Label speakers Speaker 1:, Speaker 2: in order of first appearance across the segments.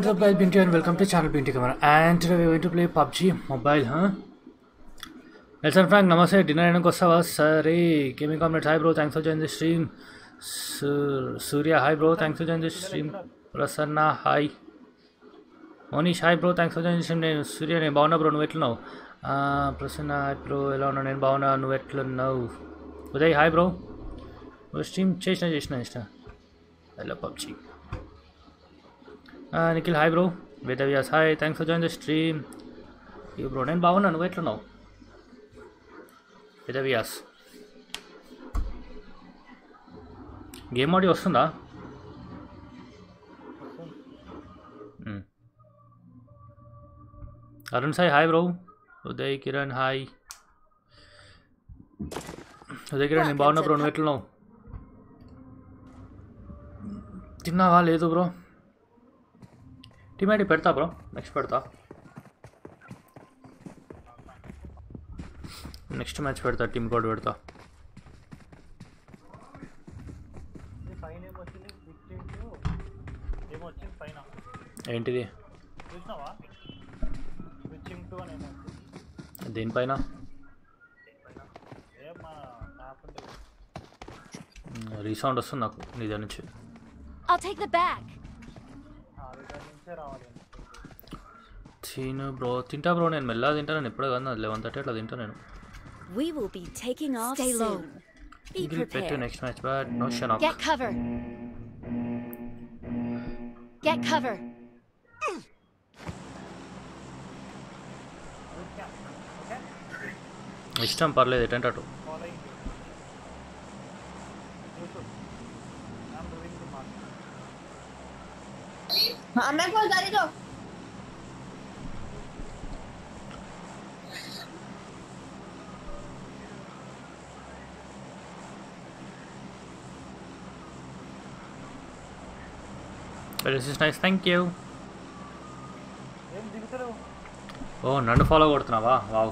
Speaker 1: What's up guys, Bintu and welcome to channel Bintu Camera, and today we're going to play PUBG Mobile, huh? Nelson Frank, namaste, dinner and kosa sorry. Gaming comments, hi bro, thanks for joining the stream. Surya, hi bro, thanks for joining the stream. Prasanna, hi. Monish, hi bro, thanks for joining the stream. Surya, ne bauna bro, nuvetlu now. Prasanna, hi bro, ela unna nenu bauna nuvetlu now. Uday, hi bro. Stream chesna. I love PUBG. Nikhil, hi bro. Vedavyas, hi. Thanks for joining the stream. You bro, నేను బాగున్నాను నువ్వు ఎట్లున్నావు? Vedavyas. Game audio వస్తుందా? Arun Sai, hi bro. Uday Kiran, hi. Uday Kiran, నేను బాగున్నా bro, నువ్వు ఎట్లున్నావు? తిన్నావా? లేదు బ్రో. టీమ్ ఐడి పెడతా బ్రో, నెక్స్ట్ పెడతా. నెక్స్ట్ మ్యాచ్ పెడతా, టీమ్ కోడ్ పెడతా. ఏంటిది? దేనిపైన? రీసౌండ్ వస్తుంది నాకు నీ దగ్గర నుంచి. తిను బ్రో, తింటా బ్రో, నేను మెల్లగా తింటా. నేను ఎప్పుడే కాదు, 11:30 అట్లా తింటా నేను.
Speaker 2: We will be taking off soon. Be prepared.
Speaker 1: Next match, but no shut up.
Speaker 2: Get cover. Get cover.
Speaker 1: ఇష్టం పర్లేదు, ఎటంటే అటు.
Speaker 3: मैं बोल गाड़ी दो.
Speaker 1: This is nice, thank you. ఓ, నన్ను ఫాలో కొడుతున్నావా? Wow.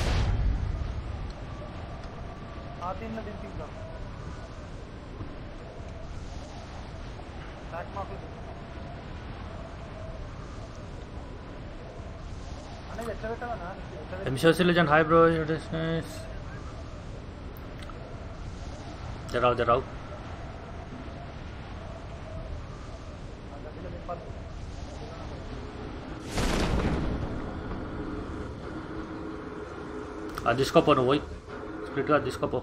Speaker 1: Legend, hi bro, you're just nice. Jarao. అది తీసుకోపో, నువ్వు పోయి స్ప్లిట్గా అది తీసుకోపో.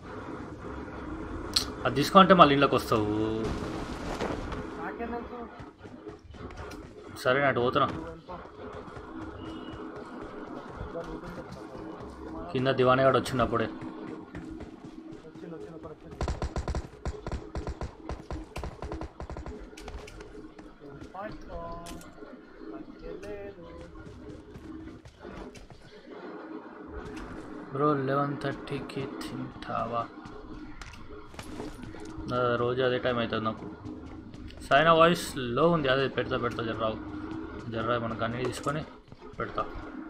Speaker 1: అది తీసుకుంటే మళ్ళీ ఇంట్లోకి వస్తావు. సరే, అటు పోతున్నా. కింద దివానగాడు వచ్చినప్పుడే. బ్రో 11:30కి తింటావా? రోజు అదే టైం అవుతుంది నాకు. సాయినా వాయిస్ లో ఉంది, అదే పెడతా జర్రా మనకు అన్నీ తీసుకొని పెడతా.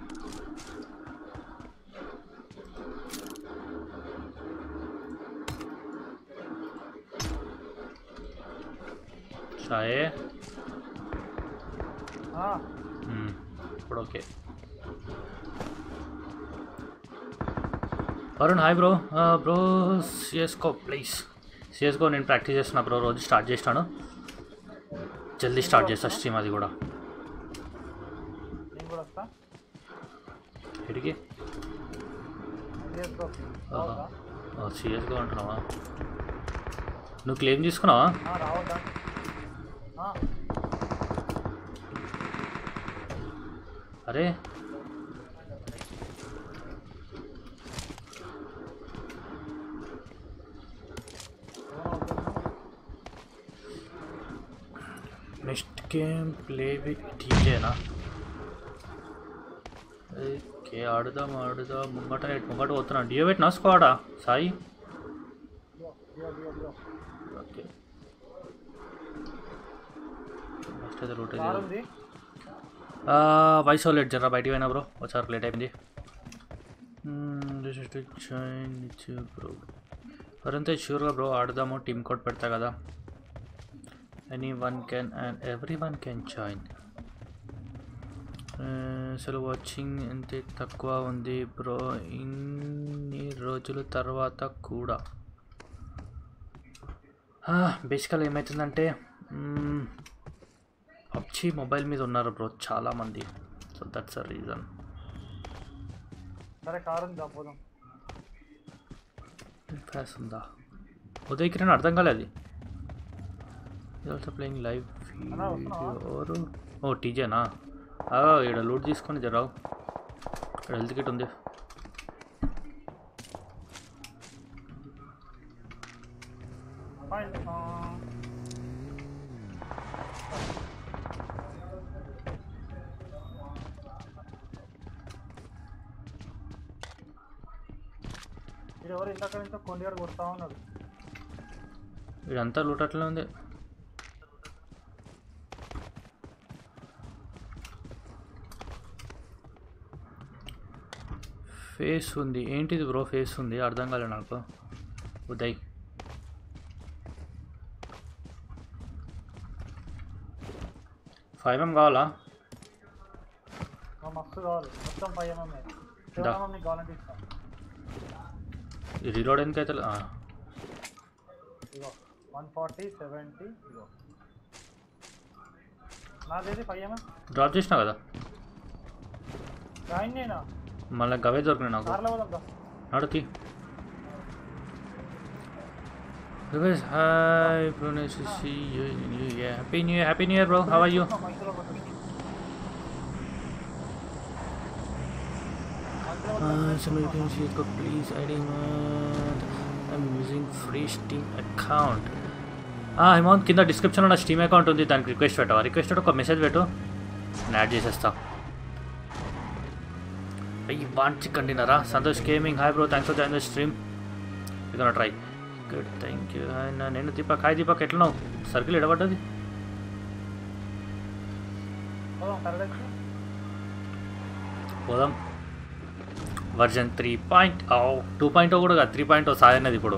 Speaker 1: సాయే ఇప్పుడు okay. Varun, hi bro. Bro సిఎస్కో ప్లీజ్. సిఎస్కో నేను ప్రాక్టీస్ చేస్తున్నా బ్రో, రోజు స్టార్ట్ చేసినాను. జల్దీ స్టార్ట్ చేస్తా స్ట్రీమ్. అది కూడా ఎడికి సిఎస్కో అంటున్నావా? నువ్వు క్లెయిమ్ తీసుకున్నావా? అరే నెక్స్ట్ గేమ్ ప్లే విత్ టీజేనా? ఓకే, ఆడుదాం. ముంగట పోతున్నా. డియో పెట్టినా స్క్వాడా సాయి? ఓకే, నెక్స్ట్ అయితే రూట్ వాయిస్ లేట్ జర్రా బయటికి పోయినా బ్రో, వచ్చారు లేట్ అయిపోయింది. బ్రో వరంతే షూర్గా బ్రో ఆడదాము. టీమ్ కోడ్ పెడతా కదా. Anyone can and everyone can join. అసలు వాచింగ్ ఎంత తక్కువ ఉంది బ్రో ఇన్ని రోజుల తర్వాత కూడా. బేసికల్ ఏమవుతుందంటే పబ్జీ మొబైల్ మీద ఉన్నారు బ్రో చాలామంది. So that's a reason.
Speaker 4: సరే కార్ ఉందా పోదాం.
Speaker 1: ఫ్యాస్ ఉందా ఉదయ్కి నేను అర్థం కాలేదు. ఆల్సో ప్లేయింగ్ లైవ్ ఎవరు? ఓ టీజేనా? ఇక్కడ లూట్ తీసుకొని జరావు. ఇక్కడ హెల్త్ కిట్ ఉంది.
Speaker 4: ఎవరు ఇందాక నుంచి కొండగాడు కొడతా ఉన్నాడు.
Speaker 1: ఇదంతా లూట్ అట్లనే ఉంది. ఫేస్ ఉంది ఏంటిది బ్రో? ఫేస్ ఉంది అర్థం కాలేదు నాకు. ఉదయ్ 5mm కావాలా?
Speaker 4: మస్తు కావాలి మొత్తం 5mm. 7mm నీకు కావాలంటే ఇస్తాను.
Speaker 1: రీలోడ్ ఎందుకైతే
Speaker 4: ఇగో 140 70 ఇగో నాదేది 5mm
Speaker 1: డ్రాప్ చేసినా కదా.
Speaker 4: జాయిన్ చేయనా?
Speaker 1: మళ్ళీ గవే దొరికినాయి నాకు.
Speaker 4: కార్లో పోదాం.
Speaker 1: నడుకి hi bro, nice to see you. Happy new year bro. How are you? Somebody can see it, please. I'm using free Steam account. Himanth కింద డిస్క్రిప్షన్లో నా స్టీమ్ అకౌంట్ ఉంది, దానికి రిక్వెస్ట్ పెట్టవా? రిక్వెస్ట్ ఒక మెసేజ్ పెట్టు, నేను యాడ్ చేసేస్తా. అయ్యి వాంట్ చికెన్ డిన్నరా? Santosh gaming hi bro, thanks for join the stream. ఇక ట్రై గుడ్ థ్యాంక్ యూ. నేను దీపక్ హాయ్ దీపక్, ఎట్లన్నావు? సర్కిల్ ఎడబడ్డది. పోదాం. వర్జన్ 2.0 కూడా కాదు, 3.0 సాయన్నది ఇప్పుడు.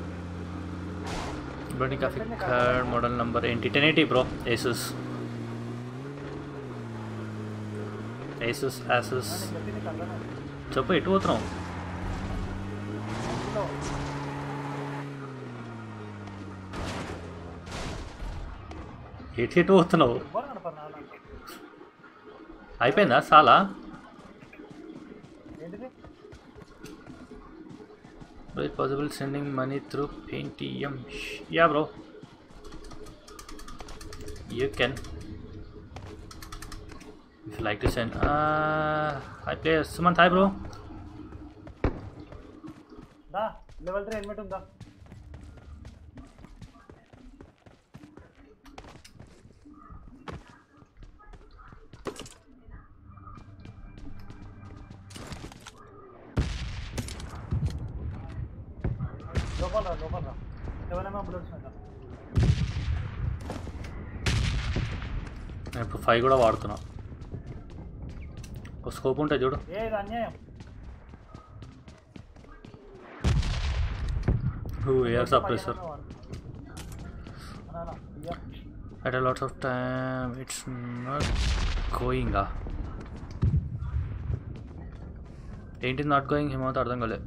Speaker 1: బ్రోని గ్రాఫిక్ కార్డ్ మోడల్ నెంబర్ ఏంటి? 1080 బ్రో. ASUS చెప్పు, ఎటు పోతున్నావు? ఎటు పోతున్నావు? అయిపోయిందా చాలా? Is it possible sending money through Paytm? Yeah bro, you can if you like to send. Hi player Sumant, hi bro.
Speaker 4: Da level 3 helmet unda. లోపల 7mm bullets ఉంటాయి.
Speaker 1: నేను ఇప్పుడు 5 కూడా వాడుతున్నా. ఒక స్కోప్ ఉంటుంది చూడు.
Speaker 4: ఏది అన్యాయం.
Speaker 1: Air suppressor. At a lot of time it's not going. ఏంటి నాట్ గోయింగ్? హిమాంత్ అర్థం కాలేదు.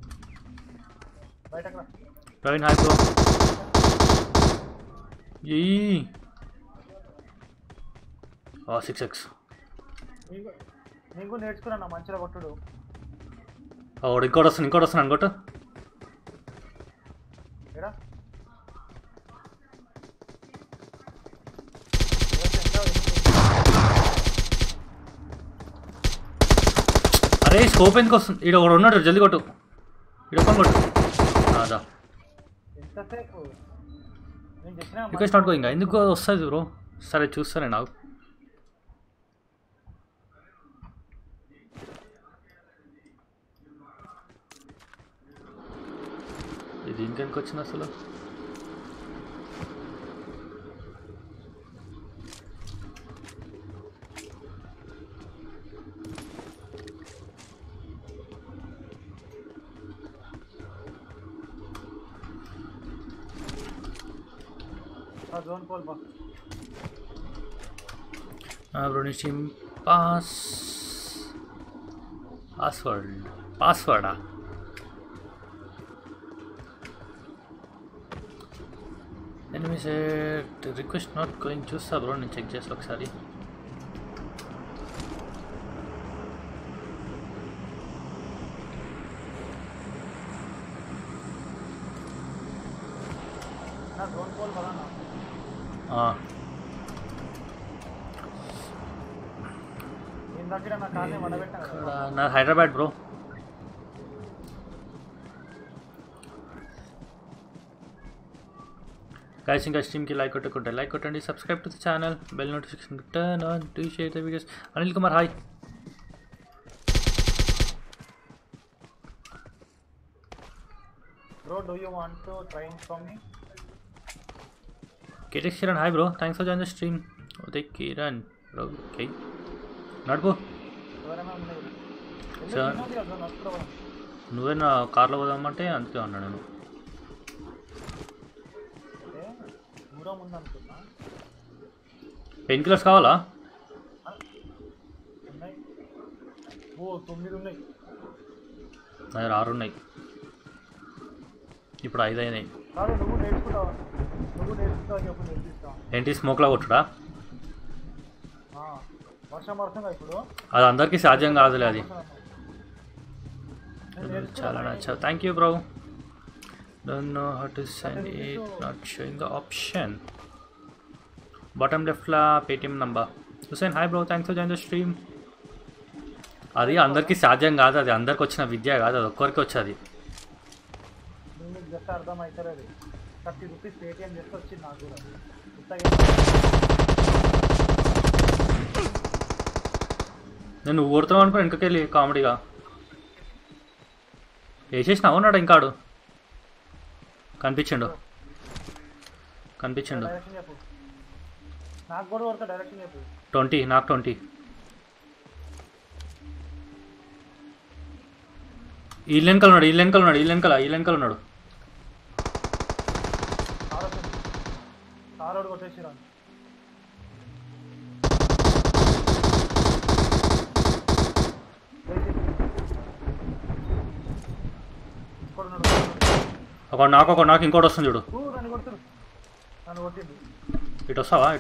Speaker 1: Praveen hi bro. ఈ 6x
Speaker 4: నీకు నేర్చుకున్నా మంచిగా కొట్టుడు.
Speaker 1: ఇంకోటి వస్తున్నాను అనుకోట. అరే స్కోప్ ఎందుకు వస్తుంది? ఇక్కడ ఒకడు ఉన్నాడు, జల్దీ కొట్టు. ఇక్కడ కొట్టు. అదా రిక్వెస్ట్ నాట్ గోయింగ్. ఎందుకు వస్తుంది బ్రో? సరే చూస్తానే నాకు. ఇది ఇంకెందుకు వచ్చింది అసలు? బ్రో నీ స్టీమ్ పాస్వర్డా enemy set request not going చూస్తా బ్రో నేను చెక్ చేస్తా ఒకసారి నా హైదరాబాద్ బ్రో guys ఇంకా stream కి లైక్ కొట్టుకుంటే లైక్ కొట్టండి subscribe to the channel bell notification turn on do share the videos Anil Kumar hi
Speaker 4: bro do you want to try from me
Speaker 1: Ketek Kiran hi bro thanks for joining the stream Uday Kiran bro okay not bro నువ్వే నా కార్లో పోదామంటే అందుకే ఉన్నా నేను pain killers కావాలా నా దగ్గర 6 ఉన్నాయి ఇప్పుడు 5 అయినాయి ఏంటి స్మోక్లా కొట్టుడా అది అందరికీ సాధ్యం కాదులే అది చాలా నచ్చా thank you bro don't know how to send it not showing the option bottom left la paytm number Hussein hi bro thanks for joining the stream అది అందరికీ సాధ్యం కాదు అది అందరికి వచ్చిన విద్య కాదు అది ఒక్కరికి వచ్చేది
Speaker 4: అర్థమవుతుంది 30 రూపీస్ పేటిఎం చేస్తే వచ్చింది నాకు కూడా
Speaker 1: నేను ఊరుతున్నావు అనుకో వెనకకెళ్ళి కామెడీగా వేసేసినావు ఉన్నాడు ఇంకాడు కనిపించిండు
Speaker 4: నాకు కూడా కొడతా డైరెక్షన్ చెప్పు
Speaker 1: 20 నాకు 20 ఈ లెన్కల్ ఉన్నాడు
Speaker 4: కారోడు కొట్టేసిరా
Speaker 1: నాకు ఇంకోటి వస్తుంది చూడు ఇటు వస్తావా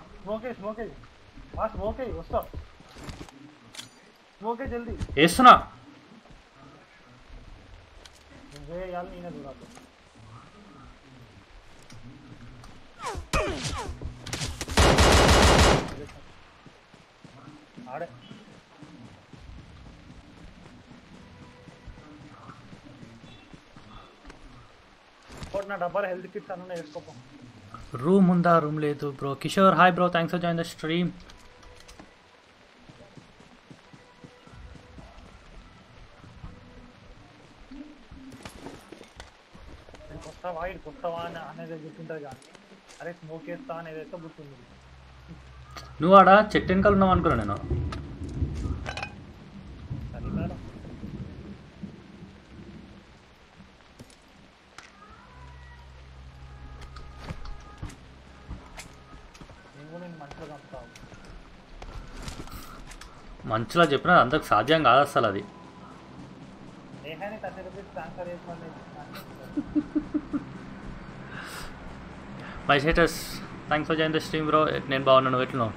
Speaker 1: వేస్తున్నా
Speaker 4: ఆడే నా డబ్బా హెల్త్ కిట్స్ అన్నీ వేసుకోపో
Speaker 1: రూమ్ ఉందా రూమ్ లేదు bro Kishore hi bro thanks for join the stream
Speaker 4: కొత్తవా అనేది గుర్తుంటుంది కానీ అరే స్మోక్ వేస్తా అనేది అయితే గుర్తుంది
Speaker 1: నువ్వు ఆడ చెట్టు వెనకాల ఉన్నావు అనుకున్నా నేను మంచిలా చెప్పినా అందరికి సాధ్యం కాదు అసలు అది my status thanks for join the stream bro నేను బాగున్నాను ఎట్లున్నావు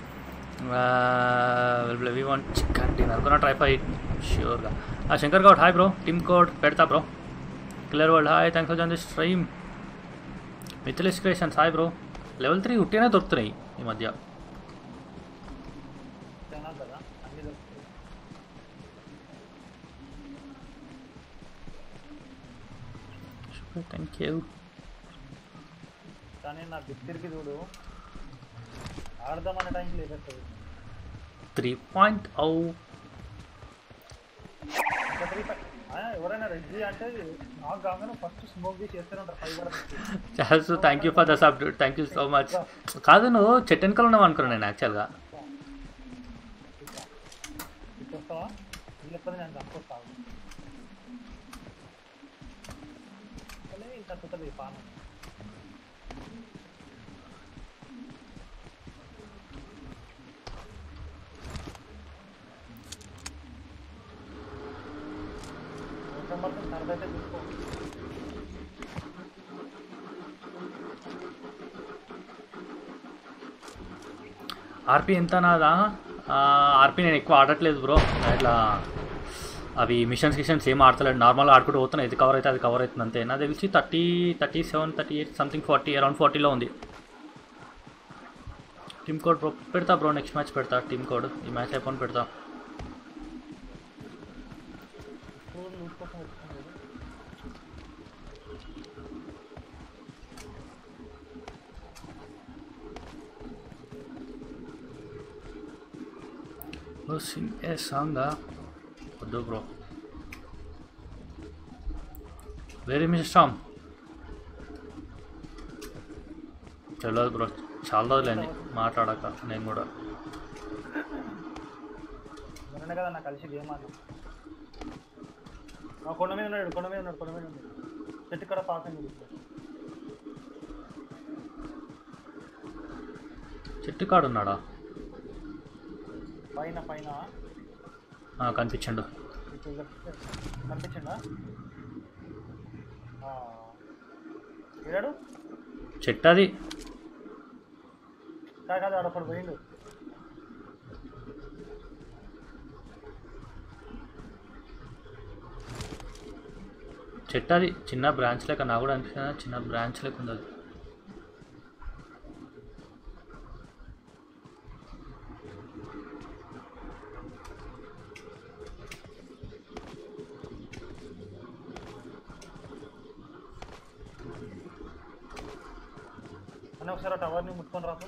Speaker 1: వి వాంట్ చికెన్ డిన్నర్ కొన్నా ట్రై ఫర్ ఇట్ ష్యూర్గా Shankar Goud hi bro team code పెడతా bro clear world hi thanks for join the stream మిథిలిస్ క్రియేషన్స్ హాయ్ బ్రో లెవెల్ 3 ఉట్టినే దొరుకుతున్నాయి ఈ మధ్య థ్యాంక్ యూ
Speaker 4: కానీ నా బిస్కెట్కి చూడు ఆడదామనే టైంకి లేకపోతుంది
Speaker 1: 3.0
Speaker 4: ఎవరైనా రెడ్డి అంటే నాకు కాగానే ఫస్ట్ స్మోక్ చేసి చేస్తూనే ఉంటారు 5 వరకు
Speaker 1: చాలు thank you for the sub thank you so much కాదు నువ్వు చెట్టు వెనకాల ఉన్నావు అనుకున్నాను నేను యాక్చువల్గా
Speaker 4: వస్తావా లేకపోతే నేను చంపొస్తాను ఇంకా తుట్టది పాను సరదైతే తీసుకో.
Speaker 1: ఆర్పీ ఎంత నాదా? ఆర్పీ నేను ఎక్కువ ఆడట్లేదు బ్రో. ఇట్లా అవి మిషన్స్ ఏం ఆడతలేదు. నార్మల్గా ఆడుకుంటూ పోతున్నాయి. ఇది కవర్ అయితే అది కవర్ అవుతుంది అంతే. నాకు తెలిసి 37 38 సంథింగ్ 40 అరౌండ్ 40లో ఉంది. టీమ్ కోడ్ బ్రో పెడతా బ్రో. నెక్స్ట్ మ్యాచ్ పెడతా టీమ్ కోడ్. ఈ మ్యాచ్ అయిపోయి పెడతా. సింగ్ ఏ సాంగా వద్దు బ్రో. వెరీ మిస్టామ్ తెలియదు బ్రో. చాలా రోజులైంది మాట్లాడక. నేను కూడా
Speaker 4: కదా నాకు కలిసి గేమ్ ఆడి. కొండ మీద ఉన్నాడు. చెట్టు కూడా పాకండి.
Speaker 1: చెట్టు కాడు ఉన్నాడా?
Speaker 4: పైన
Speaker 1: కనిపించండు.
Speaker 4: కనిపించండా? ఏడాడు
Speaker 1: చెట్టు అది
Speaker 4: కాదు ఆడప్పుడు పోయిండు.
Speaker 1: చెట్టు అది చిన్న బ్రాంచ్ లెక్క. నాకు కూడా అనిపిస్తుంది చిన్న బ్రాంచ్ లెక్క ఉంది అది.
Speaker 4: ఒకసారి టవర్ని ముట్టుకొని రాదు.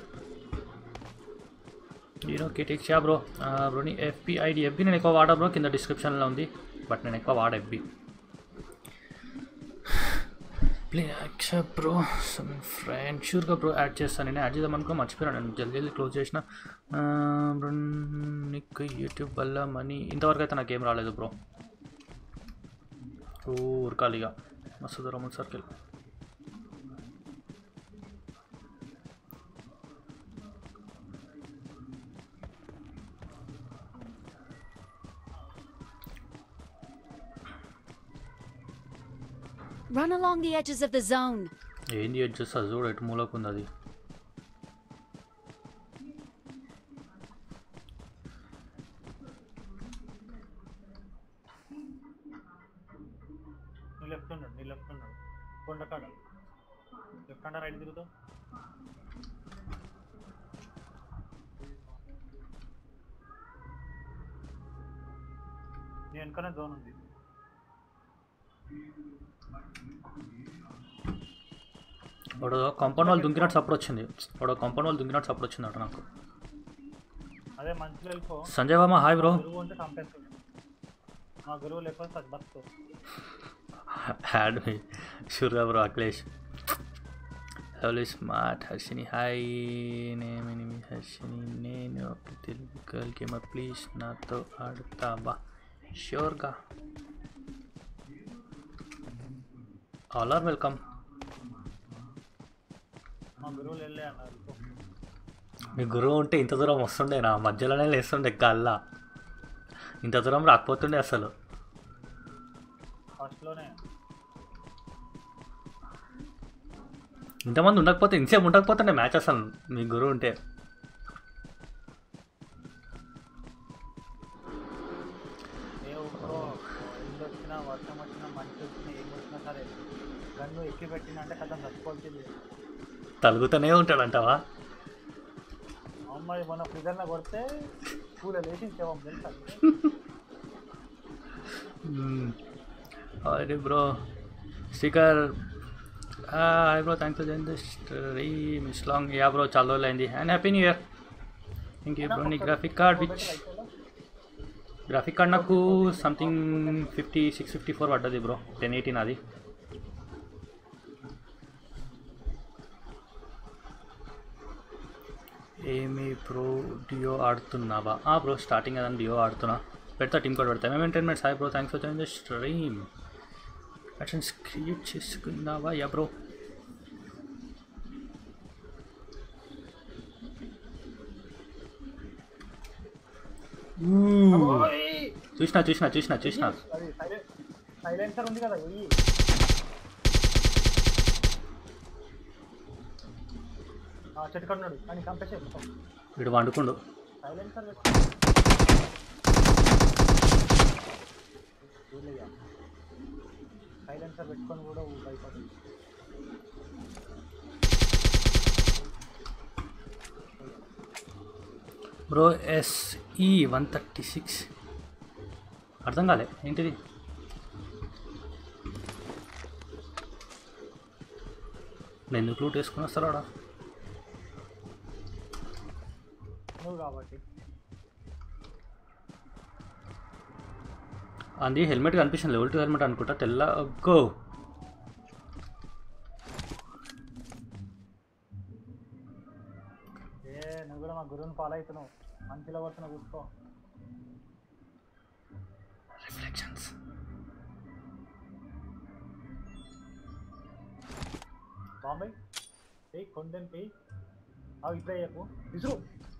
Speaker 1: టెక్స్యా బ్రో. బ్రోని ఎఫ్బి ఐడి. ఎఫ్బి నేను ఎక్కువ వాడా బ్రో. కింద డిస్క్రిప్షన్లో ఉంది. బట్ నేను ఎక్కువ వాడా ఎఫ్బి. యాక్సెప్ట్ బ్రో ఫ్రెండ్ షూర్గా బ్రో యాడ్ చేస్తాను. నేను యాడ్ చేద్దాం అనుకో మర్చిపోయాను. నేను జల్దీ క్లోజ్ చేసిన. బ్రో నీకు యూట్యూబ్ వల్ల మనీ ఇంతవరకు అయితే నాకు ఏం రాలేదు బ్రో. ఊరకాలిగా మస్తు దూరం circle.
Speaker 2: Run along the edges of the zone.
Speaker 1: ఏంది ఎడ్జెస్ చూడు ఎటు మూలకు ఉంది అది.
Speaker 4: లెఫ్ట్ ఉన్నాడు. కొండకాడ లెఫ్ట్ అండ్ రైట్ తిరుగుతావు. నీ వెనకనే జోన్ ఉంది.
Speaker 1: వాడు కాంపౌండ్ వాళ్ళు దుంకినట్టు సపోర్ట్ వచ్చింది. అట నాకు.
Speaker 4: అదే మంచిగా వెళ్ళిపో.
Speaker 1: Sanjay Varma hi bro.
Speaker 4: గురువు అంటే చంపేస్తాడు. మా గురువు లేకపోతే బస్సు
Speaker 1: యాడ్ మీ షూర్గా bro. Akhilesh lovely smart. Harshini hi. నేమి హర్షిని. నేను ఒక తెలుగు గర్ల్కి ప్లీజ్ నాతో ఆడుతావా? ష్యూర్గా. All are welcome. మీ గురువు ఉంటే ఇంత దూరం వస్తుండే. నా మధ్యలోనే లేస్తుండే కల్లా. ఇంత దూరం రాకపోతుండే అసలు. ఇంతమంది ఉండకపోతే ఇంతసేపు ఉండకపోతుండే మ్యాచ్ అసలు మీ గురువు ఉంటే. తలుగుతూనే ఉంటాడంటావా?
Speaker 4: అమ్మాయి మన ఫ్రిజర్న కొడితే పూల లేచి
Speaker 1: అరే bro sticker hi bro. Thanks for join the stream. It's long. Yeah bro చాలా రోజులు అయింది. And happy new year. Thank you bro. నీ గ్రాఫిక్ కార్డ్ నాకు సంథింగ్ 654 పడ్డది బ్రో. 1080 నాది. ఏమి బ్రో డియో ఆడుతున్నావా? బ్రో స్టార్టింగ్ అదని డియో ఆడుతున్నా. పెడతా టీమ్ కోడ్ పెడతా. మేము 10 minutes. Hi bro. Thanks for join the stream. Actions create చేసుకున్నావా? Yeah bro. చూసిన
Speaker 4: సైలెన్సర్ ఉంది కదా వెయ్యి చెట్టు కన్నాడు కానీ కంపేసే
Speaker 1: వీడు వండుకుండు
Speaker 4: సైలెన్సర్ సైలెన్సర్ పెట్టుకొని కూడా భయపడుతుంది
Speaker 1: బ్రో SE 136 అర్థం కాలే ఏంటిది నేను ఎందుకు లూట్ వేసుకుని వస్తారా
Speaker 4: నువ్వు కాబట్టి
Speaker 1: అది హెల్మెట్ కనిపిస్తుంది లెవెల్ 2 హెల్మెట్ అనుకుంటా తెల్ల గో
Speaker 4: నువ్వు కూడా మా గురువుని ఫాలో అవుతున్నావు మంచిలో పడుతున్నా కూర్చో
Speaker 1: రిఫ్లెక్షన్స్
Speaker 4: బాంబే పెయ్యి కొండని పెయ్యి ఇట్లా అయ్యకు విసురు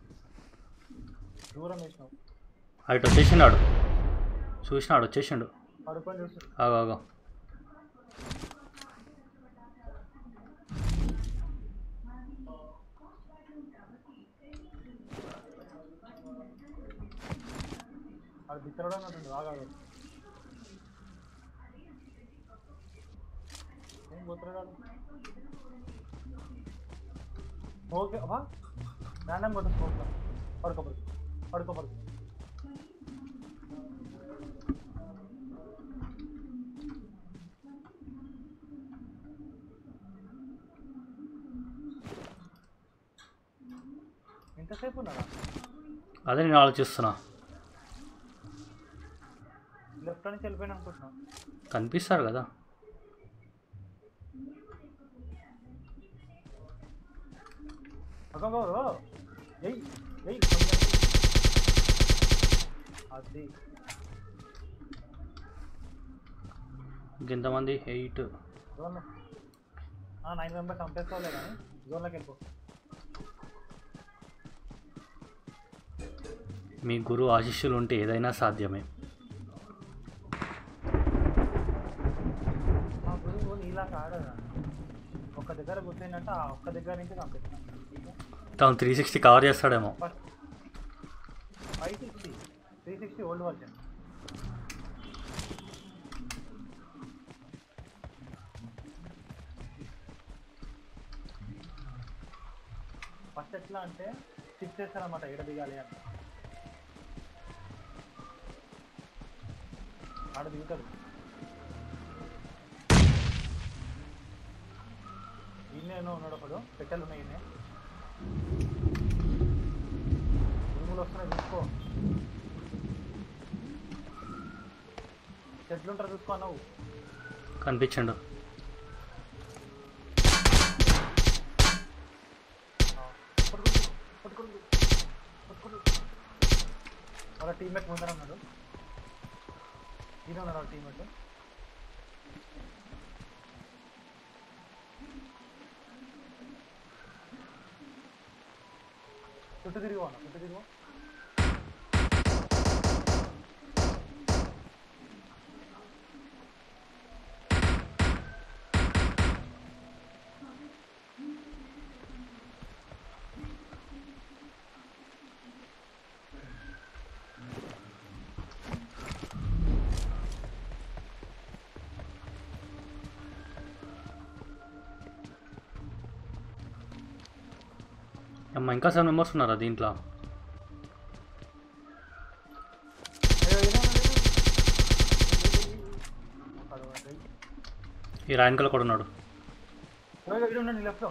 Speaker 4: దూరం వేసినావు
Speaker 1: అటు వచ్చేసినాడు చూసినాడు వచ్చేసిండు
Speaker 4: పడుకొని చూసు
Speaker 1: ఆగో
Speaker 4: అది బిత్తరడం అంటుంది ఆగాడు ఏం పోతున్నాడు ఓకే అబ్బా ర్యాండమ్ కొట్టు పడుకోపడు ఎంతసేపు ఉన్నాడా
Speaker 1: అదే నేను ఆలోచిస్తున్నా
Speaker 4: లెఫ్ట్ నుంచి వెళ్ళిపోయినా అనుకుంటున్నా
Speaker 1: కనిపిస్తారు కదా
Speaker 4: అగో ఎయ్ అది
Speaker 1: ఇంతమంది 8
Speaker 4: జోన్ 9 మెంబర్స్ చంపేసుకోలే కానీ జోన్లోకి వెళ్ళిపో
Speaker 1: మీ గురువు ఆశీస్సులు ఉంటే ఏదైనా సాధ్యమే
Speaker 4: మా గురువు నీలా ఆడదా ఒక్క దగ్గర కూర్చోయిందంటే ఆ ఒక్క దగ్గర నుంచి చంపేస్తాను
Speaker 1: తను 360 కవర్ చేస్తాడేమో
Speaker 4: 360 ఓల్డ్ వర్జన్ ఫస్ట్ ఎట్లా అంటే స్టిక్ చేస్తారన్నమాట ఎడ దిగాలి అని ఆడ దిగుతారు ఈయన ఉన్నాడు ఒకడు పెట్టెలు ఉన్నాయి ఈయన ఉరుములు వస్తున్నాయి చూసుకో చెట్లు ఉంటారు చూసుకో అన్నావు
Speaker 1: కనిపించండు
Speaker 4: వాళ్ళ టీమ్మేట్ ముందర ఉన్నాడు ఈయన ఉన్నారు వాళ్ళ టీమ్మేట్ చుట్టూ తిరిగివా
Speaker 1: అమ్మ ఇంకా 7 మెంబర్స్ ఉన్నారా దీంట్లో ఈ రాయన్కల్ కూడా ఉన్నాడు
Speaker 4: లెఫ్ట్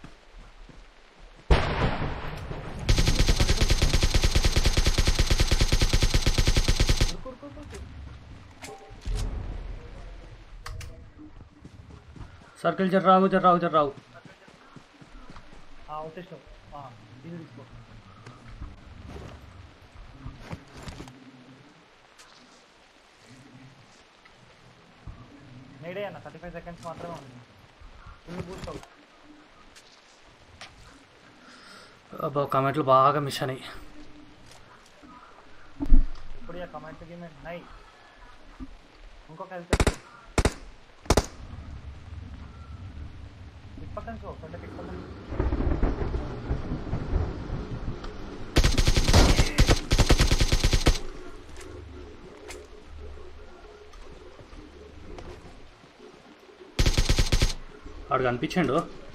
Speaker 1: సర్కిల్ జర్రావు
Speaker 4: వచ్చేసావు ఇది తీసుకో నేడే అన్న 35 సెకండ్స్ మాత్రమే ఉంది ఫుల్ బూస్ట్ అవుట్
Speaker 1: అబ్బా కామెంట్లు బాగా మిస్ అయినాయి
Speaker 4: ఇప్పుడు కమెంట్ గేమ్ నై ఇంకొక హెల్త్ పక్కన కొండకి పక్కన
Speaker 1: వాడు కనిపించాడు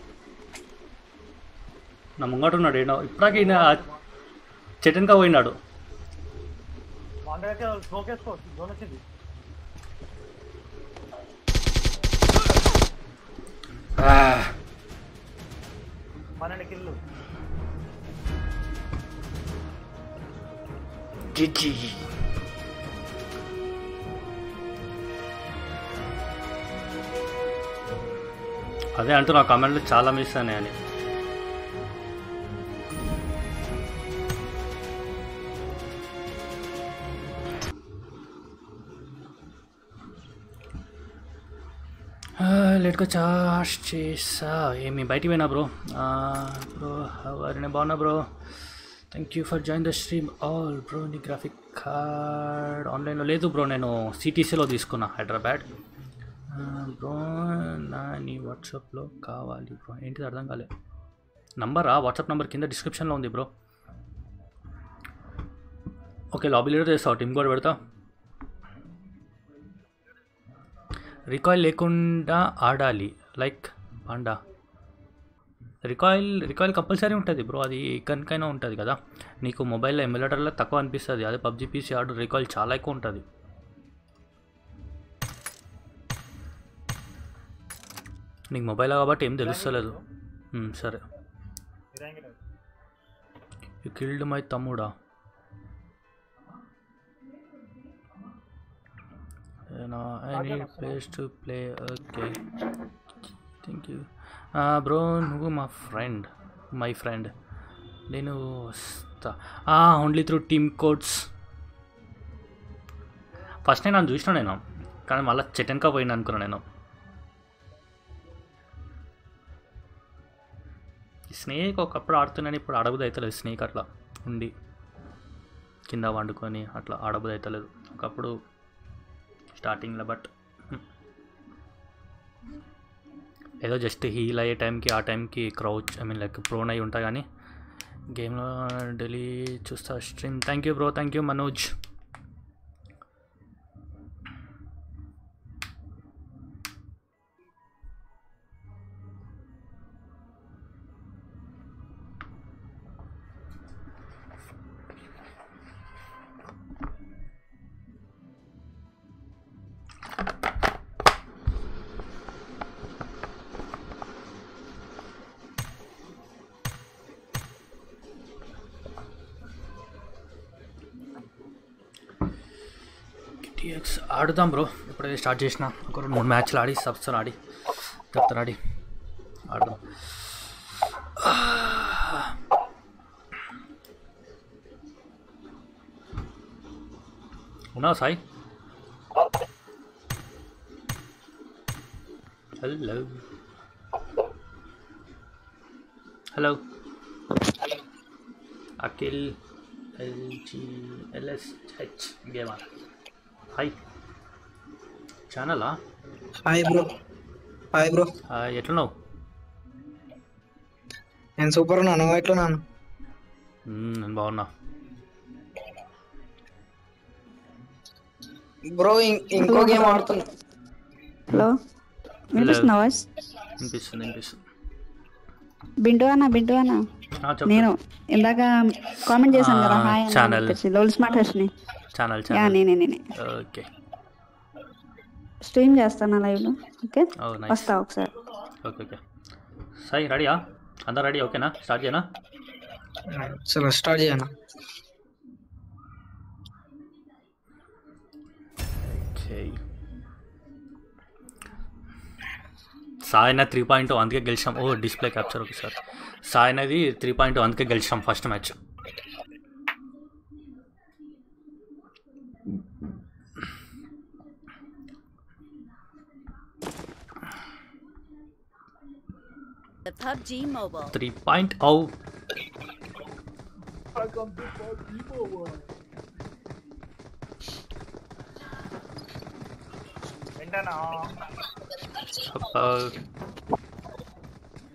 Speaker 1: నా ముంగట ఉన్నాడు. ఏడో ఇప్పటికీ చెట్టెనక పోయినాడు.
Speaker 4: వాండకి స్మోక్ వేసుకో జోన్ వచ్చింది. పన్నెండు కిల్లు
Speaker 1: అదే అంటూ నా కామెంట్లు చాలా మిస్ అయినాయి అని. లేట్గా చార్జ్ చేసా. ఏమి బయటికి పోయినా బ్రో? బ్రో ఎవరిని బాగున్నా bro. Thank you for join the stream all bro. నీ గ్రాఫిక్ కార్డ్ ఆన్లైన్లో లేదు బ్రో, నేను సిటీసీలో తీసుకున్నా హైదరాబాద్. బ్రో నీ వాట్సాప్లో కావాలి బ్రో. ఏంటిది అర్థం కాలే. నంబరా? వాట్సాప్ నెంబర్ కింద డిస్క్రిప్షన్లో ఉంది బ్రో. ఓకే లాబీ లీడర్ చేస్తావు, టీమ్ కూడా పెడతా. రికాయిల్ లేకుండా ఆడాలి లైక్ పాండా. రికాయిల్ కంపల్సరీ ఉంటుంది బ్రో, అది ఎక్కడికైనా ఉంటుంది కదా. నీకు మొబైల్లో ఎమ్యులేటర్లో తక్కువ అనిపిస్తుంది, అదే పబ్జీ పీసీ ఆడు రికాయిల్ చాలా ఎక్కువ ఉంటుంది. నీకు మొబైల్ కాబట్టి ఏం తెలుస్తలేదు. సరే. యు కిల్డ్ మై తమ్ముడా? any place to play? Okay, thank you bro. నువ్వు మై ఫ్రెండ్ నేను వస్తా only through team codes. First నేను చూసినా నేను, కానీ మళ్ళీ చెట్టెనక పోయినా అనుకున్నా నేను. స్నేక్ ఒకప్పుడు ఆడుతున్నాను, ఇప్పుడు ఆడబుద్ధి అవుతలేదు. స్నేక్ అట్లా ఉండి కింద వండుకొని అట్లా ఆడబుద్ధి అవుతలేదు ఒకప్పుడు స్టార్టింగ్లో. బట్ ఏదో జస్ట్ హీల్ అయ్యే టైంకి ఆ టైంకి క్రౌచ్ లైక్ ప్రోన్ అయి ఉంటాయి, కానీ గేమ్లో డైలీ చూస్తా stream. Thank you bro, thank you Manoj. ఆడుదాం బ్రో, ఇప్పుడైతే స్టార్ట్ చేసిన. ఒక 2-3 మ్యాచ్లు ఆడి సబ్స్తో ఆడి చెప్తాను ఆడి ఆడదాం. ఉన్నావు Sai? Hello hello Akhil LGLSH gamer. Hi ఛానలా?
Speaker 5: Hi bro. Hi bro.
Speaker 1: ఎట్లున్నావు?
Speaker 5: నేను సూపర్ ఉన్నాను. నువ్వు ఎట్లున్నాను?
Speaker 1: నేను బాగున్నా
Speaker 5: బ్రో. ఇంకో గేమ్ ఆడుతున్నా.
Speaker 6: హలో వినిపిస్తుందా వాయిస్?
Speaker 1: వినిపిస్తుంది.
Speaker 6: బింటు అన్న నేను ఇందాక కామెంట్ చేశాను కదా హాయ్
Speaker 1: ఛానల్
Speaker 6: లోల్ స్మార్ట్ హెచ్ని
Speaker 1: ఛానల్
Speaker 6: నేనే
Speaker 1: ఓకే
Speaker 6: స్ట్రీమ్ చేస్తాను లైవ్లో. ఓకే వస్తా ఒకసారి.
Speaker 1: ఓకే సాయి రెడీయా? అందరు రెడీ? ఓకేనా? స్టార్ట్ చేయనా?
Speaker 5: చలో స్టార్ట్ చేయనా?
Speaker 1: సాయన 3.0 అందుకే గెలిచాం. ఓ డిస్ప్లే క్యాప్చర్ ఒకసారి. సాయనది 3.0 అందుకే గెలిచాం first match.
Speaker 2: The PUBG Mobile
Speaker 1: 3.0
Speaker 4: Welcome to PUBG Mobile. ఏంటన్నా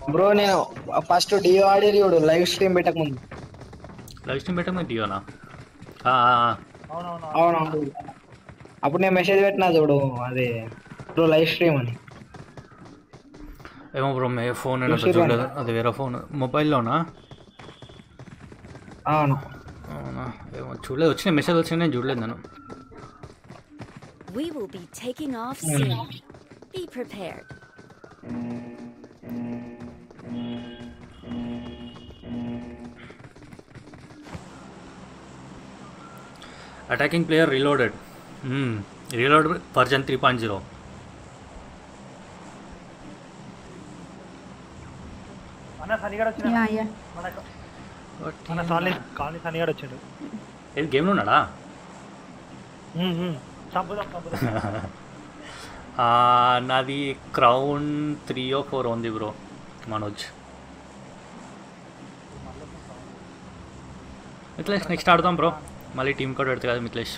Speaker 5: బ్రో నేను ఫస్ట్ డియో ఆడి చూడు లైవ్ స్ట్రీమ్ పెట్టక ముందు.
Speaker 1: లైవ్ స్ట్రీమ్ పెట్టమని డియోనా?
Speaker 4: అవునవును
Speaker 5: అవునవును. అప్పుడు నేను మెసేజ్ పెట్టినా చూడు, అది బ్రో లైవ్ స్ట్రీమ్ అని.
Speaker 1: ఏమో బ్రో, మే ఫోన్ అయినా చూడలేదు, అది వేరే ఫోన్. మొబైల్లోనా?
Speaker 5: అవును.
Speaker 1: అవునా, ఏమో చూడలేదు. వచ్చిన మెసేజ్ వచ్చినా నేను చూడలేదు నేను.
Speaker 2: We will be taking off soon. Be prepared.
Speaker 1: Attacking player reloaded. Reload version 3.0.
Speaker 4: అన్న సనిగాడు వచ్చిన
Speaker 6: యా యా
Speaker 4: మనకు మన కాలనీ సనిగాడు వచ్చిండు.
Speaker 1: ఏది గేమ్లో ఉన్నాడా?
Speaker 4: చంపుదాం.
Speaker 1: నాది క్రౌన్ 3 or 4 ఉంది బ్రో. మనోజ్ మిథిలేష్ నెక్స్ట్ ఆడదాం బ్రో. మళ్ళీ టీమ్ కోడ్ పెడతా కదా మిథిలేష్.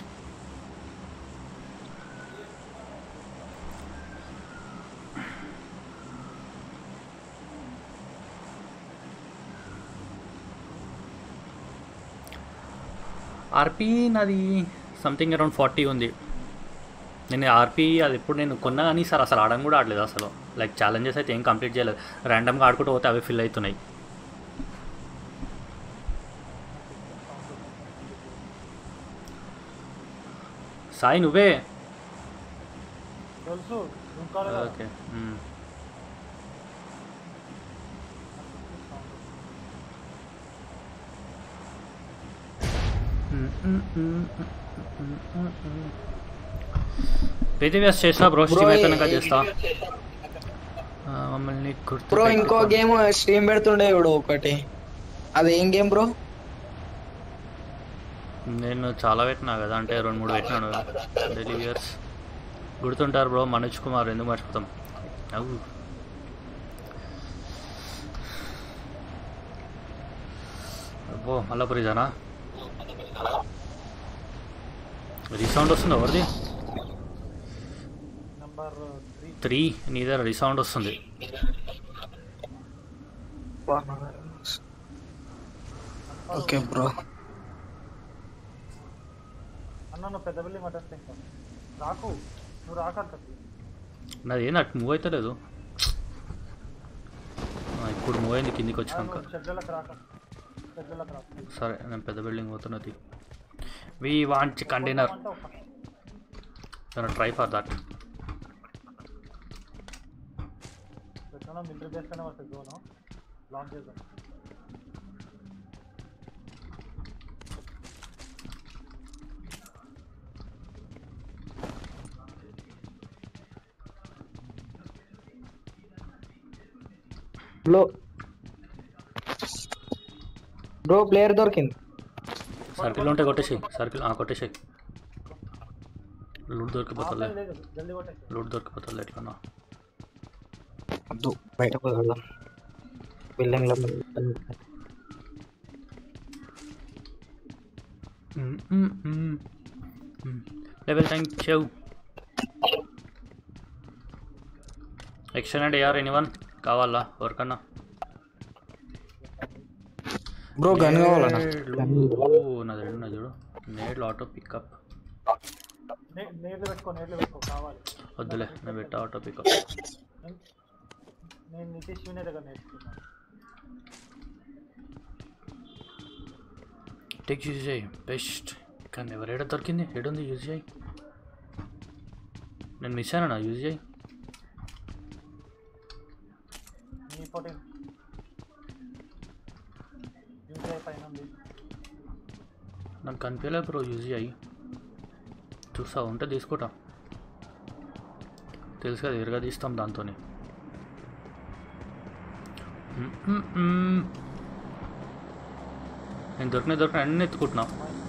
Speaker 1: ఆర్పీ నాది సంథింగ్ అరౌండ్ 40 ఉంది. నేను ఆర్పీ అది ఎప్పుడు నేను కొన్నా కానీ సార్ అసలు ఆడడం కూడా ఆడలేదు అసలు. లైక్ ఛాలెంజెస్ అయితే ఏం కంప్లీట్ చేయలేదు, ర్యాండమ్గా ఆడుకుంటూ పోతే అవి ఫిల్ అవుతున్నాయి. సాయి నువ్వే?
Speaker 4: తెలుసు.
Speaker 1: ఓకే. పేటీవీఎస్ చేస్తా బ్రో, స్ట్రీమ్ అయిపోయినాక చేస్తా. మమ్మల్ని
Speaker 5: బ్రో ఇంకో గేమ్ స్ట్రీమ్ పెడుతుండే ఇప్పుడు ఒకటి, అది ఏం గేమ్ బ్రో?
Speaker 1: నేను చాలా పెట్టినా కదా, అంటే 2-3 పెట్టినాను. డెలివియర్స్ గుర్తుంటారు బ్రో, మనోజ్ కుమార్, ఎందుకు మర్చిపోతాం. అవు అబ్బో మళ్ళా పురిజానా? రీసౌండ్ వస్తుంది ఎవరిది? 3 నీ దగ్గర రీసౌండ్ వస్తుంది.
Speaker 5: Okay bro.
Speaker 4: అన్న నువ్వు పెద్ద బిల్డింగ్ అటెస్ట్ రాకు, నువ్వు రాకంట.
Speaker 1: నాది ఏంది అటు మూవ్ అవుతలేదు. ఇప్పుడు మూవ్ అయింది కిందికి వచ్చినాక. సరే నేను పెద్ద బిల్డింగ్ పోతున్నది. We want container, try for that.
Speaker 4: Military base కన్నా వస్తుంది జోన్ లాంచ్ చేద్దాం.
Speaker 5: బ్రో ప్లేయర్ దొరికింది.
Speaker 1: సర్కిల్ ఉంటే కొట్టేసి, సర్కిల్ కొట్టేసాయి. లూట్ దొరికిపోతుంది, లూట్ దొరికిపోతుంది ఎట్లన్నా.
Speaker 5: బయట బిల్డింగ్ లో
Speaker 1: level thank you. Extended AR anyone కావాలా ఎవరికన్నా?
Speaker 5: బ్రో గన్ కావాలన్నా?
Speaker 1: నాది 2 చూడు. నేడ్లు ఆటో పికప్
Speaker 4: నేర్లు పెట్టుకో కావాలి.
Speaker 1: వద్దులే, నేను పెట్టా ఆటో పికప్.
Speaker 4: నేను నితీష్ వినే దగ్గర నేర్చుకున్నాను.
Speaker 1: టెక్ యూజ్ చేయి బెస్ట్. కానీ ఎవరు దొరికింది? ఏడుంది? యూజ్ చేయి. నేను మిస్ అయినా, యూజ్ చేయి. నాకు కనిపించలే బ్రో, యూజ్ చేయి. చూస్తా ఉంటే తీసుకుంటా, తెలుసు కదా ఎరుగా తీస్తాం దాంతో. నేను దొరికిన అన్నీ ఎత్తుకుంటున్నా.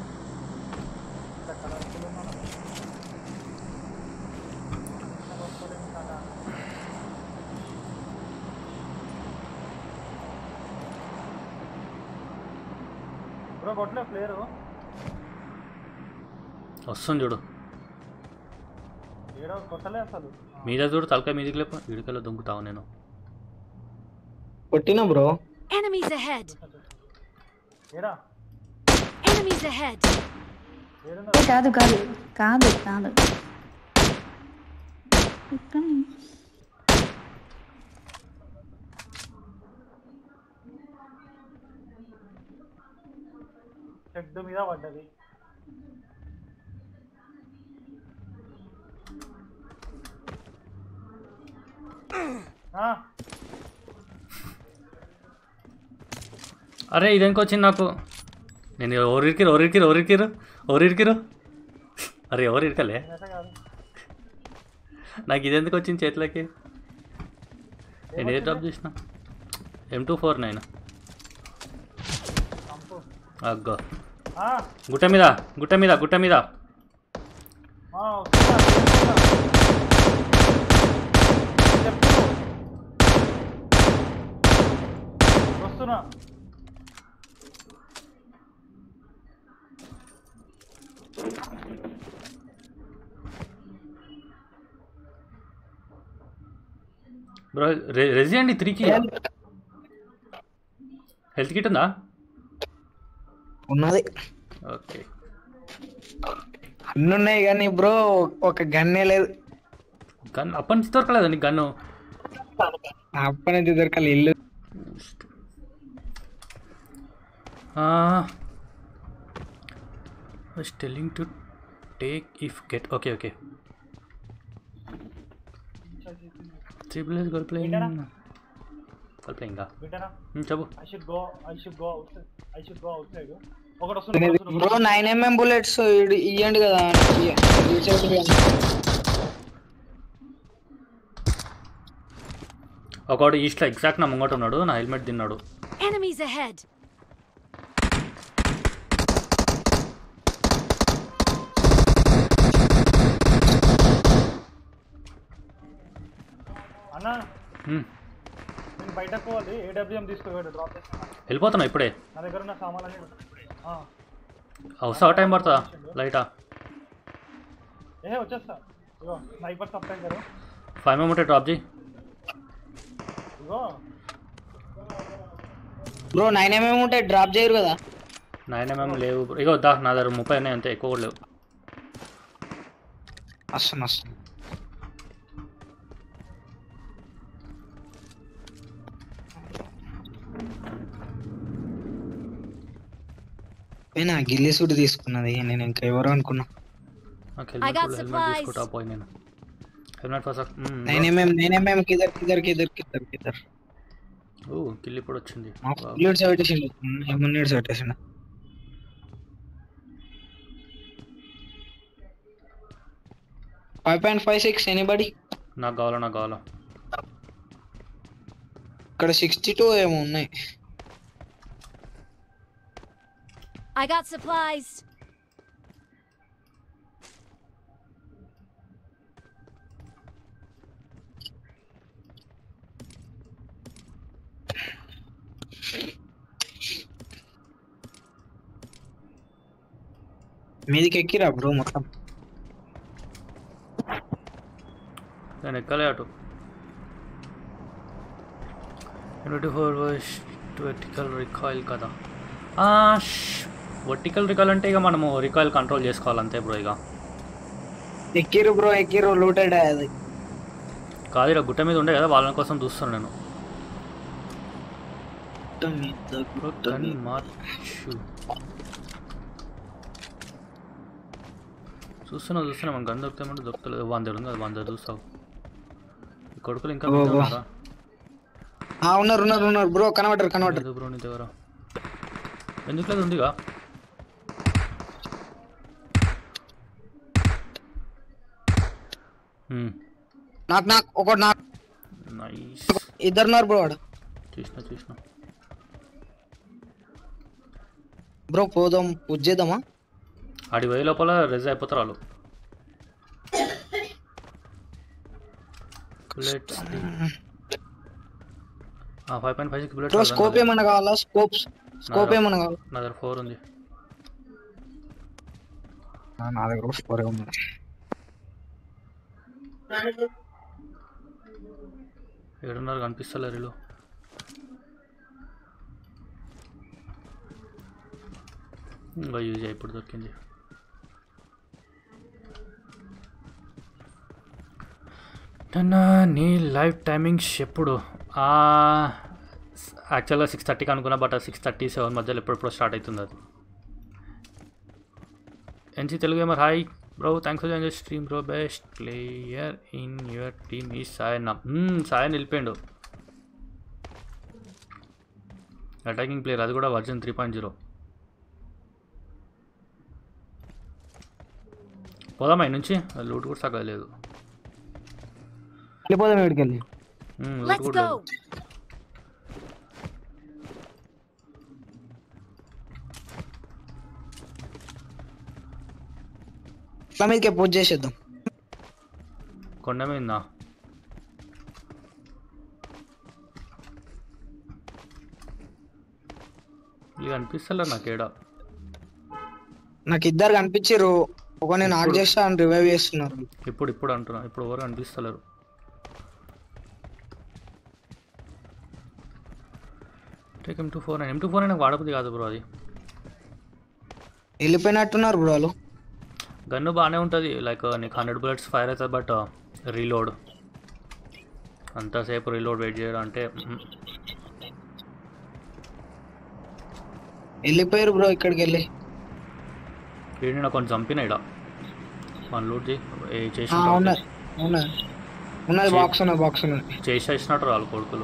Speaker 1: వస్తుంది చూడు, మీద చూడు, తలకాయ మీదికి లేపు, ఇడికల్లో దొంకుతావు. నేను
Speaker 5: కొట్టినా బ్రో.
Speaker 2: Enemies ahead.
Speaker 4: ఏడా
Speaker 2: Enemies ahead.
Speaker 4: ఏడున్నా
Speaker 6: కాదు కాదు కాదు కాదు
Speaker 4: షెడ్ మీద పడ్డది.
Speaker 1: అరే ఇదేంకి వచ్చింది నాకు. నేను ఎవరికిరు అరే ఎవరు ఇరకలే, నాకు ఇదెందుకు వచ్చింది చేతిలోకి. నేను ఏ డ్రాప్ చేసిన M249. అగ్గో గుట్ట మీద
Speaker 4: వస్తున్నా.
Speaker 1: బ్రో రెసిడెంట్ 3కి హెల్త్ కిట్ ఉందా?
Speaker 5: ఉన్నది.
Speaker 1: ఓకే
Speaker 5: అన్నీ ఉన్నాయి కానీ బ్రో ఒక గన్నే లేదు.
Speaker 1: గన్ అప్పటి నుంచి దొరకలేదా నీకు గన్ను?
Speaker 5: అప్పటి నుంచి దొరకాలి. ఇల్లు
Speaker 1: was telling to take if get okay 3 players go playing చెప్పు.
Speaker 4: I should go outside. ఒకటి వస్తున్నా
Speaker 5: బ్రో 9mm బుల్లెట్స్ ఇయ్యండి కదా.
Speaker 1: ఒకడు ఈస్ట్లో ఎగ్జాక్ట్ నా ముంగట ఉన్నాడు, నా హెల్మెట్ తిన్నాడు.
Speaker 2: Enemies ahead.
Speaker 4: అన్నా నేను బయటకు పోవాలి. AWM తీసుకోవాలి, డ్రాప్ చేస్తాను.
Speaker 1: వెళ్ళిపోతున్నా ఇప్పుడే.
Speaker 4: నా దగ్గర ఉన్న సామాన్లు
Speaker 1: వస్తావా? టైం పడుతుందా? లైటా
Speaker 4: వచ్చేస్తా. ఇగో స్నైపర్ సప్లై గారు
Speaker 1: 5mm ఉంటే డ్రాప్ చేయి.
Speaker 4: ఇగో
Speaker 5: బ్రో 9mm ఉంటే డ్రాప్ చేయరు కదా.
Speaker 1: 9mm లేవు. ఇగో దా, నా దగ్గర 30 ఉన్నాయి అంతే, ఎక్కువ కూడా లేవు.
Speaker 5: వస్తాను అయినా గిల్లీ సూట్ తీసుకున్నది. నేను ఇంకా ఎవరు అనుకున్నా.
Speaker 1: హెల్మెట్ తీసుకుంటా పోయి నేను. హెల్మెట్ ఫస్ట్
Speaker 5: 9mm కిదర్
Speaker 1: ఓ కిల్ ఇప్పుడు వచ్చింది.
Speaker 5: బుల్లెట్స్ పెట్టేసిండు. M1 పెట్టేసిండు. 5.56 ఎనీబడి?
Speaker 1: నాకు కావాలా
Speaker 5: ఇక్కడ 62 ఏమో ఉన్నాయి.
Speaker 2: I got supplies.
Speaker 5: మీదికి ఎక్కిరా బ్రో మొత్తం?
Speaker 1: నేను ఎక్కలే అటు. 24 వర్టికల్ రికాయిల్ కదా. వర్టికల్ రికాయిల్ అంటే ఇక మనము రికాయిల్ కంట్రోల్ చేసుకోవాలి అంతే బ్రో. ఇక
Speaker 5: ఎక్కిరు లూటెడ్ అది
Speaker 1: కాదు, ఇక్కడ గుట్ట మీద ఉండే కదా, వాళ్ళ కోసం చూస్తాను నేను. చూస్తున్నా మన గన్ దొరుకుతామంటే దొరుకుతలేదు. 100 ఉంది, అది 100 చూస్తావు. ఈ కొడుకులు ఇంకా
Speaker 5: ఉన్నారు బ్రో. కనబడరు
Speaker 1: బ్రో నీ దగ్గర ఎందుకు లేదు? ఉందిగా. నైస్.
Speaker 5: ఇద్దరున్నారు బ్రో. వాడు
Speaker 1: చూసిన
Speaker 5: బ్రో. పోదాం, పూజ చేద్దామా?
Speaker 1: ఆడి పోయే లోపల రెజ్ అయిపోతారు వాళ్ళు. Bullets 5.56 bullets.
Speaker 5: స్కోప్ ఏమన్నా కావాలా? స్కోప్ ఏమన్నా కావాలా?
Speaker 1: నా దగ్గర 4 ఉంది.
Speaker 5: నా దగ్గర 4 ఉంది.
Speaker 1: ఏడున్నారు కనిపిస్తలేరు వీళ్ళు. ఇంకా యూజ్ ఇప్పుడు దొరికింది. నీ లైవ్ టైమింగ్స్ ఎప్పుడు? యాక్చువల్గా 6:30కి అనుకున్నా, బట్ 6:37 మధ్యలో ఎప్పుడెప్పుడు స్టార్ట్ అవుతుంది అది. NC Telugu gamer hi bro, thanks for join the stream bro. Best player in your team ఈ సాయన్. సాయన్ వెళ్ళిపోయాడు. అటాకింగ్ ప్లేయర్, అది కూడా వర్జన్ 3.0. పోదామా నుంచి? లూట్ కూడా తగ్గలేదు.
Speaker 5: వెళ్ళిపోదాం వీడికెళ్ళి.
Speaker 1: లూట్ కూడా లేదు.
Speaker 5: మీదకే పూజ చేసేద్దాం.
Speaker 1: కొండ మీద ఇక అనిపిస్తలే నాకేడా.
Speaker 5: నాకు ఇద్దరు కనిపించారు. ఒక నేను ఆర్ట్ చేస్తా అని రివైవ్ చేస్తున్నారు.
Speaker 1: ఇప్పుడు అంటున్నా, ఇప్పుడు ఎవరు అనిపిస్తలేరు. M24 నాకు వాడబుద్ది కాదు బ్రో. అది
Speaker 5: వెళ్ళిపోయినట్టున్నారు బ్రో వాళ్ళు.
Speaker 1: గన్ను బాగానే ఉంటుంది, లైక్ నీకు 100 bullets ఫైర్ అవుతుంది, బట్ రీలోడ్ అంతసేపు రీలోడ్ వెయిట్ చేయడం అంటే.
Speaker 5: వెళ్ళిపోయారు బ్రో ఇక్కడికి వెళ్ళి.
Speaker 1: వీడిని నాకు కొంచెం చంపిన ఇడ మన లూట్ చేసి చేసేసినట్టు వాళ్ళు కొడుకులు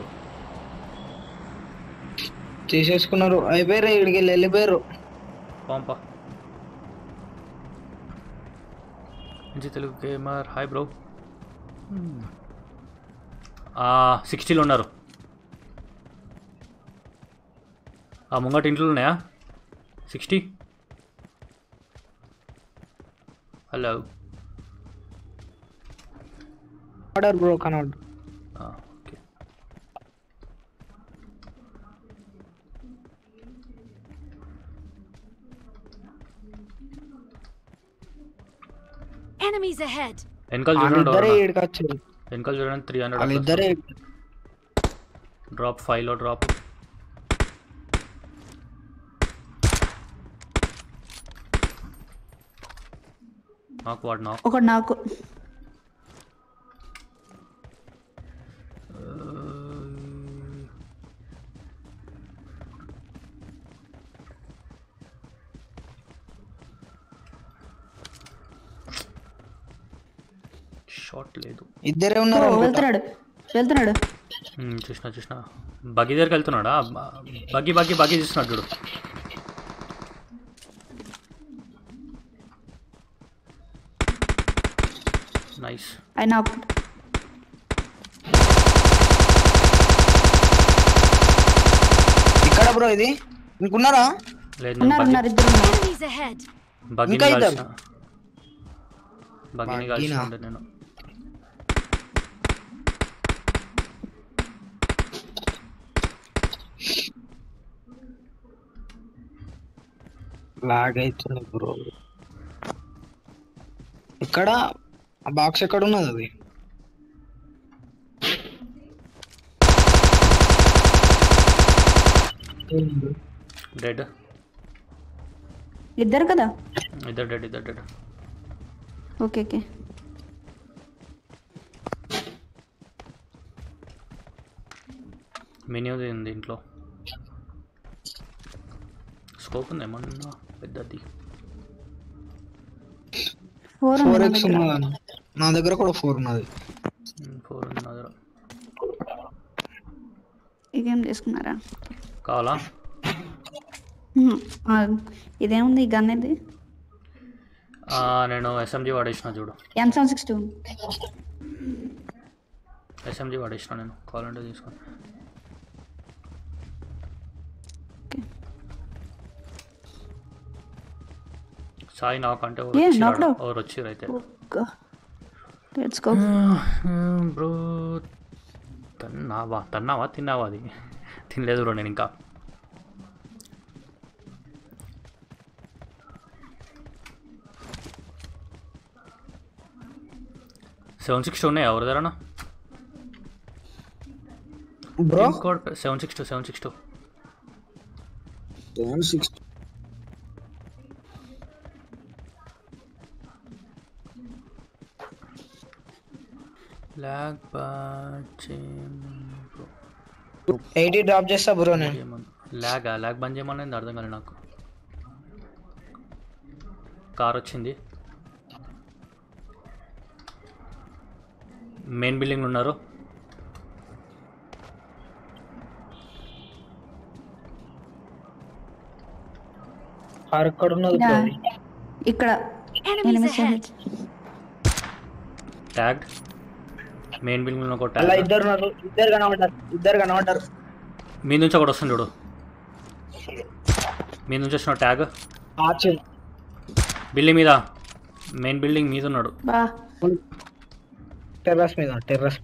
Speaker 5: చేసేసుకున్నారు. అయిపోయారు ఇక్కడికి వెళ్ళి వెళ్ళిపోయారు.
Speaker 1: పంప మంచి తెలుగు గేమర్ హాయ్ బ్రో. 60లో ఉన్నారు. ముంగటి ఇంట్లో ఉన్నాయా 60? హలో
Speaker 5: ఆర్డర్ బ్రో కనౌట్.
Speaker 1: ఓకే.
Speaker 2: Enemies ahead.
Speaker 1: వెనకాల చూడండి,
Speaker 5: వచ్చారు
Speaker 1: వెనకాల చూడండి. 300
Speaker 5: వాళ్ళిద్దరే.
Speaker 1: డ్రాప్ 5లో డ్రాప్. నాకు వాడు నాకు
Speaker 6: ఒకటి నాకు.
Speaker 1: షాట్ లేదు.
Speaker 5: ఇద్దరే ఉన్నారు.
Speaker 6: వెళ్తున్నాడు.
Speaker 1: చూసిన బగ్గి దగ్గరికి వెళ్తున్నాడా? బగ్గి చూస్తున్నాడు చూడు. నైస్.
Speaker 6: అయినా
Speaker 5: ఇక్కడ బ్రో ఇది ఇంకున్నారా?
Speaker 1: లేదు,
Speaker 6: ఉన్నారు ఇద్దరు.
Speaker 2: Enemies ahead.
Speaker 1: బగ్గిని కలిసిన నేను.
Speaker 5: లాగ్ అవుతుంది బ్రో. ఇక్కడ ఆ బాక్స్ ఎక్కడ ఉన్నది? అది
Speaker 1: డెడ్.
Speaker 6: ఇద్దరు కదా?
Speaker 1: ఇద్దరు డెడ్.
Speaker 6: ఓకే.
Speaker 1: మినీ ఉంది ఇంట్లో. స్కోప్ ఉంది ఏమన్నా పెద్దది?
Speaker 5: 4x ఉన్నది నా దగ్గర కూడా. 4 ఉన్నది.
Speaker 1: 4 ఉంది నా దగ్గర.
Speaker 6: ఇదేం తీసుకున్నారా?
Speaker 1: కావాలా?
Speaker 6: ఇదేముంది ఈ గన్? ఇది
Speaker 1: నేను SMG వాడేసిన చూడు.
Speaker 6: M762
Speaker 1: SMG వాడేసిన నేను. కావాలంటే తీసుకోండి. సాయి నాకంటే ఎవరు వచ్చిర్రు అయితే. బ్రో తిన్నావా? అది తినలేదు బ్రో నేను ఇంకా. $760 ఉన్నాయా ఎవరి దగ్గర?
Speaker 5: బ్రో
Speaker 1: 762 లాగ్ బంద్
Speaker 5: 80 డ్రాప్ చేస్తా బ్రో నేను.
Speaker 1: లాగ్ బంద్ చేయమని అర్థం కాలేదు నాకు. కార్ వచ్చింది. మెయిన్ బిల్డింగ్ ఉన్నారు.
Speaker 5: కార్ ఎక్కడ ఉన్నది బ్రో?
Speaker 6: ఇక్కడ
Speaker 2: Enemies ahead.
Speaker 1: Tag main building ఒక
Speaker 5: అలా
Speaker 1: ట్యాగ్.
Speaker 5: ఇద్దరు కనబడ్డారు.
Speaker 1: మీ నుంచి ఒకటి వస్తుంది చూడు. మీ నుంచి వచ్చిన ట్యాగ్ బిల్డింగ్ మీద, మెయిన్ బిల్డింగ్ మీద ఉన్నాడు.
Speaker 6: బా
Speaker 5: టెర్రస్ మీద.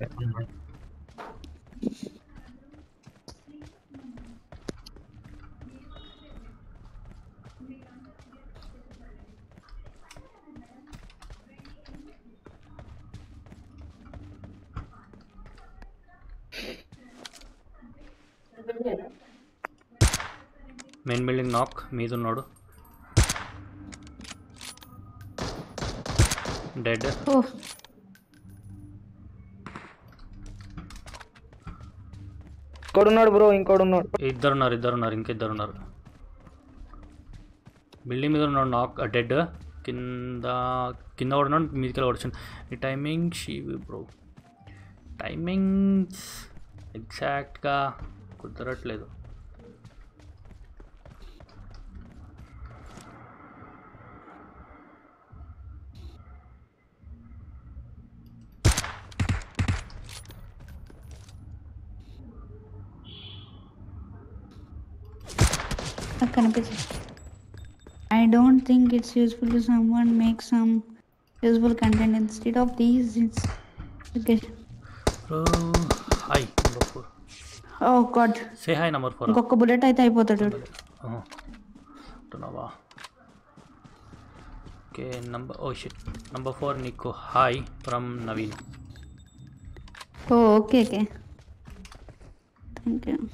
Speaker 1: మెయిన్ బిల్డింగ్ నాక్ మీద ఉన్నాడు. డెడ్.
Speaker 6: ఓ
Speaker 5: ఇంకోడున్నాడు బ్రో, ఇంకోడున్నాడు.
Speaker 1: ఇద్దరున్నారు ఇంకిద్దరున్నారు. బిల్డింగ్ మీద ఉన్నాడు నాక్, డెడ్. కింద కూడా ఉన్నాడు, మీదకి వచ్చింది. ఈ టైమింగ్ షీవి బ్రో, టైమింగ్స్ ఎగ్జాక్ట్గా కుదరట్లేదు.
Speaker 6: I don't think it's useful to someone make some useful content instead of these. Okay.
Speaker 1: Hi number 4.
Speaker 6: Oh god.
Speaker 1: Say hi number 4.
Speaker 6: ఇంకొక బుల్లెట్ అయితే అయిపోతాడు.
Speaker 1: అంటున్నావా? ఓకే number 4 నీకు hi from Naveen.
Speaker 6: Okay thank you.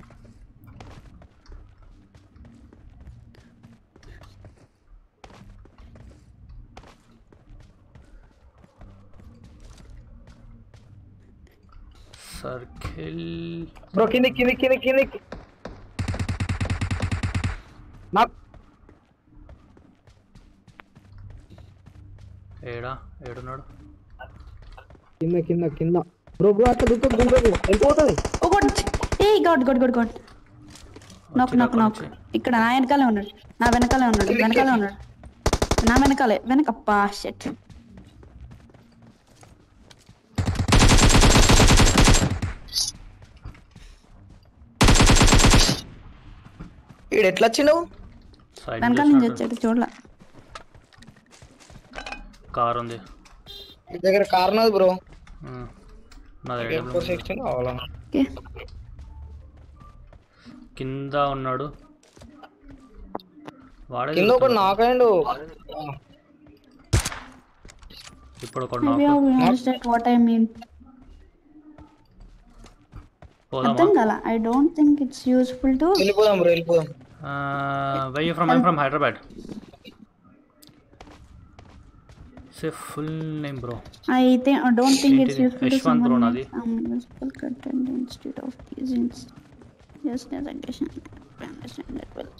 Speaker 1: Circle
Speaker 5: bro కిందికి
Speaker 1: ఏడున్నాడు?
Speaker 5: కింద bro అట్లా వెళ్ళిపోతుంది.
Speaker 6: ఓ గాడ్, ఏ గాడ్ నాక్ ఇక్కడ నా వెనకాలే ఉన్నాడు, నా వెనకాలే ఉన్నాడు, వెనకప్పా షట్.
Speaker 5: ఈడు ఎట్లా వచ్చినావు?
Speaker 6: వెనకాల నుంచి వచ్చాడు చూడలా.
Speaker 1: కార్ ఉంది
Speaker 5: మీ దగ్గర కార్ ఉన్నది బ్రో.
Speaker 1: నా దగ్గర
Speaker 5: 416 కావాలా?
Speaker 1: కింద ఉన్నాడు వాడే.
Speaker 5: కింద ఒకటి నాకండు.
Speaker 1: ఇప్పుడు ఒక
Speaker 6: Maybe I will understand what I mean. అర్థం కాలా. I don't think it's useful to.
Speaker 5: వెళ్ళిపోదాం bro.
Speaker 1: Where you from? I'm from Hyderabad. Say full name bro.
Speaker 6: I don't think it's useful to
Speaker 1: Yashwant bro
Speaker 6: someone
Speaker 1: nadi.
Speaker 6: make useful content instead of using just as addition. I understand that well.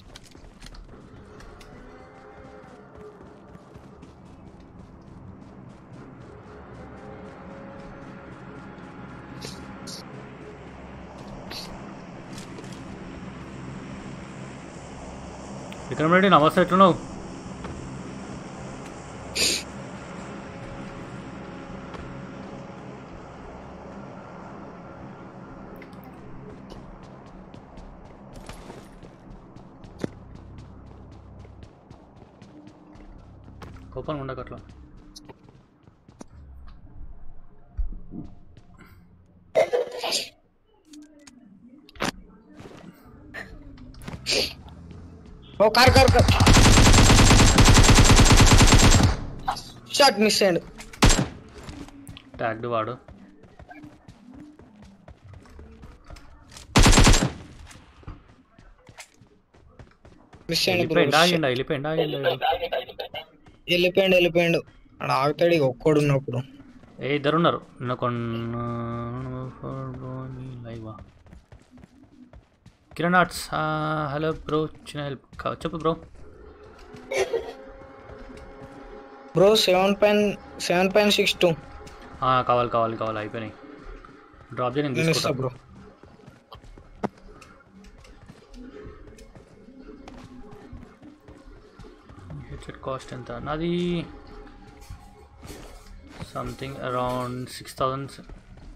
Speaker 1: Vikram Reddy నమస్తే, ఎట్లున్నావు? కోపం ఉండకట్లా.
Speaker 5: ఓ car shot miss అయ్యాడు.
Speaker 1: Tagged వాడు.
Speaker 5: Miss అయ్యాడు bro.
Speaker 1: వెళ్ళిపోయిండు.
Speaker 5: వెళ్ళిపోయాడు. అక్కడ ఆగుతాడు ఇక ఒక్కడు ఉన్నప్పుడు.
Speaker 1: ఏ ఇద్దరు ఉన్నారు నిన్న లైవా కిరణ్ ఆర్ట్స్ హలో బ్రో చిన్న హెల్ప్ చెప్పు బ్రో
Speaker 5: బ్రో 7.62
Speaker 1: కావాలి అయిపోయినాయి డ్రాప్ చేయి నేను తీసుకుంటా
Speaker 5: బ్రో
Speaker 1: హెడ్సెట్ కాస్ట్ ఎంత నాది సంథింగ్ అరౌండ్ 6000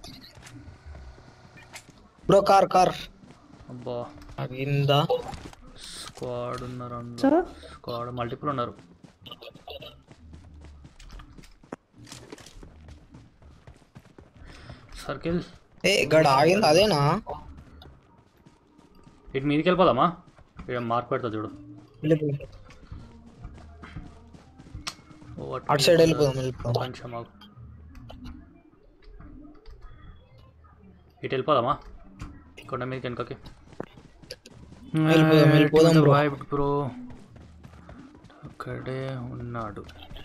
Speaker 5: బ్రో కార్
Speaker 1: అబ్బా
Speaker 5: అవిందా
Speaker 1: స్క్వాడ్ ఉన్నారు స్క్వాడ్ మల్టిపుల్ ఉన్నారు సర్కిల్
Speaker 5: ఏ గడ ఆగింది అదేనా
Speaker 1: ఇటు మీదకి వెళ్ళిపోదామా ఇక్కడ మార్క్ పెడతా చూడు
Speaker 5: అటు సైడ్ వెళ్ళిపోదాం
Speaker 1: కొంచెం ఇటు వెళ్ళిపోదామా కొండ మీదకి వెనుకకి బ్రో అక్కడే ఉన్నాడు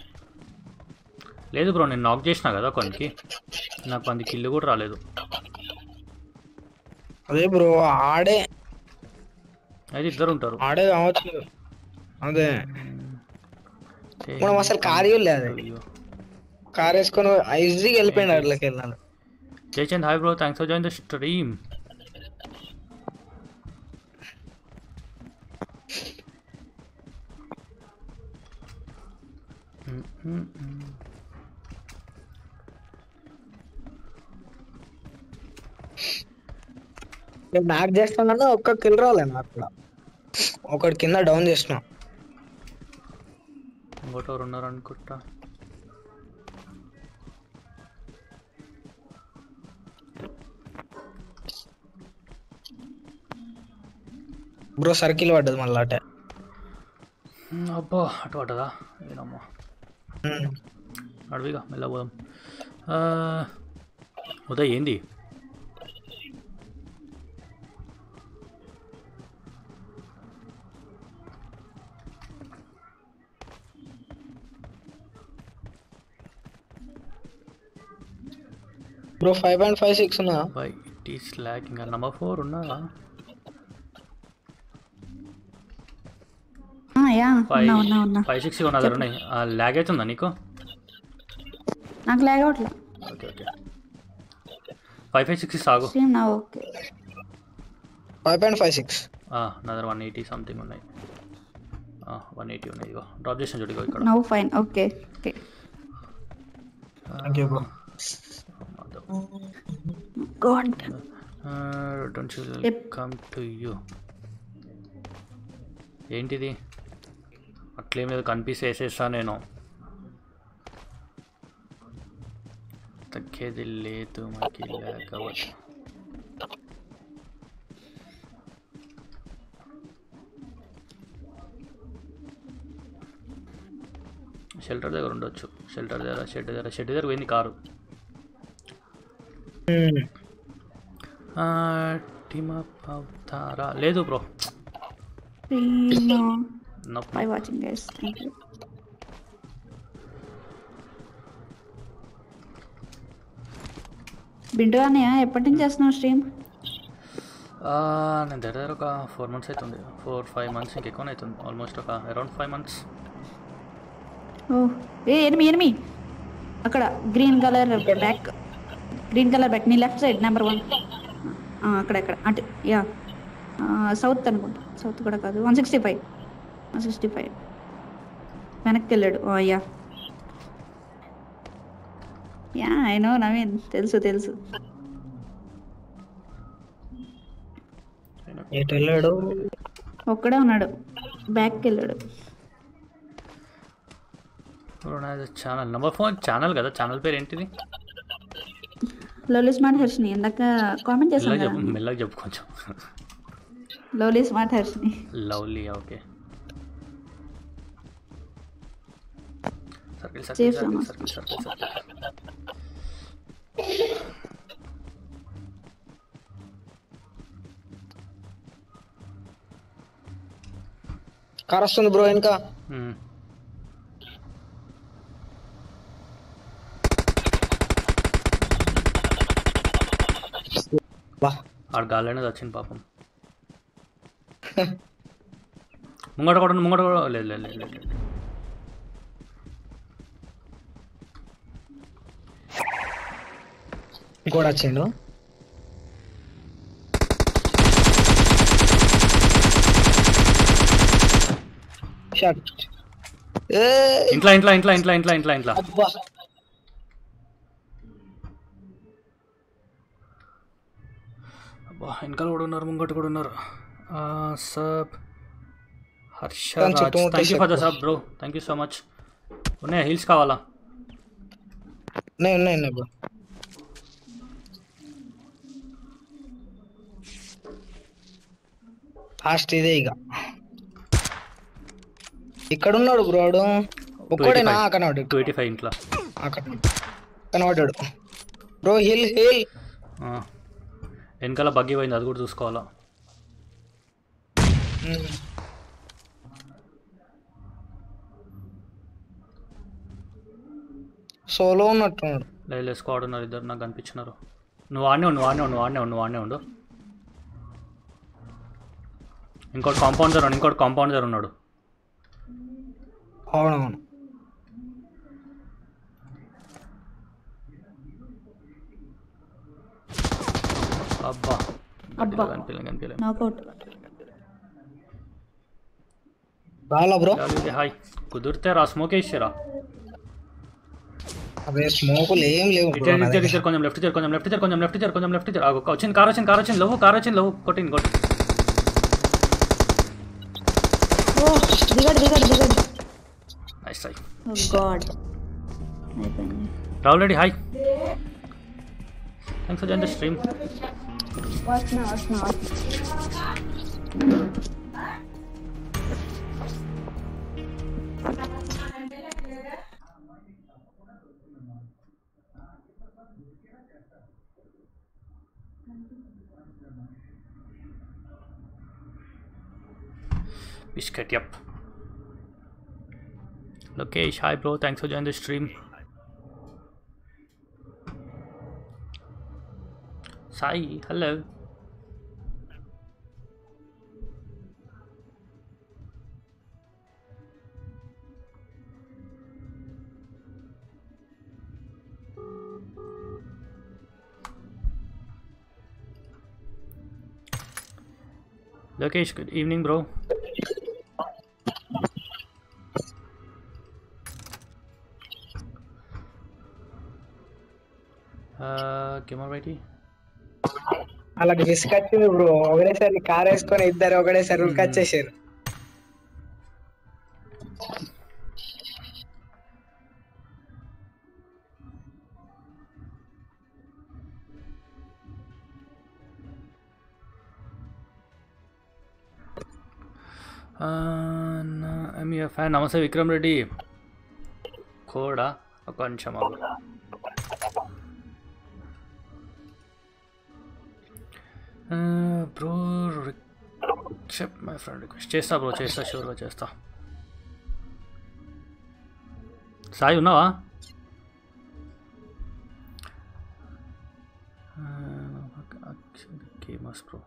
Speaker 1: లేదు బ్రో నేను నాక్ చేసినా కదా కొనికి నాకు 10 కిల్లు కూడా రాలేదు
Speaker 5: అదే బ్రో ఆడే
Speaker 1: అయితే ఇద్దరు ఉంటారు
Speaker 5: ఆడే కావచ్చు అదే మనం అసలు కార్ లేదు కార్ వేసుకొని ఈజీగా వెళ్ళిపోయింది అట్లకి వెళ్ళాలి
Speaker 1: Jayachand hi bro thanks for join the stream
Speaker 5: నేను మ్యాక్ చేస్తాను ఒక్క కిల్ రాలే నాకు కూడా ఒకటి కింద డౌన్ చేసిన
Speaker 1: ఇంకోటోరు ఉన్నారు అనుకుంటా
Speaker 5: బ్రో సర్కిల్ పడ్డది మళ్ళీ అటే
Speaker 1: అబ్బా అటు పడ్డదా ఏనమ్మా అడవిగా మెల్ల పోదాం ఉదయ్ ఏంది
Speaker 5: బ్రో 5.56 ఉన్నా
Speaker 1: by it is lagging number 4 ఉన్నారా
Speaker 6: యా ఉన్నా
Speaker 1: 560 ఉన్న దగ్గర ఉన్నాయి లాగ్ అవుతుందా నీకు
Speaker 6: నాకు లాగ్ అవట్లే
Speaker 1: ఓకే 556 సాగు
Speaker 6: సేమ్ నా ఓకే
Speaker 5: 5.56
Speaker 1: నా దగ్గర 180 సంథింగ్ ఉన్నాయి 180 ఉన్నాయి ఇగో డ్రాప్ చేసిన చూడు ఇగో ఇక్కడ
Speaker 6: now fine okay
Speaker 5: thank you bro
Speaker 6: god
Speaker 1: don't you come to you ఏంటిది అట్లేం లేదు కనిపిస్తే వేసేస్తా నేను తగ్గేది లేదు మనకి లేకపోతే షెల్టర్ దగ్గర ఉండొచ్చు షెల్టర్ దగ్గర షెడ్ దగ్గర పోయింది కారు టీమ్ అప్ అవుతారా లేదు bro
Speaker 6: bye watching guys thank you Bintu అన్నయ్య ఎప్పటి నుంచి చేస్తున్నావు స్ట్రీమ్
Speaker 1: నేను దగ్గర ఒక 4 months అవుతుంది 4-5 months ఇంకెక్కువ అవుతుంది ఆల్మోస్ట్ ఒక అరౌండ్ 5 months
Speaker 6: ఓ ఎనిమి అక్కడ గ్రీన్ కలర్ బ్యాక్ నీ లెఫ్ట్ సైడ్ నెంబర్ 1 అక్కడ అంటే యా సౌత్ అనుకుంటా సౌత్ కూడా కాదు 165 వెనక్కి వెళ్ళాడు యా ఐ నో నవీన్ తెలుసు
Speaker 5: ఎటు వెళ్ళాడు
Speaker 6: ఒక్కడే ఉన్నాడు బ్యాక్కి వెళ్ళాడు
Speaker 1: ఛానల్ నెంబర్ 4 ఛానల్ కదా ఛానల్ పేరు ఏంటిది
Speaker 6: లవ్లీ స్మార్ట్ హర్షిని ఇందాక కామెంట్ చేశాను
Speaker 1: మెల్లగా చెప్పు కొంచెం
Speaker 6: lovely smart Harshini
Speaker 1: lovely okay circle
Speaker 5: car వస్తుంది బ్రో ఇంకా
Speaker 1: ఆడు గాలిలోనే వచ్చింది పాపం. ముంగట కూడా లేదు లేదు లేదు లేదు.
Speaker 5: ఇంకోటి వచ్చిండు.
Speaker 1: ఇంట్లో ఇంట్లో ఇంట్లో ఇంట్లో ఇంట్లో ఇంట్లో ఇంట్లో
Speaker 5: అబ్బా
Speaker 1: అబ్బా వెనకాల కూడా ఉన్నారు, ముంగట కూడా ఉన్నారు. Sub Harsha Raj, thank you for the sub bro, thank you so much. ఉన్నాయా హీల్స్ కావాలా?
Speaker 5: ఉన్నాయి బ్రో. లాస్ట్ ఇదే ఇక. ఇక్కడ ఉన్నాడు బ్రో, వాడు ఒక్కడేనా? కనబడ్డాడు
Speaker 1: 285 ఇంట్లో
Speaker 5: కనబడ్డాడు బ్రో. హిల్
Speaker 1: వెనకాల బగ్గి పోయింది, అది కూడా చూసుకోవాలా.
Speaker 5: సోలో ఉన్నట్టున్నాడు.
Speaker 1: లేదు స్క్వాడ్ ఉన్నారు, ఇద్దరు నాకు కనిపించినారు. నువ్వు ఆడనే ఉండు. ఇంకోటి కాంపౌండ్ దగ్గర ఉన్నాడు.
Speaker 5: అవునవును.
Speaker 1: అబ్బా కనిపించలే.
Speaker 6: నాకౌట్.
Speaker 5: రాలా బ్రో?
Speaker 1: హాయ్, కుదిరితే రా, స్మోక్ వేసిరా.
Speaker 5: అదే స్మోకులు ఏం లేవు.
Speaker 1: కొంచెం లెఫ్ట్ వచ్చింది. కార్ వచ్చింది లవ్ కొట్టింది. Nice try.
Speaker 6: ఓ గాడ్, అయిపోయింది.
Speaker 1: Rahul Reddy hi, thanks for joining the stream. Biscuit, yep. Lokesh, hi bro, thanks for joining the stream. Sai, hello. Lokesh, good evening bro. Game already?
Speaker 5: అలాగే విసుకొచ్చింది bro. ఒకటేసారి car వేసుకొని ఇద్దరు ఒకటేసారి ఉరికొచ్చేసారు.
Speaker 1: Fan. నమస్తే విక్రమ్ రెడ్డి. కోడా ఒక నిమిషం అవ్వ. Bro accept my friend request. చేస్తా బ్రో, షూర్గా చేస్తా. సాయి ఉన్నావా? గేమర్స్ బ్రో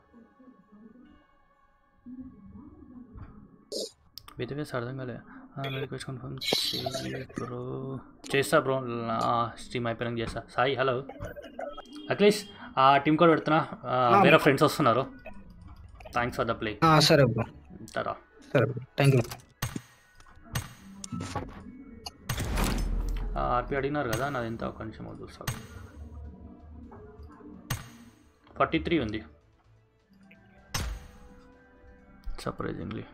Speaker 1: వితవేస్ అర్థం కాలే. Request confirm bro. చేస్తా బ్రో, స్ట్రీమ్ అయిపోయినాక చేస్తా. సాయి హలో. అట్లీస్ట్ ఆ టీమ్ కోడ్ పెడుతున్నా, వేరే ఫ్రెండ్స్ వస్తున్నారు. Thanks for the play.
Speaker 5: సరే బ్రో, సరే బ్రో, థ్యాంక్ యూ.
Speaker 1: ఆర్పి అడిగినారు కదా, నాది ఎంత ఒక నిమిషం చూస్తా. 43 ఉంది surprisingly.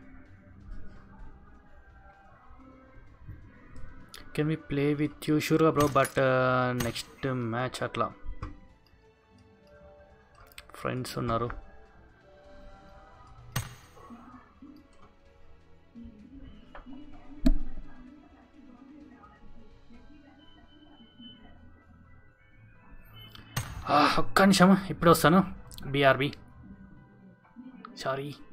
Speaker 1: Can we play with you? షూర్గా బ్రో, బట్ నెక్స్ట్ మ్యాచ్ అట్లా ఫ్రెండ్స్ ఉన్నారు. ఒక్క నిమిషం, ఇప్పుడు వస్తాను. BRB sorry.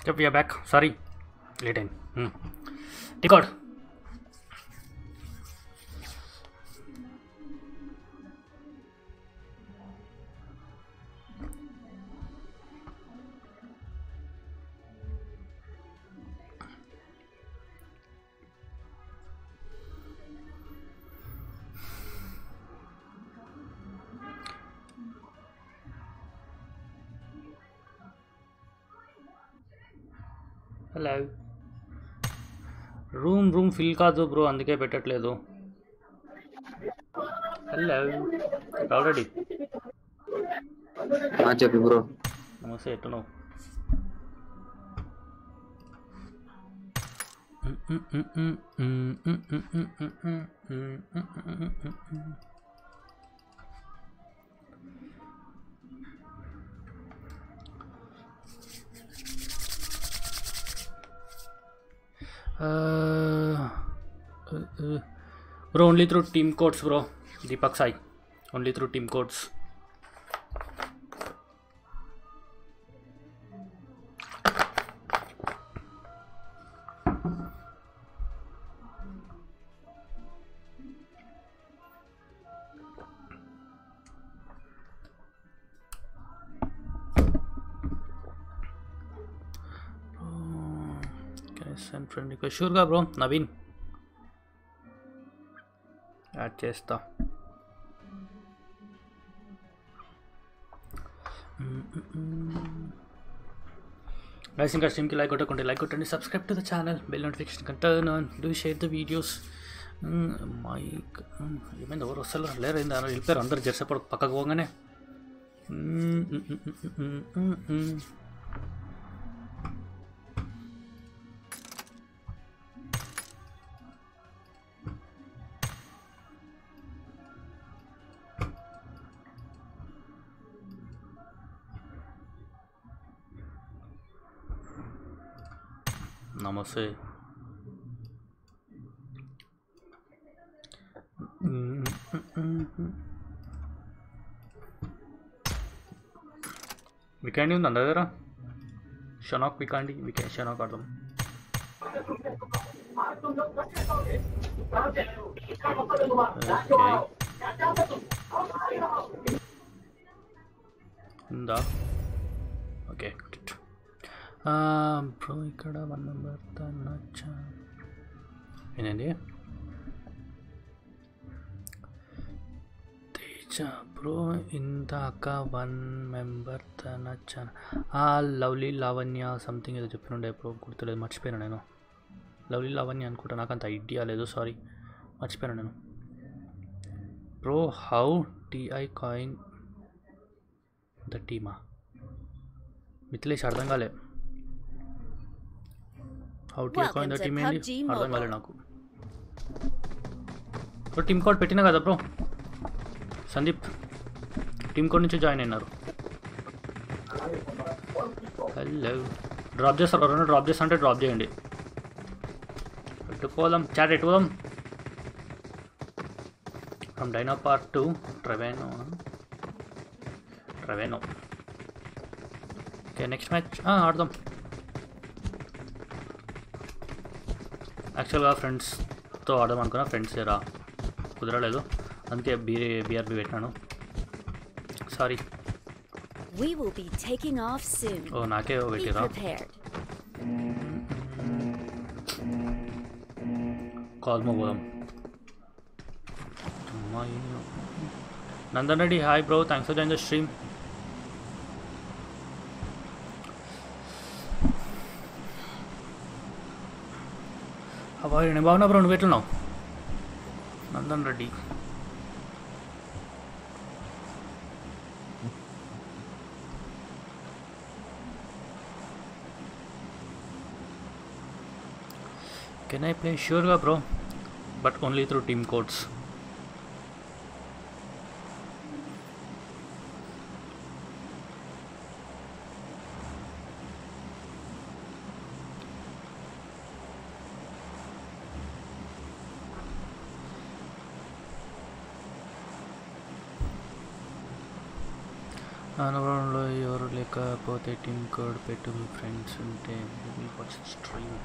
Speaker 1: Yep, we are back. Sorry, late time. Record. Hello room fill కాదు బ్రో, అందుకే పెట్టట్లేదు. హలో ఆల్రెడీ
Speaker 5: చెప్పు బ్రో.
Speaker 1: నమస్తే, ఎట్టున్నావు? Bro, only through team codes, bro. Deepak Sai, only through team codes. Send friend request. Sure గా bro, Naveen add చేస్తా. Guys, ఇంకా స్ట్రీమ్కి లైక్ కొట్టండి, లైక్ కొట్టండి, subscribe to the channel, bell notification turn on, do share the videos. Mic ఏమైంది, ఎవరు వస్తారు లేరు, అయింది వెళ్ళిపోయారు అందరు జెర్సేపడు పక్కకు పోగానే. నమస్తే. వికాండి ఉంది అందరి దగ్గర. షనాక్ వికాండి, షనాక్ ఆడదాం. ఉందా? ఓకే బ్రో, ఇక్కడ 1 నెంబర్ తనచ్చా ఏంటండి తేజ బ్రో, ఇందాక 1 మెంబర్ తనచ్చా. లవ్లీ లావణ్య సంథింగ్ ఏదో చెప్పినుండే బ్రో, గుర్తులేదు, మర్చిపోయాను నేను. లవ్లీ లావణ్య అనుకుంటా, నాకు అంత ఐడియా లేదు, సారీ, మర్చిపోయాను నేను. Bro, how to coin the టీమా? మిథిలేష్, అర్థం కాలే. How to coin the team ఏంటి అర్థం కాలేదు నాకు. బ్రో, టీమ్ కోడ్ పెట్టినా కదా బ్రో. సందీప్ టీమ్ కోడ్ నుంచి జాయిన్ అయినారు. హలో, డ్రాప్ చేస్తారు ఎవరైనా? డ్రాప్ చేస్తా అంటే డ్రాప్ చేయండి. ఎట్టుకోదాం, చాట్ ఎట్టుకోదాం. ఫ్రమ్ డైనో పార్ట్ 2 ట్రెవెనో. ఓకే, నెక్స్ట్ మ్యాచ్ ఆడదాం. యాక్చువల్గా ఫ్రెండ్స్తో ఆడదాం అనుకున్నా, ఫ్రెండ్స్ రా కుదరలేదు, అందుకే బీఆర్బీ పెట్టినాను, సారీ. ఓ, నాకే పెట్టిరా. కాల్మో పోదాం. Nandan Reddy, hi bro, thanks for join the stream. నేను బాగున్నా బ్రో, నువ్వు ఎట్లున్నావు? Nandan Reddy. Can I play? ష్యూర్గా bro, but only through team codes. అనుభవంలో ఎవరు లేకపోతే టీమ్ కోడ్ పెట్టు, మీ ఫ్రెండ్స్ ఉంటే వాచ్ స్ట్రీమ్.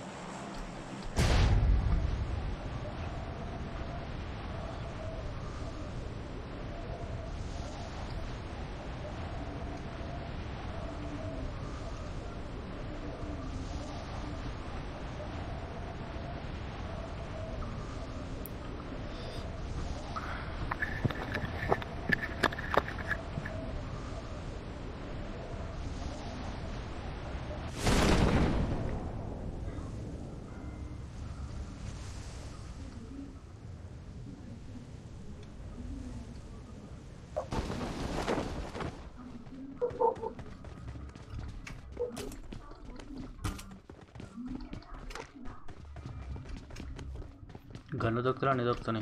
Speaker 1: గన్ను దొక్కుతా అన్ని దొక్కుతున్నాయి.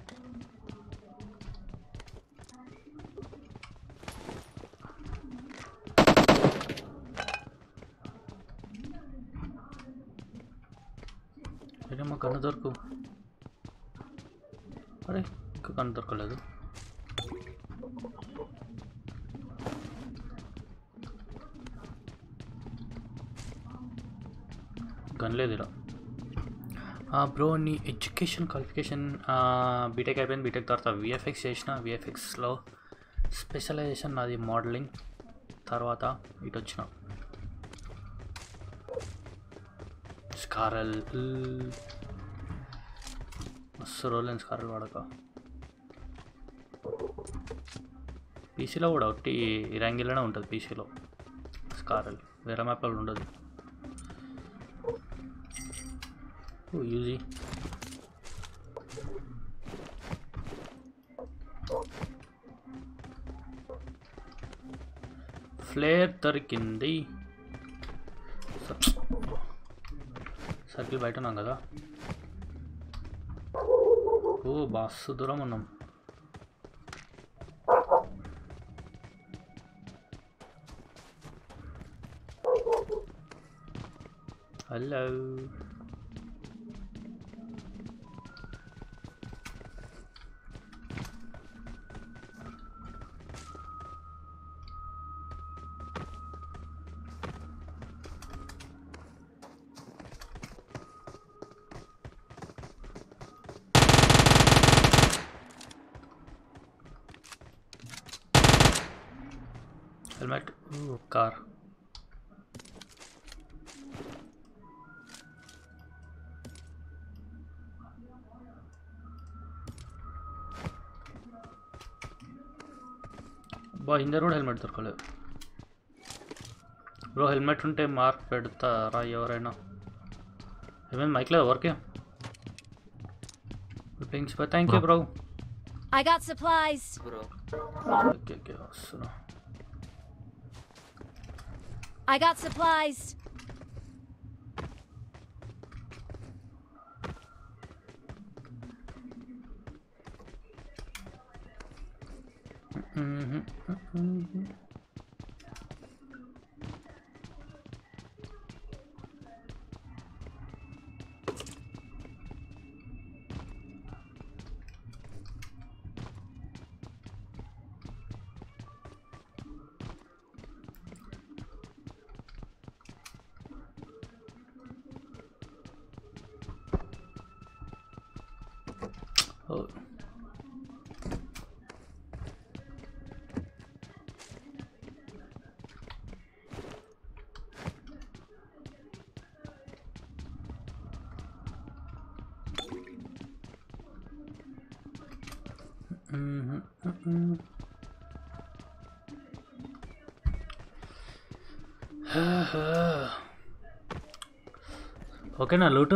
Speaker 1: ఏమో గన్ను దొరకు. అరే ఇంకా గన్ను దొరకలేదు. గన్ లేదు ఇలా. బ్రో నీ ఎడ్యుకేషన్ క్వాలిఫికేషన్ బీటెక్ అయిపోయింది. బీటెక్ తర్వాత విఎఫ్ఎక్స్ చేసిన. విఎఫ్ఎక్స్లో స్పెషలైజేషన్ నాది మోడలింగ్. తర్వాత ఇటు వచ్చిన స్కారల్. మస్తు రోజులు స్కారల్ వాడక. పీసీలో కూడా ఒకటి ర్యాంగిల్లోనే ఉంటుంది. పీసీలో స్కారల్ వేరే మ్యాప్లో ఉండదు. ఈజీ. ఫ్లేర్ దొరికింది. సర్కిల్ బయట ఉన్నాం కదా. ఓ బాస్ దూరం ఉన్నాం. హలో हेलमेट कार बा हिंदे रोड हेलमेट दొరకలేదు బ్రో. హెల్మెట్ ఉంటే మార్క్ పెడతారా ఎవరైనా? ఏమైనా మైక్ లేదు ఎవరికి? Thanks bye. Thank you bro.
Speaker 2: I got supplies.
Speaker 7: Bro.
Speaker 1: Okay okay వస్తున్నా.
Speaker 2: I got supplies.
Speaker 1: Oh. ఓకేనా లూటు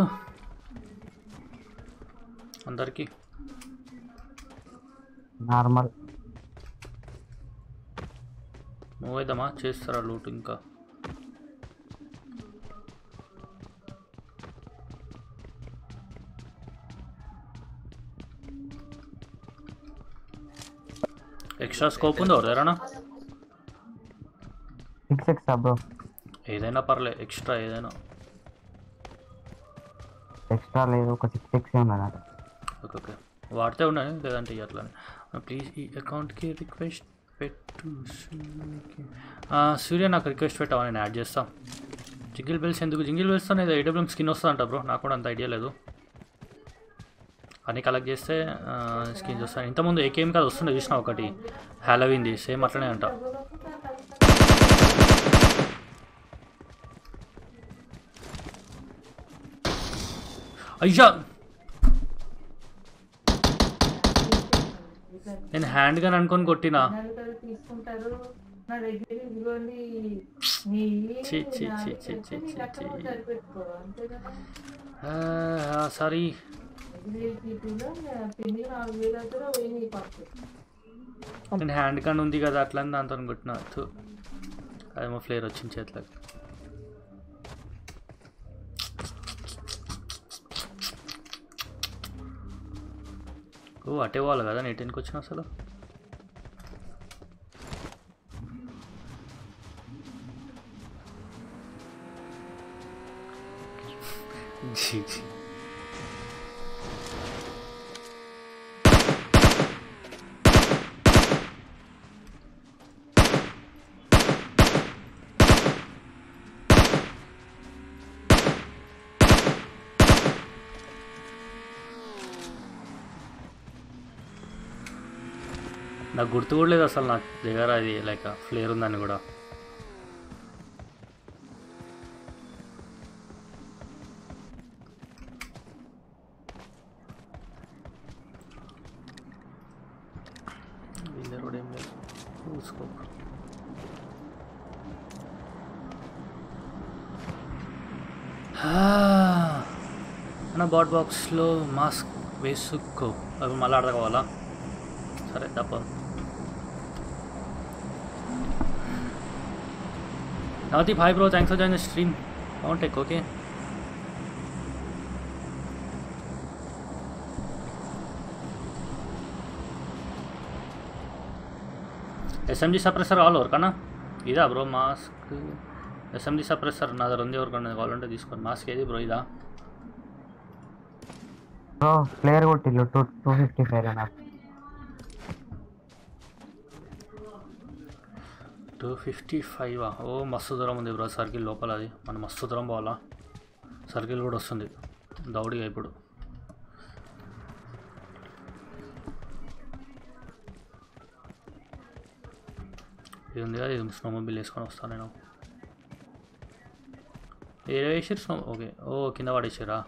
Speaker 1: అందరికి?
Speaker 5: నార్మల్.
Speaker 1: మూవ్ అయిద్దామా? చేస్తారా లూట్? ఇంకా ఎక్స్ట్రా స్కోప్ ఉందా ఎవరైనా?
Speaker 5: 6x bro.
Speaker 1: ఏదైనా పర్లే, ఎక్స్ట్రా ఏదైనా.
Speaker 5: ఎక్స్ట్రా లేదు, ఒక 6x ఉన్నది.
Speaker 1: ఓకే ఓకే వాడితే ఉన్నాయి లేదంటే అట్లానే. ప్లీజ్ ఈ అకౌంట్కి రిక్వెస్ట్ పెట్టు సూర్య నాకు రిక్వెస్ట్ పెట్టావా, నేను యాడ్ చేస్తా. జింగిల్ బెల్స్ ఎందుకు? జింగిల్ బెల్స్తో నేను ఏడబ్ల్యూఎం స్కిన్ వస్తుందంట బ్రో, నాకు కూడా అంత ఐడియా లేదు. అన్నీ కలెక్ట్ చేస్తే స్కిన్స్ వస్తాయి. ఇంతకుముందు ఏకేం కాదు వస్తుండే చూసిన ఒకటి హ్యాలోవిన్ది, సేమ్ అట్లనే అంట. అయ్యా నేను హ్యాండ్ గన్ అనుకొని కొట్టినా. సారీ నేను హ్యాండ్ గన్ ఉంది కదా అట్లా దాంతో కొట్టిన. అదేమో ఫ్లేర్ వచ్చింది చేతిలోకి. ఓ అటే వాళ్ళు కదా నేను ఎన్నికి వచ్చిన అసలు. జీ జీ నాకు గుర్తు కూడా లేదు అసలు నాకు దగ్గర అది లైక్ ఫ్లేర్ ఉందని కూడా. అన్న బాట్ బాక్స్లో మాస్క్ వేసుకో, అవి మళ్ళీ అర్థం కావాలా? సరే తప్ప. Navdeep, hi bro, thanks for joining the stream. Don't take, okay? SMG suppressor all over kana? Ida bro mask. SMG suppressor na dar undi ఎవరికన్నా కావాలంటే తీసుకోండి. మాస్క్ ఏది బ్రో? ఇదా
Speaker 7: బ్రో ప్లేయర్ కొట్టిల్లు 255 అన్న.
Speaker 1: 255 ఓ మస్తు దూరం ఉంది బ్రో సర్కిల్ లోపల. అది మనం మస్తు దూరం పోవాలా. సర్కిల్ కూడా వస్తుంది దౌడిగా. ఇప్పుడు ఇది ఉంది కదా, ఇది స్నోమొబైల్ వేసుకొని వస్తాను నేను. ఏ వేసారు స్నో? ఓకే, ఓ కింద పడేసారా?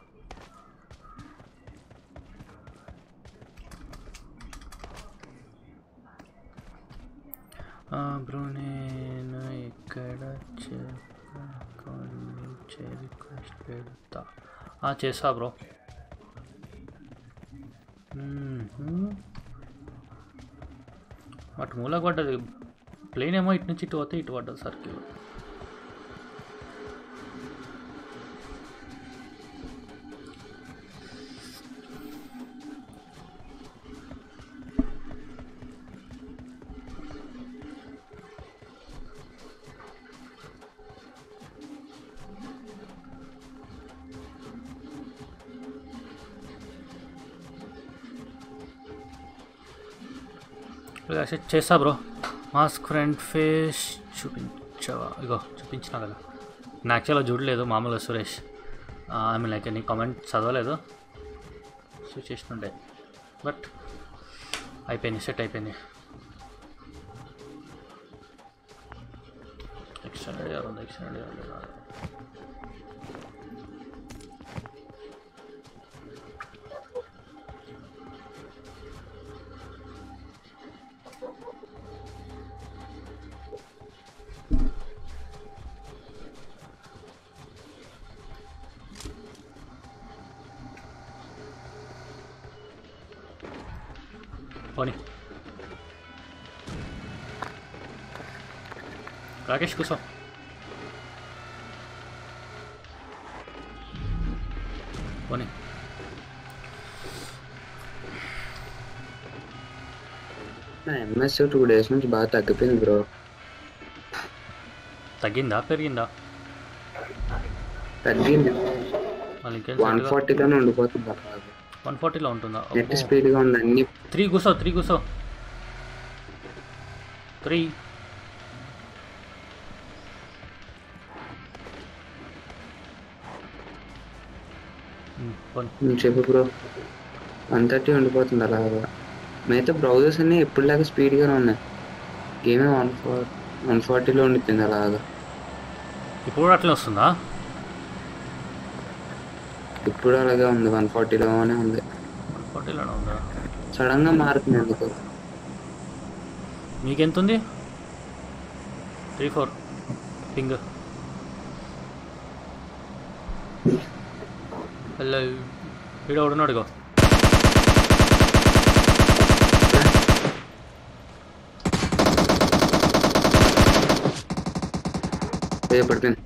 Speaker 1: బ్రో నేను ఇక్కడ రిక్వెస్ట్ పెడతా. చేస్తా బ్రో. అటు మూలకు పడ్డది ప్లేన్ ఏమో, ఇటు నుంచి ఇటు పోతే ఇటు పడ్డది సర్కిల్. చేస్తా బ్రో. మాస్క్ ఫ్రంట్ ఫేస్ చూపించవా? ఇగో చూపించినా కదా. నేను యాక్చువల్గా చూడలేదు మామూలుగా సురేష్. ఐ మీన్ లైక్ నీ కామెంట్ చదవలేదు, సో చేసినుండే. బట్ అయిపోయింది, సెట్ అయిపోయింది. ఎక్స్టెండెడ్ ఉంది, ఎక్స్టెండెడ్ పోనీ. రాకేష్ కూర్చో. పోనీ.
Speaker 5: ఎంఎస్ 2 days నుంచి బాగా తగ్గిపోయింది బ్రో.
Speaker 1: తగ్గిందా పెరిగిందా?
Speaker 5: తగ్గింది. 140లోనే ఉండిపోతుంది.
Speaker 1: 140లో ఉంటుందా?
Speaker 5: నెట్ స్పీడ్గా ఉంది అన్ని.
Speaker 1: 3 కూర్చో, 3 కూర్చో. 3.
Speaker 8: చెప్పు బ్రో 130 ఉండిపోతుంది అలాగా. మిగతా బ్రౌజర్స్ అన్నీ ఎప్పుడులాగా స్పీడ్గానే ఉన్నాయి. గేమ్ 140లో ఉండిపోయింది అలాగా.
Speaker 1: ఇప్పుడు అట్లా వస్తుందా?
Speaker 8: ఇప్పుడు అలాగే ఉంది 140లోనే ఉంది.
Speaker 1: 140లోనే ఉందా?
Speaker 8: సడన్గా మారుతుంది ఎందుకు?
Speaker 1: మీకెంత ఉంది? 3-4 పింగ్. హలో వీడు ఒకడున్నాడు ఇగో.
Speaker 8: పడిపోయింది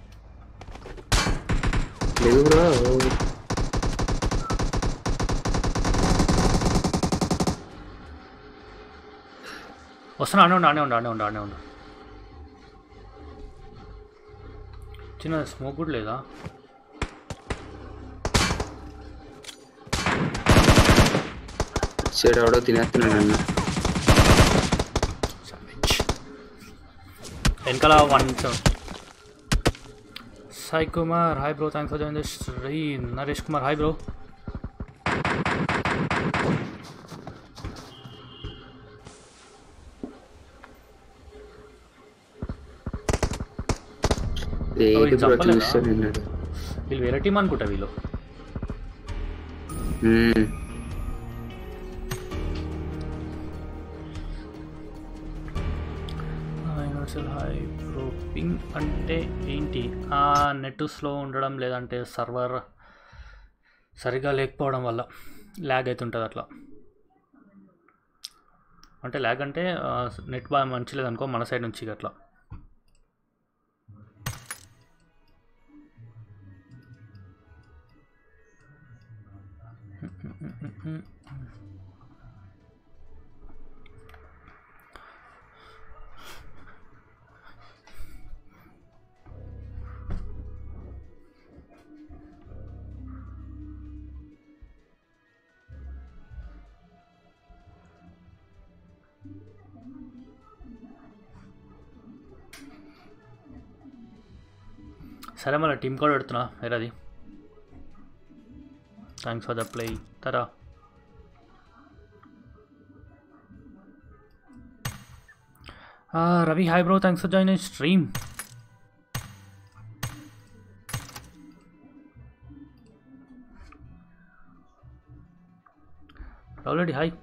Speaker 8: లేదు బ్రో.
Speaker 1: వస్తున్నా. ఆనే ఉండు. చిన్న స్మోక్ కూడా లేదా?
Speaker 8: సైడ్ ఎవడో తినేస్తున్నాడు నన్ను.
Speaker 1: వెనకాల 1 Sai Kumar hi bro, thanks for joining the stream. Naresh Kumar hi bro. వీళ్ళు వేరే టీం అనుకుంటా వీళ్ళు. Hi bro. పింగ్ అంటే ఏంటి? నెట్ స్లో ఉండడం లేదంటే సర్వర్ సరిగా లేకపోవడం వల్ల ల్యాగ్ అవుతుంటుంది అట్లా. అంటే ల్యాగ్ అంటే నెట్ బాగా మంచి లేదనుకో మన సైడ్ నుంచి అట్లా. సరే మళ్ళీ టీమ్ కోడ్ పెడుతున్నా వేరేది. థ్యాంక్స్ ఫర్ ద ప్లే తరా. Ravi hi bro, thanks for joining stream. Already hi.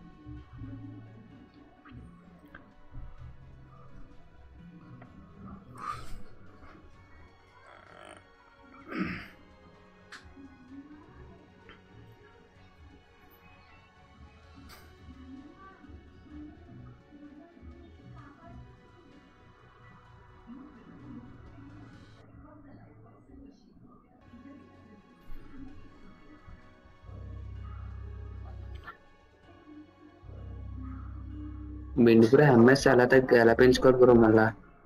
Speaker 8: Bindu కూడా ఎంఎస్ ఎలా పెంచుకోరు బ్రో మళ్ళా.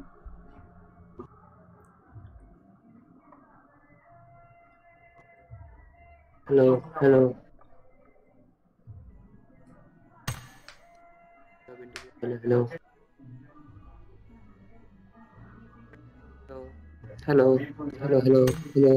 Speaker 8: Hello hello hello hello hello hello hello.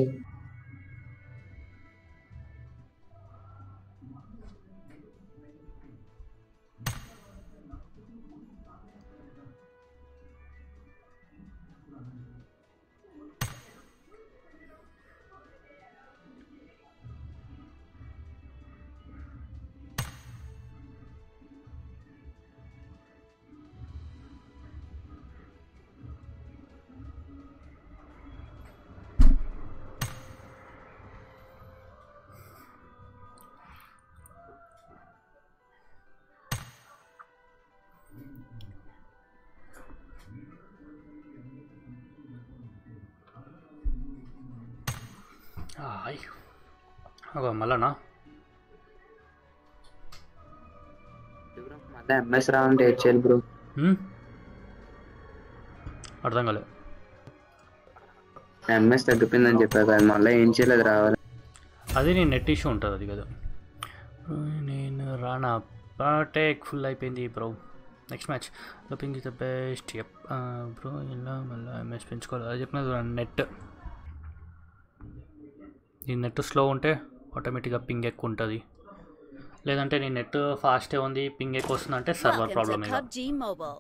Speaker 1: మళ్ళా
Speaker 8: ఎంఎస్ రావంటే హెచ్ఎల్ బ్రో.
Speaker 1: అర్థం కాలేదు.
Speaker 8: ఎంఎస్ తగ్గిపోయిందని చెప్పారు కదా, మళ్ళీ ఏం చేయలేదు రావాలి.
Speaker 1: అది నేను నెట్ ఇష్యూ ఉంటుంది అది కదా. నేను రానా టేక్ ఫుల్ అయిపోయింది bro. Next match ping is the best bro ఇలా మళ్ళీ మ్యాచ్ పెంచుకోవాలి అది చెప్పిన నెట్ నీ నెట్ స్లో ఉంటే ఆటోమేటిక్గా పింగ్ ఎక్కువ ఉంటుంది లేదంటే నీ నెట్ ఫాస్టే ఉంది పింగ్ ఎక్కువ వస్తుంది అంటే సర్వర్ ప్రాబ్లమ్ ఇక
Speaker 2: PUBG Mobile.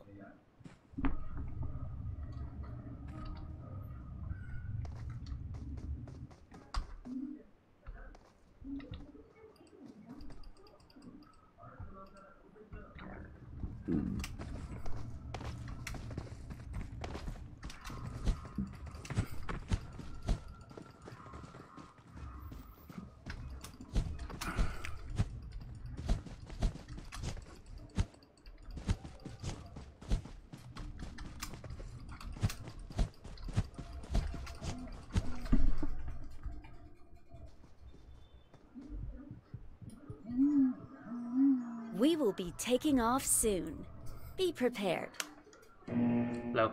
Speaker 2: We will be taking off soon. Be prepared.
Speaker 1: Love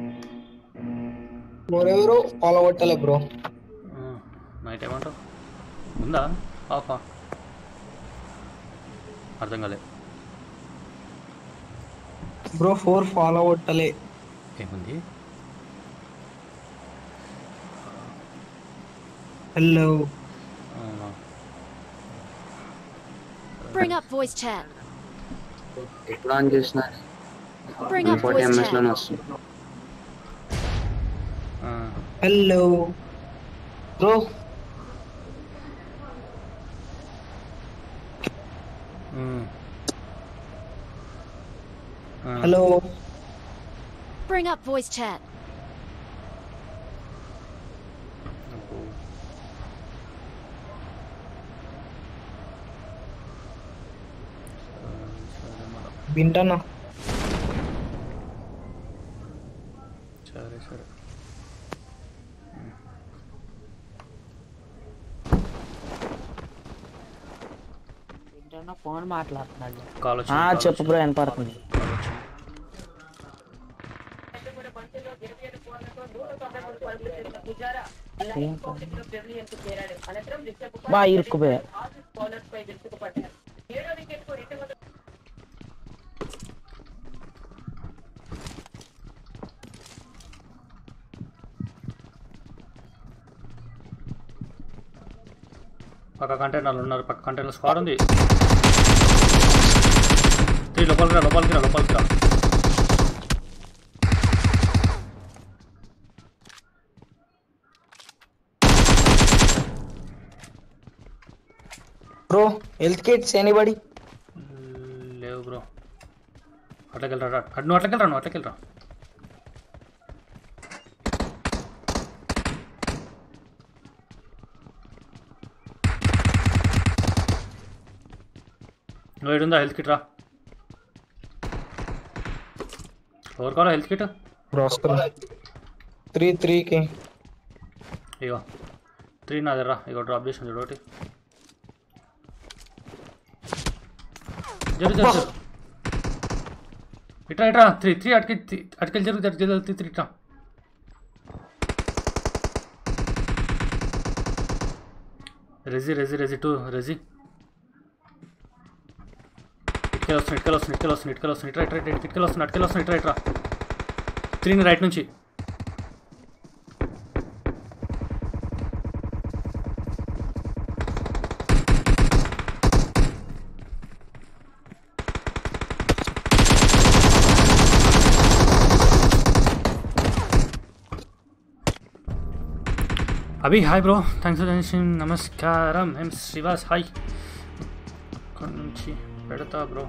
Speaker 5: ఎవరెవరు ఫాలో కొట్టలే బ్రో.
Speaker 1: నైట్ ఏమంటావు ఉందా ఆఫా అర్థం కాలే
Speaker 5: బ్రో 4 ఫాలో కొట్టలే.
Speaker 1: ఏముంది
Speaker 5: hello
Speaker 2: Bring up voice chat.
Speaker 8: ఎప్పుడు ఆన్ చేసినా
Speaker 2: Bring up
Speaker 8: 40
Speaker 2: voice
Speaker 8: ms
Speaker 2: chat.
Speaker 8: లోనే వస్తుంది.
Speaker 5: Hello bro. Hello
Speaker 2: Bring up voice chat.
Speaker 5: వింటానా?
Speaker 1: సరే సరే
Speaker 9: వింటానా? ఫోన్ మాట్లాడుతున్నాడు.
Speaker 1: కాల్ వచ్చింది
Speaker 9: చెప్పు బ్రో వినపడుతుంది. బా ఇరుక్కుపోయా.
Speaker 1: పక్క కంటైనర్లు ఉన్నారు పక్క కంటైనర్ స్క్వాడ్ ఉంది లోపలికి రా లోపలికి రా లోపలికి రా
Speaker 5: బ్రో హెల్త్ కిట్స్ ఎనీబడి?
Speaker 1: లేవు బ్రో అట్లకెళ్ళరా నువ్వు అట్లకెళ్ళరా నువ్వు ఏడుందా హెల్త్ కిట్ రా ఎవరు కావాలా హెల్త్ కిట్
Speaker 5: బ్రో 3
Speaker 1: ఇగో 3 నా దగ్గర ఇగో డ్రాప్ చేసిన చూడు ఒకటి జరు ఇట్రా 3 అటుకెళ్ళి జరు 3 ఇట్రా రెజీ 2 రెజీ ఇటుకెళ్ళి వస్తుంది ఇట్రా 3 రైట్ నుంచి Abhi hi bro thanks for joining నమస్కారం ఎం శ్రీవాస్ హాయ్ ఇక్కడ నుంచి పెడతా బ్రో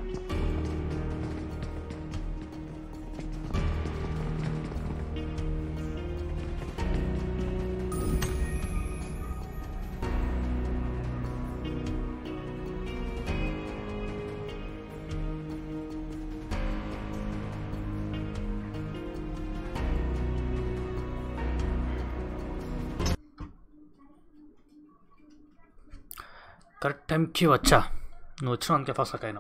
Speaker 1: కరెక్ట్ టైంకి వచ్చా నువ్వు వచ్చినా అందుకే ఫస్ట్ అయినా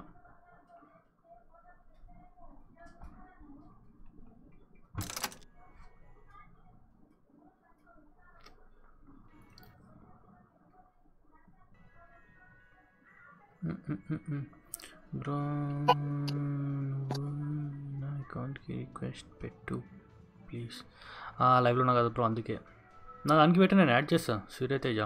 Speaker 1: బ్రో రిక్వెస్ట్ పెట్టు ప్లీజ్. లైవ్లో ఉన్నా కదా బ్రో, అందుకే నా దానికి పెట్టి నేను యాడ్ చేస్తాను. సూర్యతేజ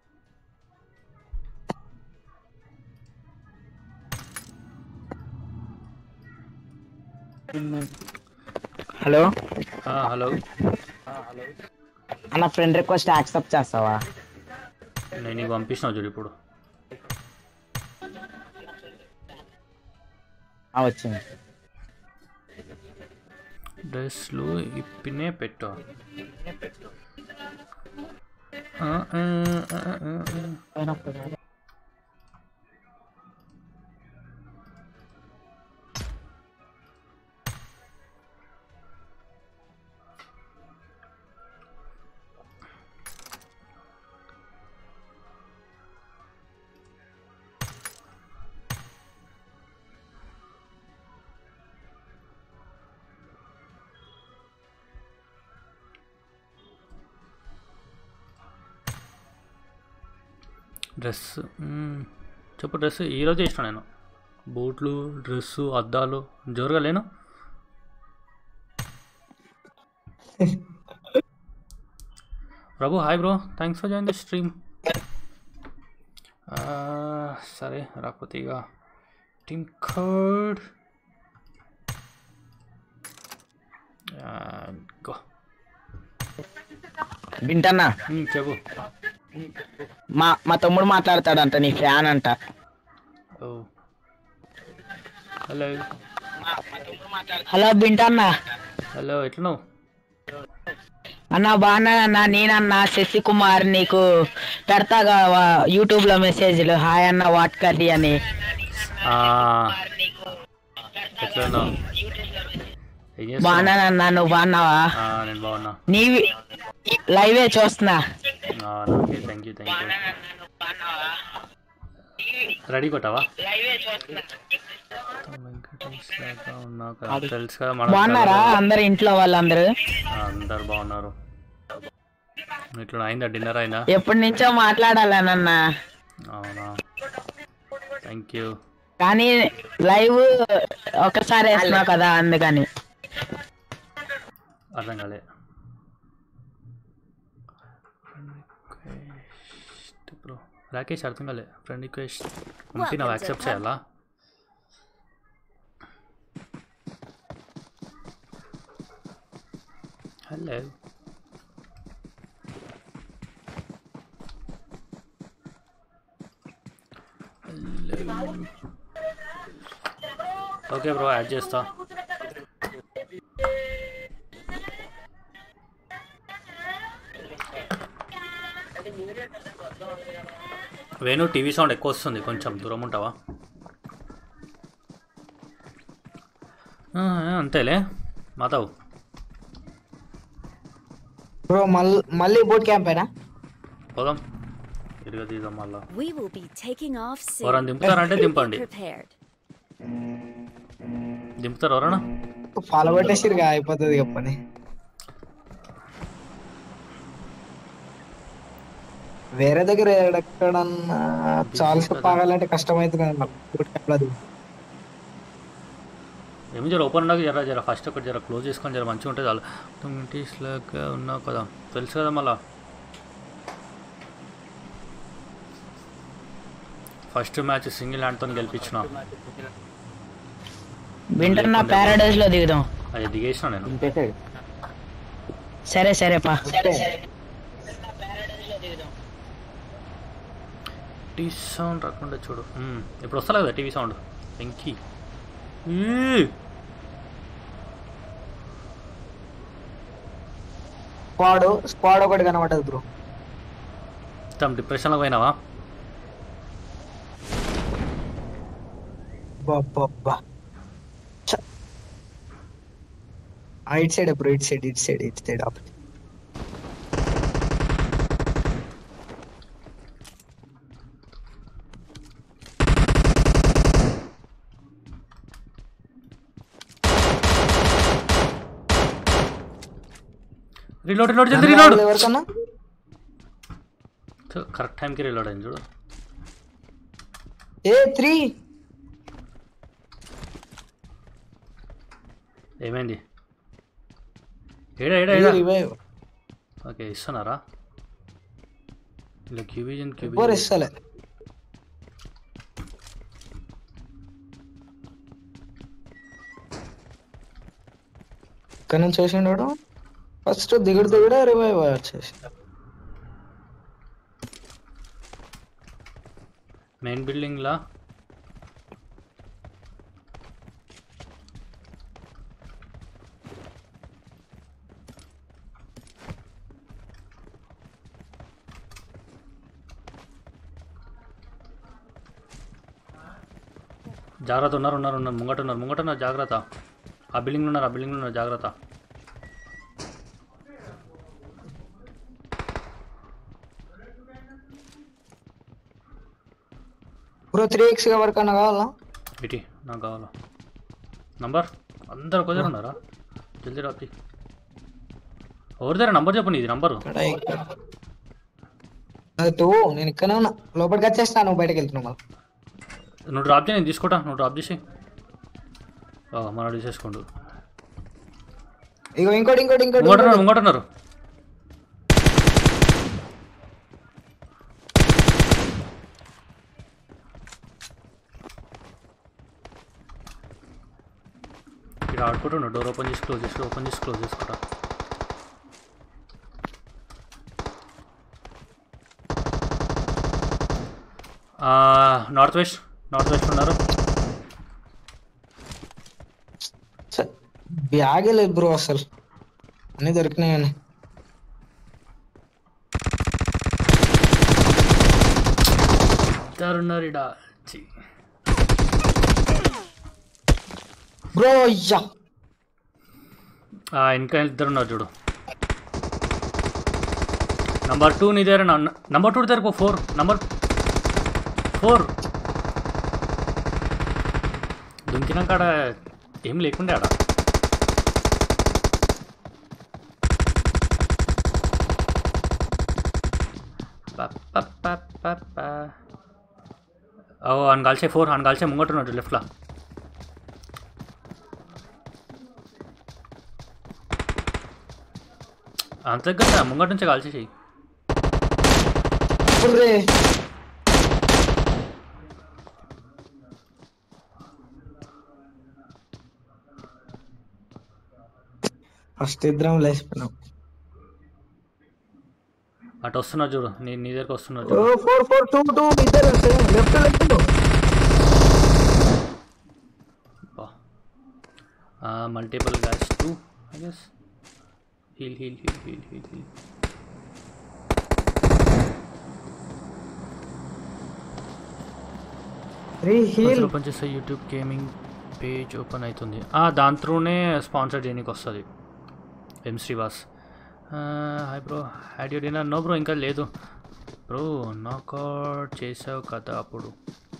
Speaker 9: హలో
Speaker 1: హలో
Speaker 9: అన్న ఫ్రెండ్ రిక్వెస్ట్ యాక్సెప్ట్ చేస్తావా?
Speaker 1: నేను నీకు పంపిస్తున్నా చూడు ఇప్పుడు.
Speaker 9: వచ్చింది.
Speaker 1: డ్రెస్లు ఇప్పినే పెట్టు. డ్రెస్ చెప్పు. డ్రెస్ ఈరోజు ఇష్టం నేను. బూట్లు, డ్రెస్సు, అద్దాలు జోరుగా లేను. Prabhu hi bro, thanks for join the stream. సరే రాకపోతే ఇక టీమ్ కోడ్ గో.
Speaker 9: వింటన్నా
Speaker 1: చెప్పు.
Speaker 9: మా తమ్ముడు మాట్లాడతాడంట, నీ ఫ్యాన్ అంట.
Speaker 1: Hello
Speaker 9: hello బింటన్నా.
Speaker 1: హలో ఎట్లున్నావు
Speaker 9: అన్నా? బాగున్నానన్నా. నేనన్నా శశికుమార్, నీకు పెడతాగా యూట్యూబ్ లో మెసేజ్లు, హాయ్ అన్న వాట్ కర్రీ అని.
Speaker 1: ఎట్లున్నావు?
Speaker 9: బాగున్నానన్నా, నువ్వు బాగున్నావా?
Speaker 1: నేను బాగున్నా.
Speaker 9: నీ లైవే చూస్తున్నా.
Speaker 1: Thank you. రెడీ కొట్టావా? తెలుసు కదా.
Speaker 9: బాగున్నారా అందరు? ఇంట్లో వాళ్ళందరూ
Speaker 1: అందరు బాగున్నారు. ఇట్లా అయిందా? డిన్నర్ అయిందా?
Speaker 9: ఎప్పటి నుంచో మాట్లాడాలనన్నా.
Speaker 1: అవునా, థ్యాంక్ యూ.
Speaker 9: కానీ లైవ్ ఒకసారి వేస్తున్నావు కదా, అందుకని.
Speaker 1: అర్థం కాలే. బ్రో రాకేష్ అర్థం కాలే. ఫ్రెండ్ రిక్వెస్ట్ పంపినావు, యాక్సెప్ట్ చేయాలా? హలో ఓకే బ్రో, యాడ్ చేస్తా. వేణు టీవీ సౌండ్ ఎక్కువ వస్తుంది, కొంచెం దూరం ఉంటావా? అంతేలే మాతావు.
Speaker 5: బ్రో మళ్ళీ బూట్ క్యాంప్ అయినా
Speaker 1: పోదాం, తిరిగి తీద్దాం మళ్ళా.
Speaker 2: We will be taking off soon.
Speaker 1: ఎవరైనా దింపుతారంటే దింపండి.
Speaker 2: Prepared.
Speaker 1: దింపుతారు ఎవరన్నా?
Speaker 5: ఫాలో పెట్టేసిరుగా, అయిపోతుంది చెప్పని. వేరే దగ్గర ఎక్కడన్నా చాలా సేపు ఆగాలంటే కష్టమవుతుంది కదా బూట్ క్యాంప్ అది.
Speaker 1: ఏమి జర ఓపెన్ ఉండగా జర ఫస్ట్ ఒకటి జర క్లోజ్ చేసుకొని జర మంచిగా ఉంటుంది. చాలా లాగా ఉన్నావు కదా, తెలుసు కదా. మళ్ళా ఫస్ట్ మ్యాచ్ సింగిల్ హ్యాండ్తో గెలిపించిన.
Speaker 9: వింటున్నా, ప్యారడైజ్ లో దిగుదాం.
Speaker 1: అది దిగేసిన నేను.
Speaker 9: సరే సరేపా.
Speaker 1: టీవీ సౌండ్ రాకుండా చూడు. ఇప్పుడు వస్తా కదా టీవీ సౌండ్. వెంకీ
Speaker 5: స్క్వాడ్ ఒకటి కనబడదు బ్రో.
Speaker 1: మొత్తం డిప్రెషన్లో పోయినావా?
Speaker 5: It side bro, it side up.
Speaker 1: Reload జల్దీ రీలోడ్.
Speaker 5: ఎవరికన్నా
Speaker 1: కరెక్ట్ టైంకి రీలోడ్ అయింది చూడు.
Speaker 5: A3
Speaker 1: ఏమైంది? ఏడా
Speaker 5: రివైవ్
Speaker 1: ఓకే ఇస్తున్నారా ఇలా క్యూబిజన్
Speaker 5: ఎవరు ఇస్తలే ఇక్కడ నుంచి వేసిండు ఫస్ట్ దిగుడు రివైవ్ వచ్చేసి
Speaker 1: మెయిన్ బిల్డింగ్ లా జాగ్రత్త ఉన్నారు ముంగట ఉన్నారు జాగ్రత్త ఆ బిల్డింగ్లో ఉన్నారు జాగ్రత్త
Speaker 5: బ్రో 3x ఎవరికన్నా కావాలా
Speaker 1: ఇటీ నాకు కావాలా నంబర్ అందరు ఒక దగ్గర ఉన్నారా జల్దీ రాత్రి ఎవరి దగ్గర నంబర్ చెప్పండి ఇది నంబరు
Speaker 5: అది టూ నేను ఇక్కడనే ఉన్నా లోపలికి వచ్చేస్తా నువ్వు బయటకు వెళ్తున్నావు
Speaker 1: నువ్వు డ్రాప్ చేయి నేను తీసుకుంటా నువ్వు డ్రాప్ చేసి మన తీసేసుకోండు
Speaker 5: ఇగో ఇంకోటి
Speaker 1: ముంగటున్నారు ఇక్కడ ఆడుకుంటున్నాడు డోర్ ఓపెన్ చేసి క్లోజ్ చేసుకుంటా నార్త్ వెస్ట్ ఉన్నారు
Speaker 5: బ్యాగే లేదు బ్రో అసలు అన్నీ దొరికినాయని
Speaker 1: ఇద్దరున్నారు ఇడా
Speaker 5: బ్రో అయ్యా
Speaker 1: ఇంకా ఇద్దరున్నారు చూడు నంబర్ 2 నీ దగ్గర నంబర్ 2 దగ్గర 4 నంబర్ 4 దుంకినాక ఆడ ఏం లేకుండే ఆడ అని కాల్చే 4 అని కాల్చే ముంగట్టున్నాడు లెఫ్ట్లో అంత దగ్గర ముంగట నుంచే కాల్చేసి
Speaker 5: ఫస్ట్ ఇద్దరం లేచిపోయినాం
Speaker 1: అటు వస్తున్నారు చూడు నీ దగ్గరకు వస్తున్నారు
Speaker 5: 4-4-2-2 ఇద్దరు left
Speaker 1: multiple guys 2 I guess heal open చేస్తే యూట్యూబ్ గేమింగ్ పేజ్ ఓపెన్ అవుతుంది దాని త్రూనే స్పాన్సర్ చేయడానికి వస్తుంది M Srivas hi bro had you dinner no bro ఇంకా లేదు బ్రో నాకౌట్ చేసావు కదా అప్పుడు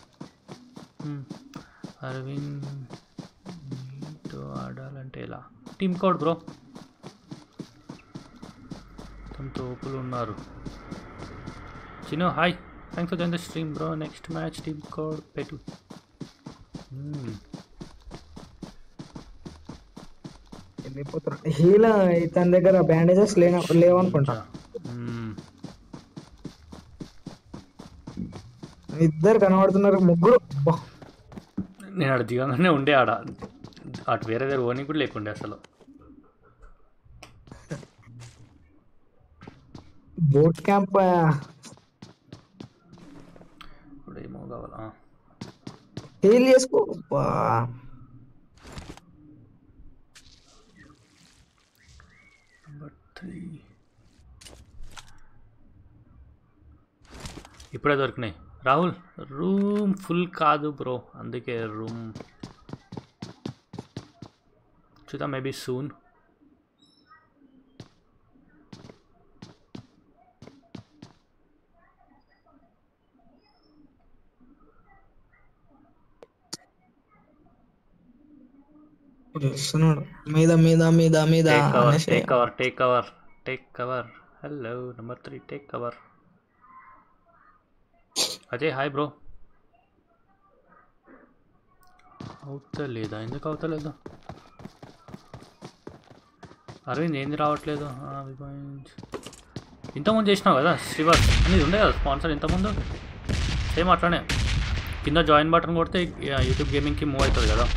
Speaker 1: అరవింద్ మీతో ఆడాలంటే ఎలా టీమ్ కోడ్ బ్రో తోపులు ఉన్నారు చిన్న hi thanks for join the stream bro next match team code పెట్టు
Speaker 5: హీల్ తన దగ్గర బ్యాండేజెస్ లేవనుకుంటా ఇద్దరు కనబడుతున్నారు ముగ్గురు
Speaker 1: నేను ఆడ దిగంగానే ఉండే ఆడ అటు వేరే దగ్గర ఓని కూడా లేకుండే అసలు
Speaker 5: బోట్ క్యాంప్
Speaker 1: ఇప్పుడు ఏమో కావాలా
Speaker 5: హీల్ చేసుకో
Speaker 1: నెంబర్ 3 ఇప్పుడే దొరికినాయి రాహుల్ రూమ్ ఫుల్ కాదు బ్రో అందుకే రూమ్ చూద్దాం మేబీ సూన్
Speaker 5: మీద మీద మీద మీద
Speaker 1: take cover hello number 3 take cover Ajay hi bro అవుతలేదా ఎందుకు అవుతలేదు అరవింద్ ఏంది రావట్లేదు ఇంతకుముందు చేసినావు కదా శ్రీవాస్ అనేది ఉండే కదా స్పాన్సర్ ఇంతకుముందు సేమ్ అట్లానే కింద జాయిన్ బటన్ కొడితే యూట్యూబ్ గేమింగ్కి మూవ్ అవుతుంది కదా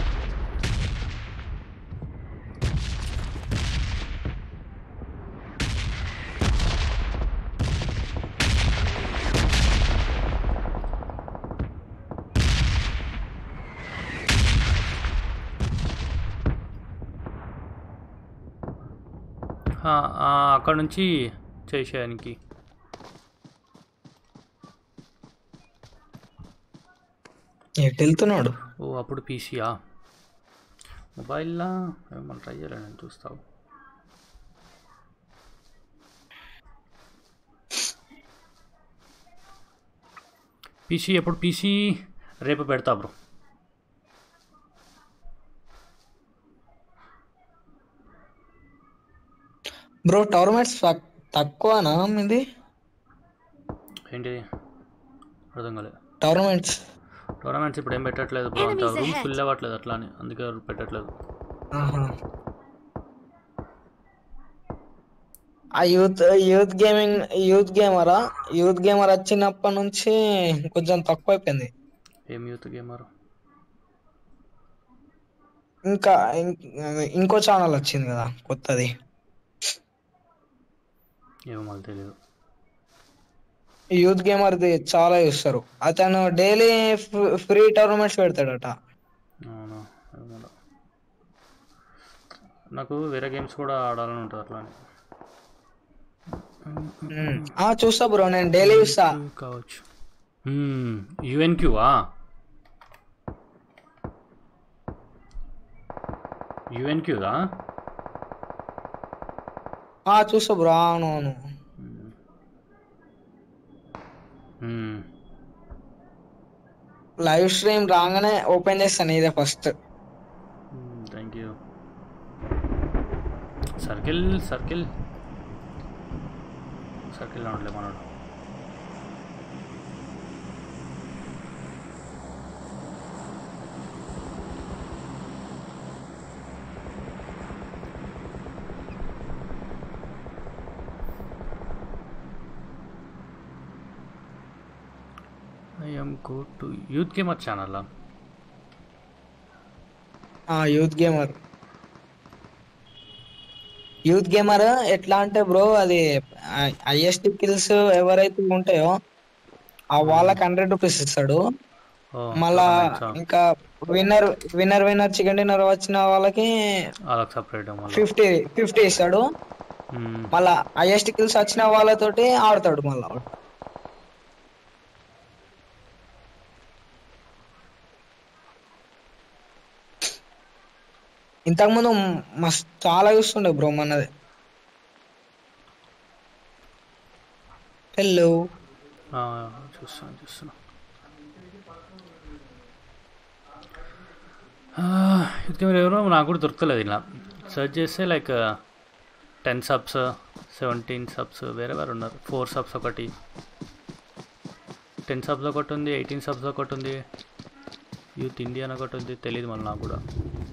Speaker 1: అక్కడ నుంచి చేసేయడానికి
Speaker 5: ఎటు వెళ్తున్నాడు?
Speaker 1: ఓ అప్పుడు పీసీయా మొబైల్లా ఏమన్నా ట్రై చేయాలి నేను చూస్తావు పీసీ ఎప్పుడు పీసీ రేపు పెడతా బ్రో
Speaker 5: బ్రో టోర్నమెంట్స్ తక్కువనా మీది?
Speaker 1: ఏంటి అర్థం కాలేదు.
Speaker 5: టోర్నమెంట్స్
Speaker 1: ఇప్పుడు ఏం పెట్టట్లేదు బ్రో, అంత రూమ్ ఫుల్ అవ్వట్లేదు అట్లా అని, అందుకే పెట్టట్లేదు.
Speaker 5: ఆ యూత్ గేమర్ వచ్చినప్పటి నుంచి కొంచెం తక్కువ అయిపోయింది.
Speaker 1: ఏం యూత్ గేమర్?
Speaker 5: ఇంకా ఇంకో ఛానల్ వచ్చింది కదా కొత్తది,
Speaker 1: ఏమో మాకు తెలియదు.
Speaker 5: యూత్ గేమర్ది చాలా చూస్తారు. అతను డైలీ ఫ్రీ టోర్నమెంట్స్ పెడతాడట.
Speaker 1: అవునా, నాకు వేరే గేమ్స్ కూడా ఆడాలని ఉంటుంది అట్లా అని.
Speaker 5: చూస్తా బ్రో, నేను డైలీ చూస్తా.
Speaker 1: కావచ్చు. యుఎన్క్యూవా? యుఎన్క్యూదా?
Speaker 5: చూస్తా బ్రో. అవును. లైవ్ స్ట్రీమ్ రాగానే ఓపెన్ చేస్తాను, ఇదే ఫస్ట్.
Speaker 1: Thank you. సర్కిల్ ఉండలే మనోడు. I am go to youth gamer channel.
Speaker 5: Youth gamer ఎట్లా అంటే బ్రో, అది హైయెస్ట్ కిల్స్ ఎవరైతే ఉంటాయో వాళ్ళకి 100 రూపీస్ ఇస్తాడు. మళ్ళా ఇంకా విన్నర్ చికెన్ డిన్నర్ వచ్చిన వాళ్ళకి 50 ఇస్తాడు. మళ్ళా హైయెస్ట్ కిల్స్ వచ్చిన వాళ్ళతోటి ఆడతాడు మళ్ళా. ఇంతకుముందు మస్తు చాలా చూస్తుండే బ్రో మనది. హలో,
Speaker 1: చూస్తున్నా. ఎవరో నాకు కూడా దొరకలేదు. ఇలా సెర్చ్ చేస్తే లైక్ 10 subs 17 subs వేరే ఉన్నారు. 4 subs ఒకటి, 10 subs ఒకటి ఉంది, 18 subs ఒకటి ఉంది, యూత్ ఇండియా అని ఒకటి ఉంది, తెలియదు మళ్ళీ నాకు కూడా.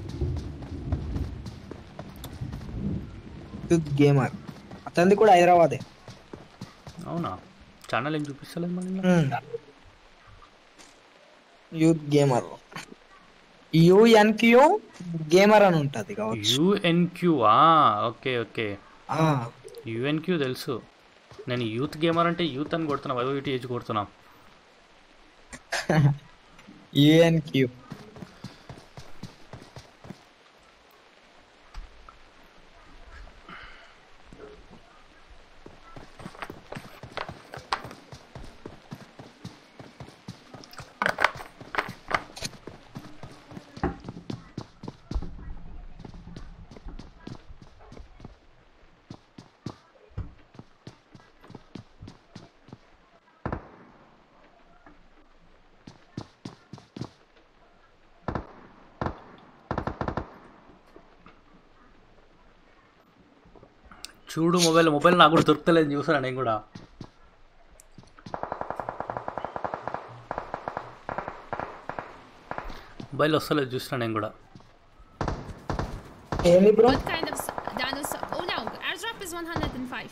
Speaker 5: యూత్ గేమర్ అతనిది కూడా హైదరాబాదే.
Speaker 1: అవునా? ఛానల్ ఏం చూపిస్తలేదు మళ్ళీ.
Speaker 5: యూత్ గేమర్ యుఎన్క్యూ గేమర్ అని ఉంటది.
Speaker 1: యుఎన్క్యూవా? ఓకే. యుఎన్క్యూ తెలుసు. నేను యూత్ గేమర్ అంటే యూత్ అని కొడుతున్నా, YYTH కొడుతున్నా.
Speaker 5: యుఎన్క్యూ
Speaker 1: చూడు. మొబైల్ నాకు కూడా దొరుకుతలేదు, చూసాను నేను కూడా. మొబైల్ వస్తలేదు, చూసినా నేను కూడా.
Speaker 5: ఏంది bro?
Speaker 10: Dinosaur. Oh no, airdrop is 105.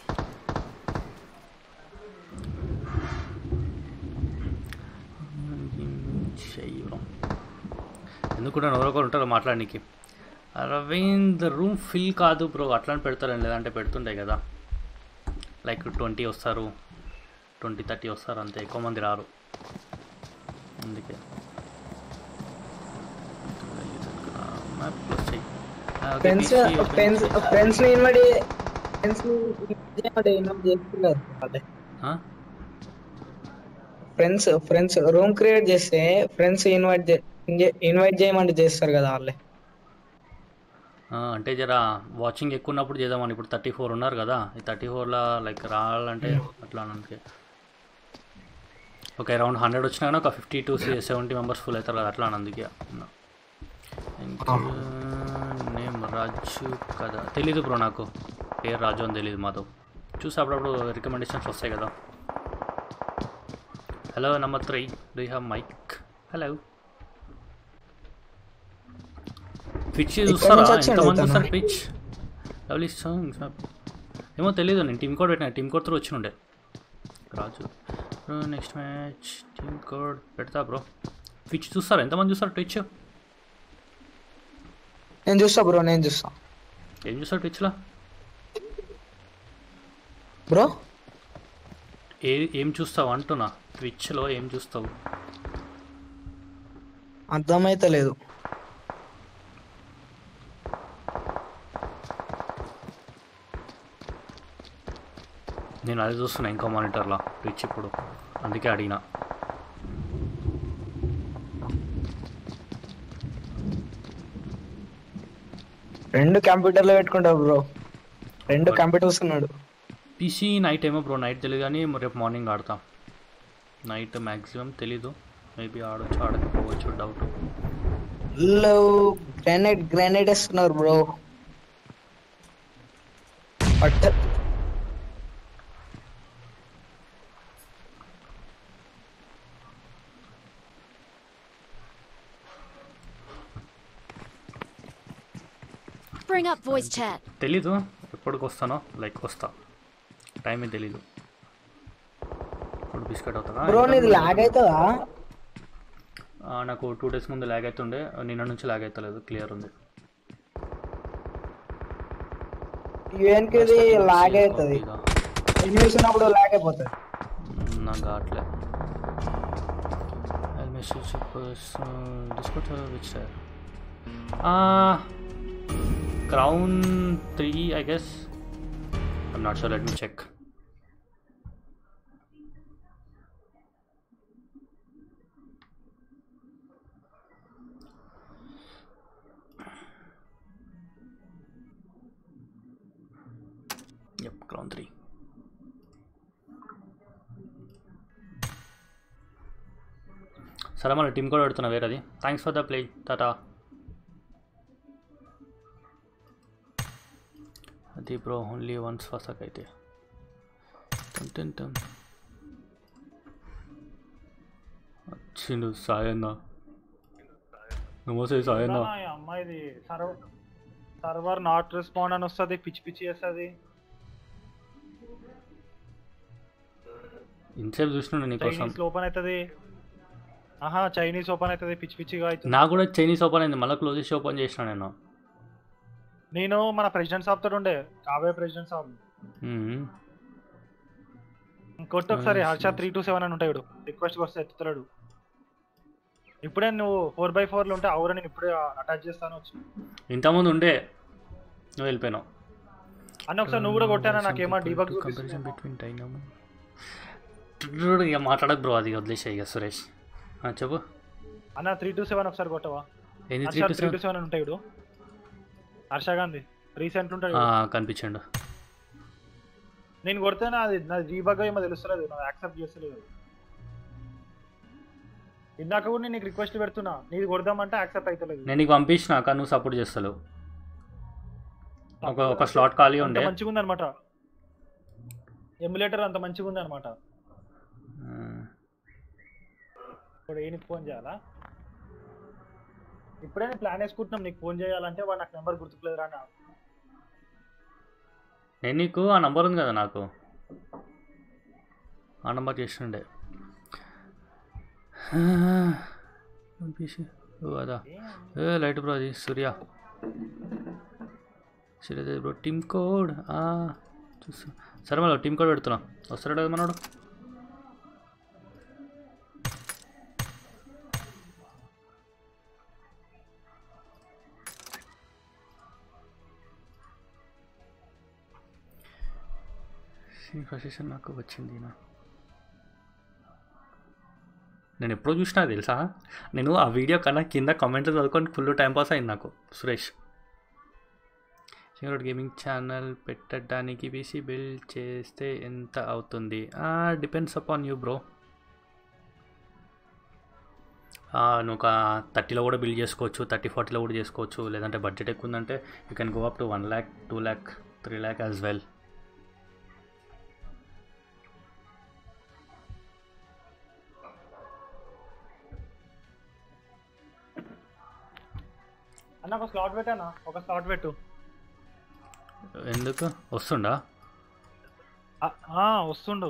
Speaker 1: ఎందుకు ఎవరొకరు ఉంటారో మాట్లాడడానికి. అరవింద్ రూమ్ ఫిల్ కాదు బ్రో, అట్లా పెడతారని లేదంటే పెడుతుంటాయి కదా, లైక్ 20 వస్తారు, 20-30 వస్తారు అంతే, ఎక్కువ మంది రారు. అందుకే
Speaker 5: ఫ్రెండ్స్ ని ఇన్వైట్ ఫ్రెండ్స్ రూమ్ క్రియేట్ చేస్తే ఫ్రెండ్స్ ఇన్వైట్ చేయమంటే చేస్తారు కదా వాళ్ళే.
Speaker 1: అంటే జర వాచింగ్ ఎక్కువ ఉన్నప్పుడు చేద్దామని. ఇప్పుడు 34 ఉన్నారు కదా, ఈ 34లో లైక్ రావాలంటే అట్లా అందుకే ఒక అరౌండ్ 100 వచ్చినా కానీ ఒక 50 to 70 మెంబర్స్ ఫుల్ అవుతారు కదా, అట్లా అందుకే. నేమ్ రాజు కదా, తెలీదు బ్రో, నాకు పేరు రాజు అని తెలీదు. మాధవ్ చూసి అప్పుడప్పుడు రికమెండేషన్స్ వస్తాయి కదా. Hello number 3, do you have mic? Hello. Pitch చూస్తారా? ఎంతమంది చూస్తారు పిచ్? లవ్లీ సాంగ్స్ ఏమో తెలీదు, నేను టీమ్ కోడ్ పెట్టినా, టీమ్ కోడ్ త్రూ వచ్చి ఉండే. Raju next match team code పెడతా బ్రో. పిచ్ చూస్తారా? ఎంతమంది చూస్తారు ట్విచ్?
Speaker 5: నేను చూస్తా బ్రో, నేను చూస్తా.
Speaker 1: ఏం చూస్తావు ట్విచ్లో
Speaker 5: బ్రో?
Speaker 1: ఏం చూస్తావు అంటున్నా, ట్విచ్లో ఏం చూస్తావు?
Speaker 5: అర్థమైతే లేదు.
Speaker 1: నేను అది చూస్తున్నా ఇంకో మానిటర్లో ట్విచ్ ఇప్పుడు, అందుకే అడిగినా.
Speaker 5: రెండు కంప్యూటర్లో పెట్టుకుంటావు బ్రో, రెండు కంప్యూటర్స్ ఉన్నాడు.
Speaker 1: పీసీ నైట్ ఏమో బ్రో, నైట్ తెలియదు కానీ రేపు మార్నింగ్ ఆడతా. నైట్ మ్యాక్సిమం తెలీదు, మేబీ ఆడొచ్చు ఆడకపోవచ్చు, డౌట్.
Speaker 5: గ్రానైట్ వేస్తున్నారు బ్రో. పట్ట
Speaker 2: Bring up voice chat.
Speaker 1: తెలీదు ఎప్పటికి వస్తానో, లైక్ వస్తా, టైమే తెలీదు. ఇప్పుడు బిస్కెట్ అవుతుందా
Speaker 5: బ్రో? నీది లాగ్ అవుతుందా?
Speaker 1: నాకు 2 days ముందు లాగ్ అవుతుండే, నిన్న నుంచి లాగ్ అవుతలేదు, క్లియర్ ఉంది.
Speaker 5: యూఎన్కి లాగ్ అవుతుంది, ఇంగ్లీష్ ఉన్నప్పుడు లాగ్ అయిపోతుంది.
Speaker 1: నాకు కావట్లే. మెసేజ్ డిస్కౌట్ which sir? Crown 3 I guess, I'm not sure, let me check. Yep, Crown 3. సరే మన టీమ్ కూడా పెడుతున్నా వేరేది. థ్యాంక్స్ ఫర్ ద ప్లే, టాటా. అది బ్రో ఓన్లీ వన్స్ ఫసక్ అయితే. వచ్చిండు సాయన్న. నమస్తే సాయన్న.
Speaker 4: అమ్మాయిది సర్వర్ నాట్ రెస్పాండ్ అని వస్తుంది, పిచ్చి పిచ్చి చేస్తుంది.
Speaker 1: ఇన్సేపు చూసినా నీకోసం
Speaker 4: ఓపెన్ అవుతుంది. చైనీస్ ఓపెన్ అవుతుంది, పిచ్చి పిచ్చిగా అవుతుంది.
Speaker 1: నాకు కూడా చైనీస్ ఓపెన్ అయింది, మళ్ళీ క్లోజ్ చేసి ఓపెన్ చేసిన.
Speaker 4: నేను మన ప్రెసిడెంట్ సాబ్ తోటి ఉండే, కాబోయే ప్రెసిడెంట్ సాబ్ కొట్టు ఒకసారి. హర్ష 327 అని ఉంటాడు, రిక్వెస్ట్ వస్తే ఎత్తుతాడు. ఇప్పుడే నువ్వు 4x4 ఉంటే అవురా, నేను ఇప్పుడే అటాచ్ చేస్తాను వచ్చి.
Speaker 1: ఇంతకుముందు ఉండే, నువ్వు వెళ్ళిపోయినావు
Speaker 4: అన్న. ఒకసారి నువ్వు కూడా కొట్టానా? నాకేమో డీబగ్
Speaker 1: ఇక మాట్లాడకు బ్రో, అది వదిలేసాయి. ఇక సురేష్ చెప్పు
Speaker 4: అన్న. 327 ఒకసారి కొట్టవా? 327 అని ఉంటాడు, హర్ష గాంధీ రీసెంట్ ఉంటాడు,
Speaker 1: కనిపించండు.
Speaker 4: నేను కొడితేనే అది నాది డీబగ్ ఏమో తెలుస్తలేదు, నాకు యాక్సెప్ట్ చేస్తలేదు. ఇందాక కూడా నేను నీకు రిక్వెస్ట్ పెడుతున్నా, నీది కొడదామంటే యాక్సెప్ట్ అవుతలేదు.
Speaker 1: నేను నీకు పంపించినాక నువ్వు సపోర్ట్ చేస్తలేవు. ఒక స్లాట్ ఖాళీ ఉండే,
Speaker 4: మంచిగా ఉంది అనమాట, ఎమ్యులేటర్ అంత మంచిగా ఉంది అనమాట. ఇప్పుడు ఏ నీకు ఫోన్ చేయాలా? ఇప్పుడే నేను ప్లాన్ వేసుకుంటున్నాం నీకు ఫోన్ చేయాలంటే, వాడు నాకు నెంబర్ గుర్తుకులేదు రా.
Speaker 1: నేను నీకు ఆ నంబర్ ఉంది కదా నాకు ఆ నంబర్ చేస్తుండే అదా లైట్ బ్రో అది సూర్య సరే బ్రో టీమ్ కోడ్ చూస్తా సరే మళ్ళీ టీమ్ కోడ్ పెడుతున్నా వస్తాడు కదా మనోడు సింక్రసైజేషన్ నాకు వచ్చింది నేను ఎప్పుడో చూసినా తెలుసా నేను ఆ వీడియో కన్నా కింద కామెంట్లు చదువుకొని ఫుల్ టైంపాస్ అయింది నాకు సురేష్ సింగర్ గేమింగ్ ఛానల్ పెట్టడానికి పీసీ బిల్డ్ చేస్తే ఎంత అవుతుంది డిపెండ్స్ అపాన్ యూ బ్రో నువ్వు ఒక 30లో కూడా బిల్డ్ చేసుకోవచ్చు 30-40లో కూడా చేసుకోవచ్చు లేదంటే బడ్జెట్ ఎక్కువ ఉందంటే you can go up to 1 lakh 2 lakh 3 lakh as well
Speaker 4: అన్న ఒక స్లాట్ పెట్టానా ఒక స్లాట్ పెట్టు
Speaker 1: ఎందుకు వస్తుండా
Speaker 4: వస్తుండు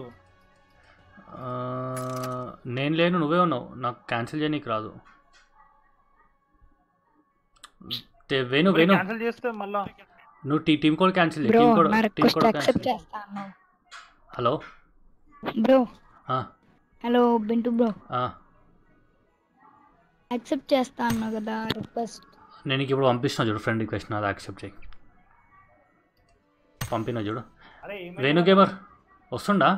Speaker 1: నేను లేను నువ్వే ఉన్నావు నాకు క్యాన్సిల్ చేయనీకి రాదు వేణు
Speaker 4: క్యాన్సిల్ చేస్తే మళ్ళా
Speaker 1: నువ్వు team code cancel team code cancel hello
Speaker 6: bro hello Bintu bro accept చేస్తా అన్నావు కదా రిక్వెస్ట్
Speaker 1: నేను ఇప్పుడు పంపిస్తున్నా చూడు ఫ్రెండ్ రిక్వెస్ట్ నాది యాక్సెప్ట్ చేయి పంపినా చూడు వేణు గేమర్ వస్తుండా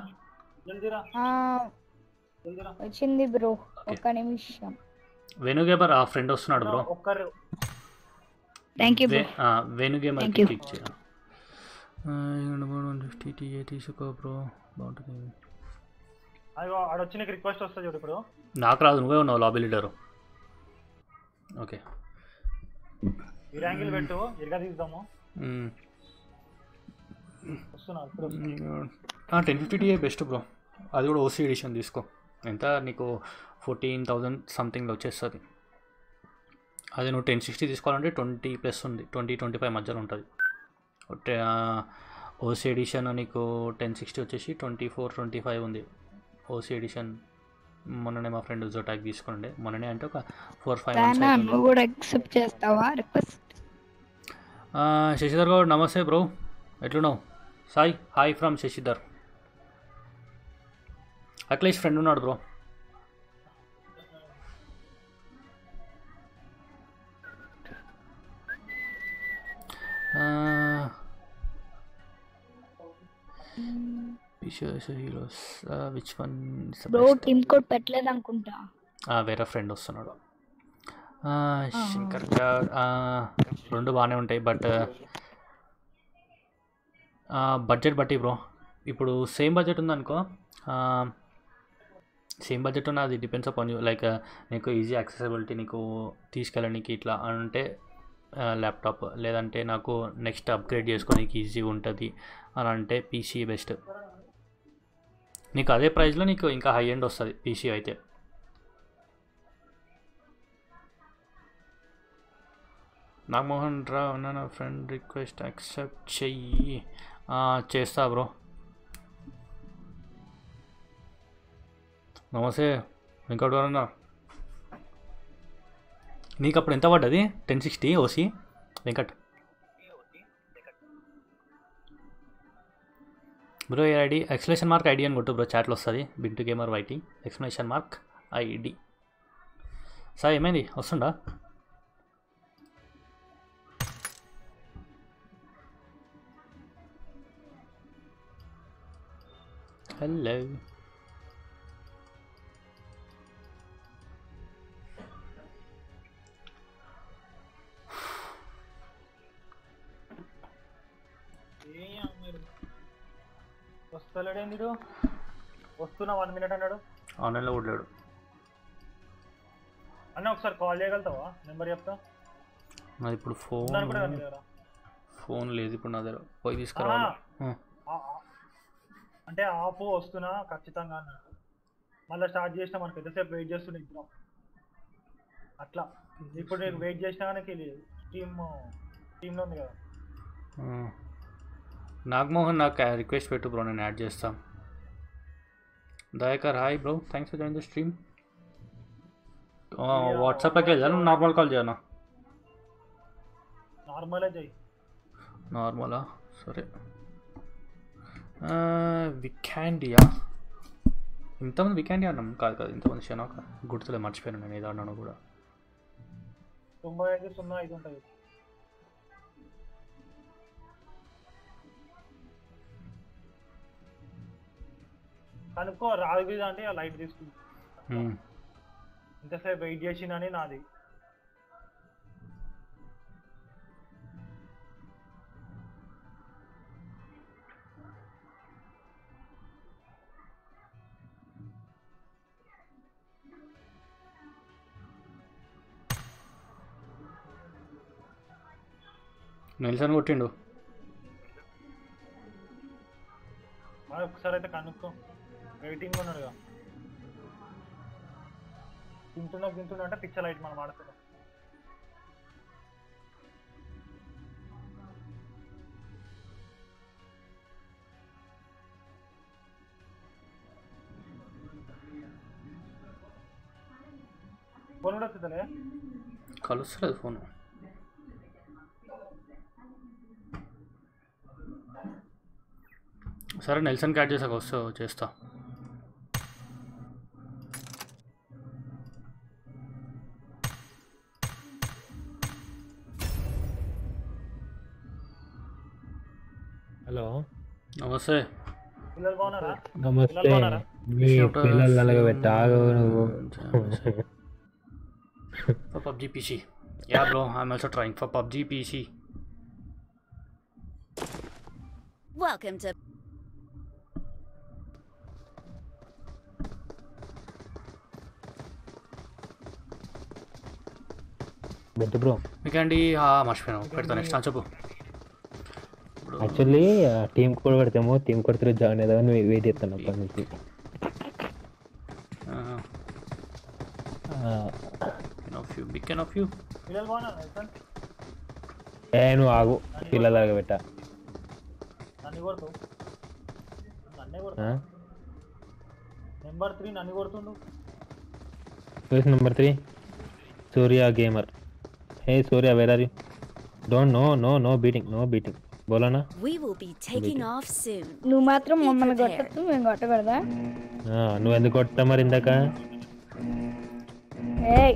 Speaker 6: వచ్చింది బ్రో ఒక్క నిమిషం
Speaker 1: వేణు గేమర్ ఆ ఫ్రెండ్ వస్తున్నాడు bro
Speaker 6: thank you
Speaker 1: Venu gamer click చేయాలి తీసుకో బ్రో బాగుంటుంది
Speaker 4: వచ్చిన రిక్వెస్ట్ వస్తా చూడు ఇప్పుడు
Speaker 1: నాకు రాదు నువ్వే ఉన్నావు లాబీ లీడరు ఓకే
Speaker 4: ఈ యాంగిల్ పెట్టు ఇరగా తీద్దాము
Speaker 1: 1050 Ti బెస్ట్ బ్రో అది కూడా ఓసీ ఎడిషన్ తీసుకో ఎంత నీకు 14,000 సంథింగ్లో వచ్చేస్తుంది అది నువ్వు 1060 తీసుకోవాలంటే 20+ ఉంది 20-25 మధ్యలో ఉంటుంది ఓసీ ఎడిషన్ నీకు 1060 వచ్చేసి 24-25 ఉంది ఓసీ ఎడిషన్ మొన్ననే మా ఫ్రెండ్ జోటాక్ తీసుకుండే మొన్ననే అంటే ఒక 4-5 మంత్స్
Speaker 6: కూడా యాక్సెప్ట్ చేస్తావా రిక్వెస్ట్
Speaker 1: శశిధర్ గౌడ్ నమస్తే బ్రో ఎట్లున్నావు Sai hi from Shashidhar Akhilesh friend ఉన్నాడు bro heroes which one
Speaker 6: bro team code పెట్టలేదు అనుకుంటా
Speaker 1: వేరే ఫ్రెండ్ వస్తున్నాడు శంకర్ రెండు బాగానే ఉంటాయి బట్ బడ్జెట్ బట్టి బ్రో ఇప్పుడు సేమ్ బడ్జెట్ ఉందనుకో సేమ్ బడ్జెట్ ఉన్న అది డిపెండ్స్ అపాన్ యూ లైక్ నీకు ఈజీ యాక్సెసిబిలిటీ నీకు తీసుకెళ్ళడానికి ఇట్లా అంటే ల్యాప్టాప్ లేదంటే నాకు నెక్స్ట్ అప్గ్రేడ్ చేసుకోనికి ఈజీగా ఉంటుంది అని అంటే పీసీ బెస్ట్ నీకు అదే ప్రైస్లో నీకు ఇంకా హై ఎండ్ వస్తుంది పీసీ అయితే నాగమోహన్ రావు నా ఫ్రెండ్ రిక్వెస్ట్ యాక్సెప్ట్ చెయ్యి చేస్తా బ్రో నమస్తే వెంకట్ గారన్నా నీకు అప్పుడు ఎంత పడ్డది 1060 ఓసీ వెంకట్ బ్రో ఏ ఐడి ఎక్స్క్లమేషన్ మార్క్ ఐడి అని కొట్టు బ్రో చాట్లో వస్తుంది Bintu gamer YT exclamation mark ID sir ఏమైంది వస్తుందా హలో
Speaker 4: వస్తలేడే మీరు వస్తున్నా 1 minute అన్నాడు
Speaker 1: ఆన్లైన్లో కొట్టాడు
Speaker 4: అన్న ఒకసారి కాల్ చేయగలుగుతావా నెంబర్ చెప్తా
Speaker 1: నాది ఇప్పుడు ఫోన్ లేదు ఇప్పుడు నా దగ్గర పోయి తీసుకురావాలి
Speaker 4: అంటే ఆపు వస్తున్నా ఖచ్చితంగా అన్నాడు మళ్ళీ స్టార్ట్ చేసినా మనకి ఎంతసేపు వెయిట్ చేస్తున్నా ఇద్దరం అట్లా ఇప్పుడు నేను వెయిట్ చేసినా కానీ టీంలో ఉంది కదా
Speaker 1: నాగమోహన్ నాకు రిక్వెస్ట్ పెట్టు బ్రో, నేను యాడ్ చేస్తాం. Dayakar hi bro, thanks for join the stream. వాట్సాప్లోకి వెళ్ళాను, నార్మల్ కాల్ చేయనా?
Speaker 4: నార్మలే చేయి.
Speaker 1: నార్మలా సరే. వికాండియా, ఇంతమంది వికాండియా అన్నాం కాదు కదా, ఇంతమంది షనాక గుర్తులే, మర్చిపోయాను నేను ఏదో అన్నాను కూడా.
Speaker 4: 9505 ఉంటుంది. కనుక్కో రాదు అంటే ఆ లైట్ తీసుకుంది. ఇంతసేపు వెయిట్ చేసినని నాది.
Speaker 1: నెల్సన్ కొట్టిండు.
Speaker 4: ఒకసారి అయితే కనుక్కో, వెయిటింగ్ ఉన్నాడుగా. తింటున్నా అంటే పిక్చర్ లైట్ మనం ఆడుతున్నాం. ఫోన్ కూడా వస్తుందలే,
Speaker 1: కలుస్తలేదు ఫోన్. సరే నెల్సన్ క్యాట్ చేసాక వస్తా చేస్తా.
Speaker 11: హలో
Speaker 1: నమస్తే.
Speaker 4: పిల్లలు బాగున్నారా?
Speaker 11: నమస్తే. మీ పిల్లలు నలగబెట్టాగు నువ్వు.
Speaker 1: For PUBG PC. Yeah bro, I'm also trying for PUBG PC.
Speaker 2: Welcome to
Speaker 11: Bintu bro.
Speaker 1: మీకండి మర్చిపోయాను, పెడతా నెక్స్ట్ చెప్పు.
Speaker 11: యాక్చువల్లీ టీమ్ కూడా పెడతాము, టీమ్ కొడితే జాయిన్ అయ్యేదాన్ని వెయిట్ చేస్తాను అప్పటి నుంచి. నువ్వు ఆగు, పిల్లలాగా పెట్టా.
Speaker 4: నెంబర్ 3 నన్ను కొడుతుండు.
Speaker 11: Number 3 Surya gamer. Hey Surya, where are you? Don't know beating బోలోనా.
Speaker 2: We will be taking off soon.
Speaker 12: నువ్వు మాత్రం మమ్మల్ని కొట్టొద్దు, మేము కొట్టకూడదా?
Speaker 11: నువ్వు ఎందుకు కొట్టా మరి ఇందాక?
Speaker 12: ఏయ్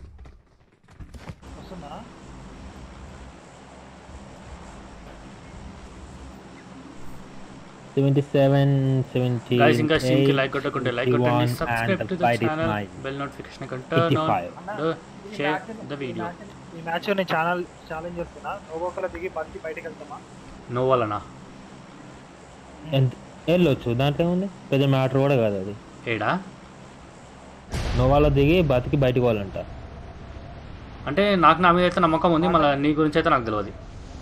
Speaker 11: 77 70.
Speaker 1: Guys, ఇంకా స్ట్రీమ్ కి లైక్ కొట్టకుంటే లైక్ కొట్టండి, subscribe to the channel, bell notification turn on the share the video.
Speaker 4: ఈ మ్యాచ్ నేను ఛాలెంజ్ చేస్తున్నా. నోవోకల దిగి బతికి బయటికి వెళ్తామా?
Speaker 1: నోవాలనా
Speaker 11: వెళ్ళొచ్చు, దాంట్లో ఏముంది, పెద్ద మ్యాటర్ కూడా కాదు అది.
Speaker 1: ఏడా
Speaker 11: నోవాలో దిగి బతికి బయటికి పోవాలంట.
Speaker 1: అంటే నాకు నా మీద అయితే నమ్మకం ఉంది, మళ్ళీ నీ గురించి అయితే నాకు తెలియదు.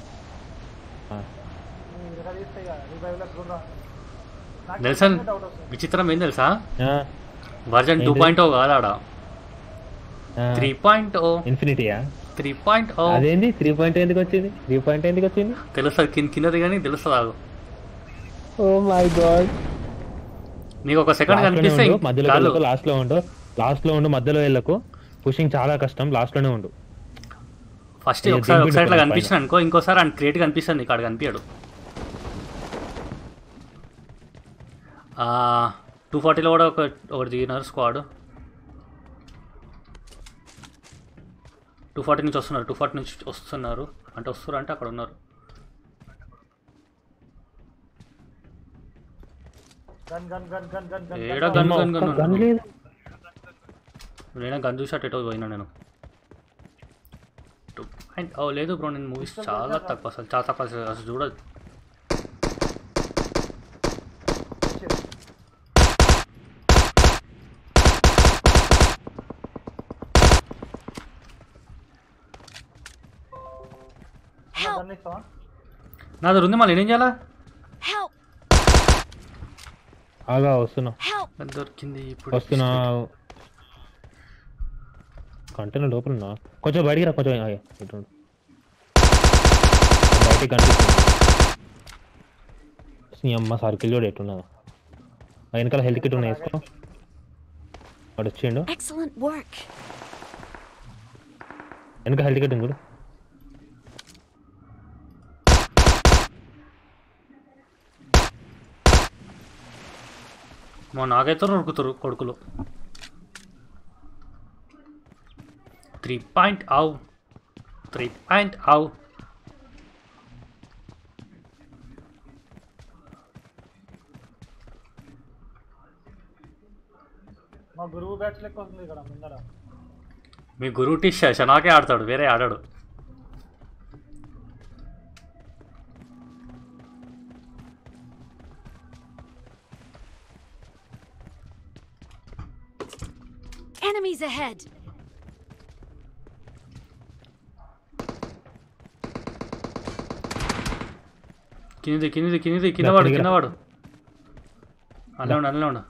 Speaker 1: నెల్సన్ విచిత్రం ఏం తెలుసా, వర్జన్ 2.0 కాదు ఆడ 3.0.
Speaker 11: ఇన్ఫినిటీయా?
Speaker 1: 3.0
Speaker 11: అదేంది 3.0 ఎందుకు వచ్చింది? 3.0 ఎందుకు వచ్చింది
Speaker 1: తెలుస్తుంది, కిందది కానీ తెలుస్తుంది. ఆగు.
Speaker 11: Oh my god.
Speaker 1: నీకు ఒక సెకండ్ కనిపిస్తే
Speaker 11: మధ్యలో లాస్ట్ లో ఉండు మధ్యలో వెళ్ళకు. పుషింగ్ చాలా కష్టం, లాస్ట్ లోనే ఉండు.
Speaker 1: ఫస్ట్ ఒకసారి ఇట్లా కనిపించిన అనుకో, ఇంకోసారి అండ్ క్రియేట్ కనిపిస్తుంది, ఇక్కడ కనిపించాడు. 240లో కూడా ఒకటి దిగినారు స్క్వాడ్. 240 నుంచి వస్తున్నారు, 240 నుంచి వస్తున్నారు అంటే అక్కడ ఉన్నారు. ఏడా గన్ నేనే గన్ చూసాట్ ఎటో పోయినా నేను. లేదు బ్రో, నేను మూవీస్ చాలా తక్కువ అసలు చూడదు. నా దగ్గర ఉంది, మళ్ళీ నేనేం చేయాలా?
Speaker 11: ఆగా వస్తున్నా,
Speaker 1: దొరికింది ఇప్పుడు
Speaker 11: వస్తున్నా. కంటైనర్ లోపల ఉన్నా, కొంచెం బయటికి రా, కొంచెం బయటికి కనిపిస్తుంది. నీ అమ్మ సర్కిల్ కూడా ఎట్టున్నదా వెనకాల హెల్త్ కిట్ ఉన్నాయి వేసుకో వాడు వచ్చిండు
Speaker 2: Excellent work.
Speaker 11: వెనక హెల్త్ కిట్ చూడు
Speaker 1: మా నాకైతే ఉరుకుతారు కొడుకులు 3.0
Speaker 4: మా గురువు బ్యాచ్ లెక్క వస్తుంది ఇక్కడ ముందర
Speaker 1: మీ గురువు టీ శనాకే ఆడతాడు వేరే ఆడాడు
Speaker 2: Enemies ahead.
Speaker 1: కిందవాడు అలా ఉండు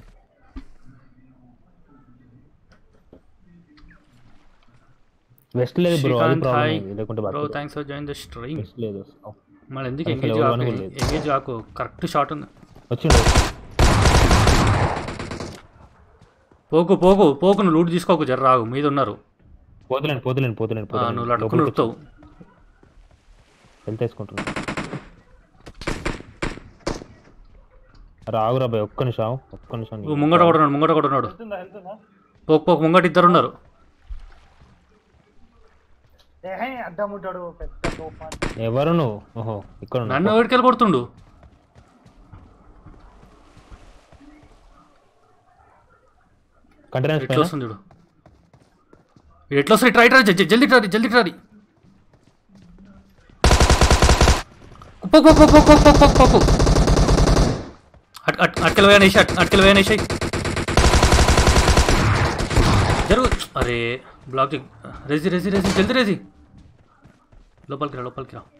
Speaker 11: వెస్ట్ లేదు బ్రో అది
Speaker 1: హాయ్
Speaker 11: ప్రాబ్లం లేకుంటే
Speaker 1: bro thanks for join the stream
Speaker 11: vest లేదు
Speaker 1: మళ్ళీ ఎందుకు ఎంగేజ్ ఆకు కరెక్ట్ షాట్ ఉంది
Speaker 11: వచ్చిండు
Speaker 1: పోకు నువ్వు లూట్ తీసుకోకు జర రాగు మీద ఉన్నారు
Speaker 11: పోతలేను
Speaker 1: నువ్వు లట్టుకుని ఉరుకుతావు
Speaker 11: హెల్త్ వేసుకుంటున్నా రాగురా బాయ్ ఒక్క నిమిషం
Speaker 1: ముంగట కూడా ఉన్నాడు పోకు ముంగట ఇద్దరు ఉన్నారు
Speaker 4: అడ్డముట్టాడు పెద్ద
Speaker 11: ఎవరు నువ్వు ఓహో ఇక్కడ
Speaker 1: నన్ను ఎవరికెళ్ళి కొడుతుండు
Speaker 11: కంటైనర్స్
Speaker 1: ఎట్లా వస్తుంది చూడు ఎట్లా వస్తుంది ట్రై జల్దీ ట్రారి పోకు అట్కెళ్ళి వేయనేసి జరుగు అరే బ్లాక్ రెజీ జల్దీ లోపలికి రా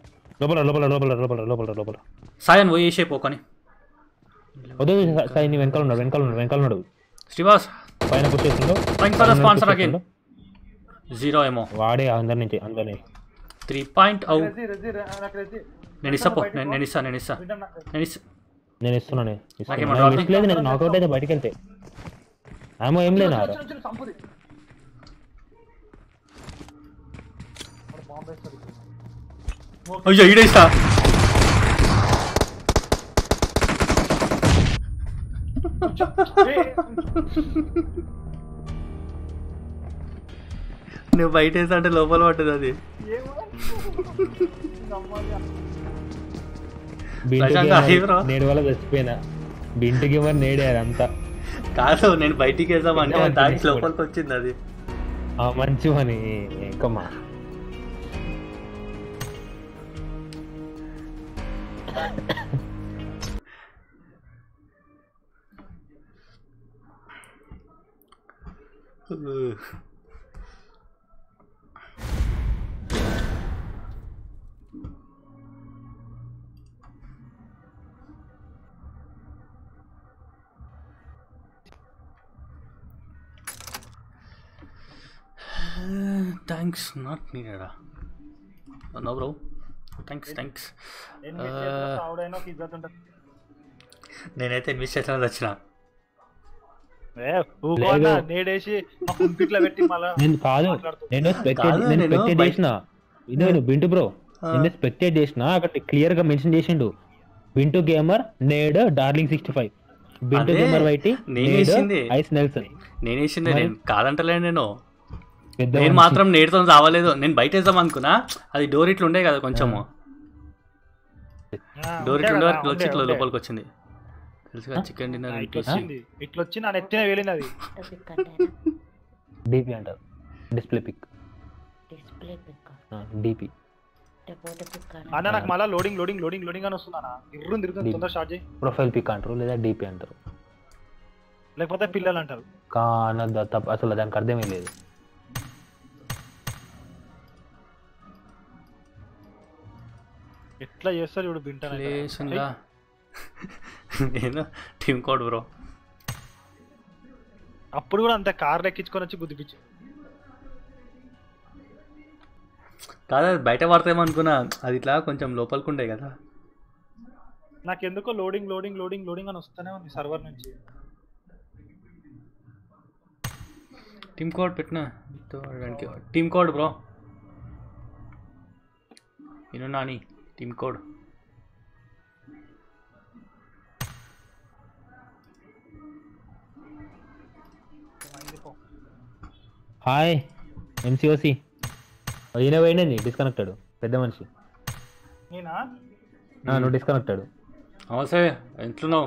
Speaker 11: లోపల
Speaker 1: సాయన్ పోయి వేసే పోకని
Speaker 11: వద్దు సాయి నీ వెనకాల ఉన్నాడు
Speaker 1: శ్రీవాస్
Speaker 11: పైన పుష్ చేస్తుండో
Speaker 1: thanks for the sponsor again 0 ఏమో
Speaker 11: వాడే అందరినీ
Speaker 1: 3.0 నేను ఇస్తా
Speaker 11: నేను ఇస్తున్నాను లేదు నేను నాకౌట్ అయితే బయటికి వెళ్తే ఏమో ఏం లేదు
Speaker 1: అయ్యో ఈడేస్తా నువ్వు బయట వేసా అంటే లోపల పట్టదు అది
Speaker 11: నేడు వల్ల చచ్చిపోయినా బింటుకి మరి నేడే అదంతా
Speaker 1: కాదు నేను బయటికి వేసామంటే దానికి లోపలికి వచ్చింది అది
Speaker 11: మంచి పని ఇంకమ్మా
Speaker 1: థ్యాంక్స్ నాట్ నీడెడా నో బ్రో థ్యాంక్స్ నేనైతే ఇన్వెస్ట్ చేసిన వచ్చిన
Speaker 11: నేను కాదు నేను స్పెక్టేట్ చేసిన ఇదే బింటు బ్రో నేను స్పెక్టేట్ చేసిన అక్కడ క్లియర్ గా మెన్షన్ చేసిండు బింటు గేమర్ నేడ్ డార్లింగ్ 65 బింటు గేమర్ వైటి ఐస్ నెల్సన్
Speaker 1: నేనేసిందే నేను కాదంటలే నేను మాత్రం నేడుతో రావలేదు నేను బయట వేద్దాం అనుకున్నా అది డోర్ ఇట్లు ఉండే కదా కొంచెము డోర్ ఇట్లు ఉండే వరకు వచ్చి ఇట్లా లోపలికి వచ్చింది తెలుసుగా చికెన్ డిన్నర్
Speaker 4: ఇట్లా వచ్చి నా నెత్తిన వెళ్ళింది అది
Speaker 11: డిపి అంటారు డిస్ప్లే పిక్ డిపి
Speaker 4: అన్న నాకు మళ్ళీ లోడింగ్ అని వస్తుందా ఇర్రు తిరుగుతుంది తొందర స్టార్ట్ చేయి
Speaker 11: ప్రొఫైల్ పిక్ అంటారు లేదా డిపి అంటారు
Speaker 4: లేకపోతే పిల్లలు అంటారు
Speaker 11: అసలు దానికి అర్థమే లేదు
Speaker 4: ఎట్లా చేస్తారు చూడు బింటా
Speaker 1: నేను టీమ్ కోడ్ బ్రో
Speaker 4: అప్పుడు కూడా అంతే కార్లు ఎక్కించుకొని వచ్చి గుద్దిపించి
Speaker 1: కాదు బయట పడతామో అనుకున్నా అది ఇట్లా కొంచెం లోపలికి ఉండే కదా
Speaker 4: నాకెందుకో లోడింగ్ లోడింగ్ లోడింగ్ లోడింగ్ అని వస్తూనే ఉంది సర్వర్ నుంచి.
Speaker 1: టీమ్ కోడ్ పెట్టిన టీమ్ కోడ్ బ్రో ఇను Nani team code.
Speaker 11: Hi MCOC ఈయన పోయింది డిస్కనెక్టెడ్ పెద్ద మనిషి.
Speaker 4: నేనా
Speaker 11: నువ్వు డిస్కనెక్టెడ్.
Speaker 1: అవసే ఎంట్లున్నావు?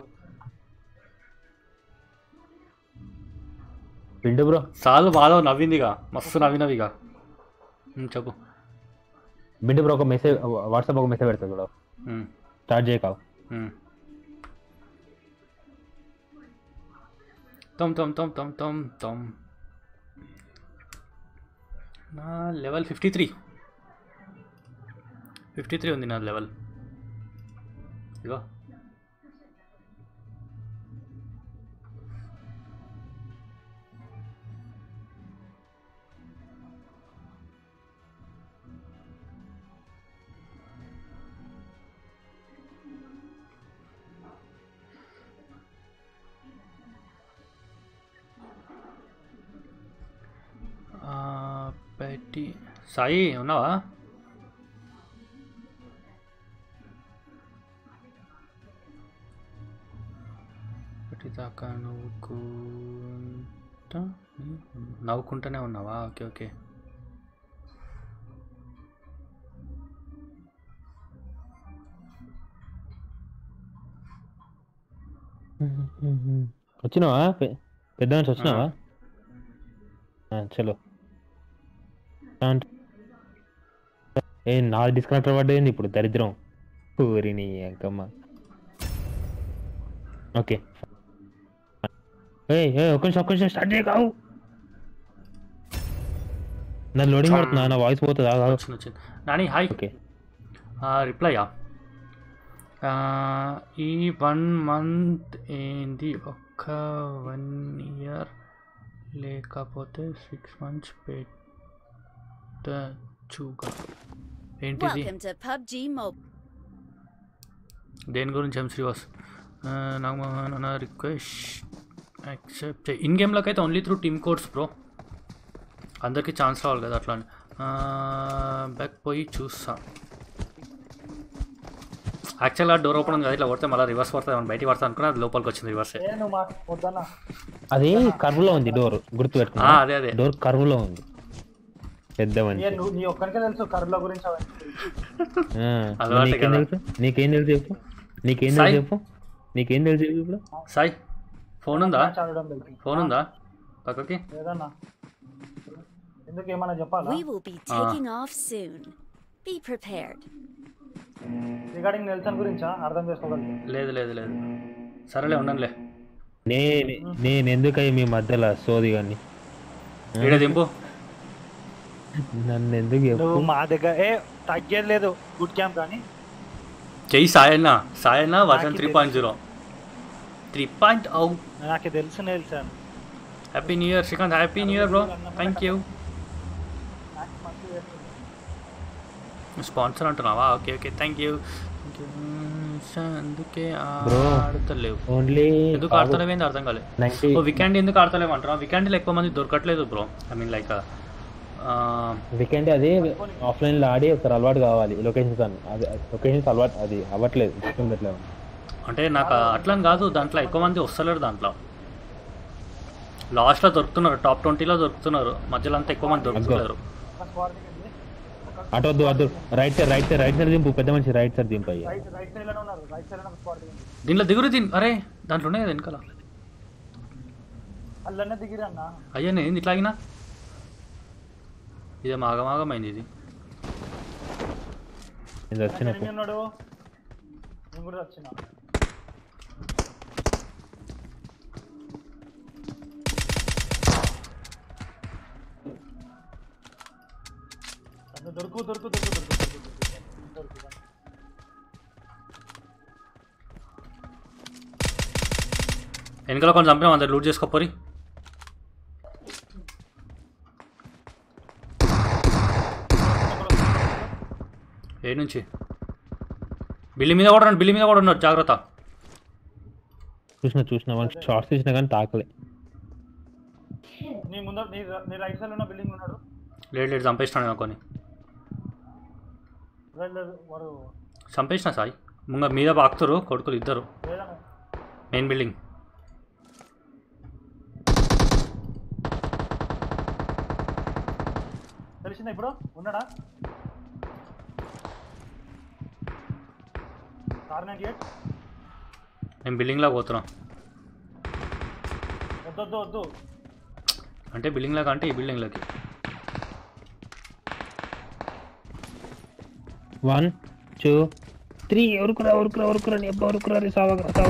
Speaker 11: పిండు బ్రో
Speaker 1: చాలు బాగా నవ్విందిగా మస్తు నవ్వినవిగా. చెప్పు
Speaker 11: బిండు బ్రో ఒక మెసేజ్ వాట్సాప్ ఒక మెసేజ్ పెడతాడు బ్రో స్టార్ట్ చేయకావు.
Speaker 1: తమ్ తమ్ తమ్ తమ్ తమ్ తమ్ నా లెవెల్ 53 ఉంది నా లెవెల్. ఇగో పెట్టి సాయి ఉన్నావా? దాకా నవ్వుకుంటూనే ఉన్నావా? Okay okay.
Speaker 11: వచ్చినావా పెద్ద నుంచి వచ్చినావా? చలో ఏ నా డిస్కనెక్టర్ పడ్డది ఇప్పుడు దరిద్రం ఊరిని అంకమ్మ. ఓకే ఒక్క నిమిషం స్టార్ట్ చేయకావు. నా లోడింగ్ పడుతుందా? నా వాయిస్ పోతుందా?
Speaker 1: నాని హాయ్.
Speaker 11: ఓకే
Speaker 1: రిప్లైయా ఈ 1 month ఏంది ఒక్క 1 year లేకపోతే 6 months పెట్టచ్చుగా ఏంటిది? దేని గురించి ఎం శ్రీవాస్? నాకు నా రిక్వెస్ట్ యాక్సెప్ట్ ఇన్ గేమ్లోకి అయితే only through team codes bro. అందరికీ ఛాన్స్ రావాలి కదా అట్లా. బ్యాక్ పోయి చూస్తా. యాక్చువల్గా డోర్ ఓపెన్ ఉంది కదా, ఇట్లా కొడితే మళ్ళీ రివర్స్ పడుతుంది బయటికి పడతా అనుకున్నా, అది లోపలికి వచ్చింది రివర్స్.
Speaker 11: అది కర్వ్లో ఉంది డోర్ గుర్తు పెట్టుకున్నా.
Speaker 1: అదే అదే
Speaker 11: డోర్ కర్వ్లో ఉంది. పెద్ద మనిషి నీకేం తెలుసు చెప్పు. నీకేం తెలుసు చెప్పు.
Speaker 1: సాయి ఫోన్ ఉందా? ఫోన్ ఉందా పక్కకి?
Speaker 4: ఎందుకు ఏమన్నా చెప్పాలా?
Speaker 2: We will be taking off soon. Be prepared.
Speaker 4: Regarding Nelson గురించా అర్థం చేసుకోగలను?
Speaker 1: లేదు లేదు లేదు సరేలే ఉండండిలే.
Speaker 11: నేను ఎందుకయ్యి మీ మధ్యలో సోది కానీ
Speaker 1: దింపు
Speaker 11: నన్ను ఎందుకు
Speaker 4: నువ్వు మా దగ్గర తగ్గేది లేదు. గుడ్ క్యాంప్ కానీ
Speaker 1: చెయ్యి సాయన్న వర్షన్ 3.0 3.0
Speaker 4: నాకు తెలుసు Nelson.
Speaker 1: Happy new year Srikanth. Happy new year bro. Thank you. Sponsor అంటున్నావా? Okay okay thank you. అందుకే ఆడతలేవు. ఎందుకు ఆడతలేవు అర్థం కాలేదు. వీకెండ్ ఎందుకు ఆడతలేవు అంటున్నావు? వీకెండ్లో ఎక్కువ మంది దొరకట్లేదు bro. I mean like
Speaker 11: weekend అది ఆఫ్లైన్లో ఆడి ఒకసారి అలవాటు కావాలి. లొకేషన్స్ అలవాటు అది అవ్వట్లేదు.
Speaker 1: అంటే నాకు అట్లా కాదు, దాంట్లో ఎక్కువ మంది వస్తలేరు. దాంట్లో లాస్ట్లో దొరుకుతున్నారు, టాప్ 20లో దొరుకుతున్నారు, మధ్యలో అంతా ఎక్కువ మంది దొరుకుతున్నారు.
Speaker 11: అటు వద్దు రైట్ సైడ్ దింపు. పెద్ద మనిషి రైట్ సైడ్ దింపు. అయ్యా
Speaker 1: దీంట్లో దిగురు అరే దాంట్లో ఉన్నాయి కదా వెనకాల. అయ్యా నేను ఇట్లా ఆగినా ఇదే మాగమాగమైంది. ఇది
Speaker 4: వచ్చినప్పుడు దొరుకు
Speaker 1: వెనకాల కొంచెం చంపినాం, అందరు లూట్ చేసుకోపోరి. ఏ నుంచి బిల్డింగ్ మీద కూడా ఉన్నాడు జాగ్రత్త.
Speaker 11: చూసిన వన్ షార్ట్స్ తీసిన కానీ తాకలే.
Speaker 4: నీ ముందు నీ రైట్ సైడ్ ఉన్న బిల్డింగ్ ఉన్నాడు.
Speaker 1: లేడు చంపేసినాడు అనుకోని.
Speaker 4: వాడు
Speaker 1: చంపేసిన సాయి మీద బాక్తురు కొడుకులు ఇద్దరు. మెయిన్ బిల్డింగ్
Speaker 4: తెలిసిందా ఇప్పుడు ఉన్నాడా? 498
Speaker 1: నేను బిల్డింగ్లోకి పోతున్నా.
Speaker 4: వద్దు
Speaker 1: అంటే బిల్డింగ్లోకి అంటే ఈ బిల్డింగ్లోకి.
Speaker 11: 1 2 3 ఎవరుకురా నీ అబ్బా ఎవరుకురా రే సావగా.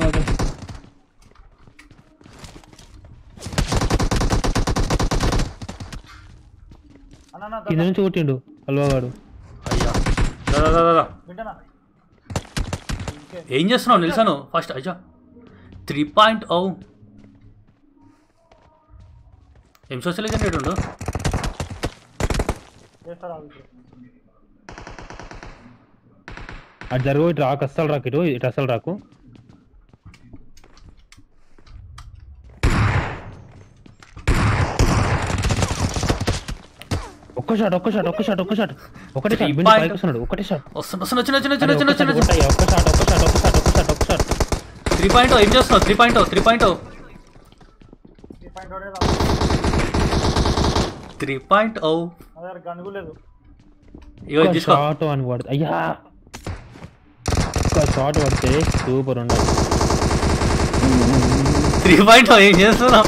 Speaker 11: కింద నుంచి కొట్టిండు హల్వాగాడు.
Speaker 1: అయ్యా ఏం చేస్తున్నావు నిల్సాను ఫస్ట్. అయ్యా 3.0 ఏం సోషలైజన్ రేట్ ఉండు.
Speaker 11: అటు జరుగు. ఇటు రాకు అస్సలు రాకు. ఇటు అస్సలు రాకు. ఒక్క షాట్ ఒకటే షాట్. ఒకటే షాట్.
Speaker 1: 3.0 ఏం చేస్తున్నావు? 3.0
Speaker 11: షాట్ అని పడుతుంది. అయ్యా ఒక్క షాట్ పడితే సూపర్ ఉండాలి.
Speaker 1: 3.0 ఏం చేస్తున్నావు?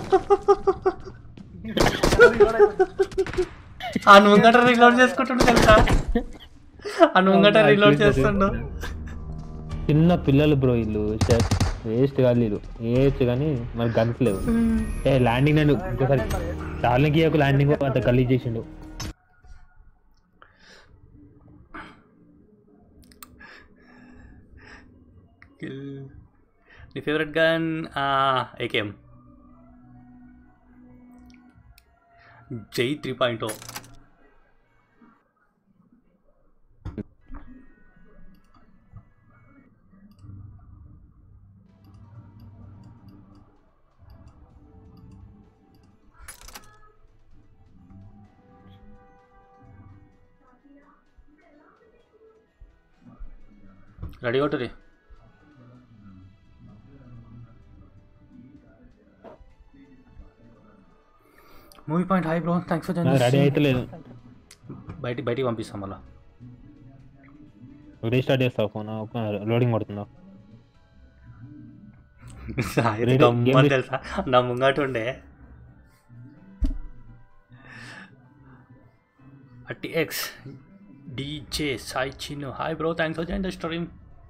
Speaker 1: ఆ ముంగట రీలోడ్ చేసుకుంటుండు తెలుసా?
Speaker 11: చిన్న పిల్లలు బ్రో వీళ్ళు. వేస్ట్ కాదు వీళ్ళు. వేయచ్చు కానీ మనకు గన్స్ లేవు. ల్యాండింగ్ నేను ఇంకోసారి డార్లింగ్ ఒక ల్యాండింగ్ అంత గలీజ్ చేసిండు.
Speaker 1: నీ ఫేవరెట్ గన్? AKM జై 3.0. రెడీ అవుతుంది. Movie point hi bro, thanks for joining.
Speaker 11: Ready అయితే లేదు,
Speaker 1: బయటికి పంపిస్తాం మళ్ళా.
Speaker 11: రీస్టార్ట్ చేస్తావు ఫోన్, లోడింగ్ పడుతుందా?
Speaker 1: తెలుసా నా ముంగట ఉండే TX DJ Sai Chinnu. Hi bro, thanks for joining the stream.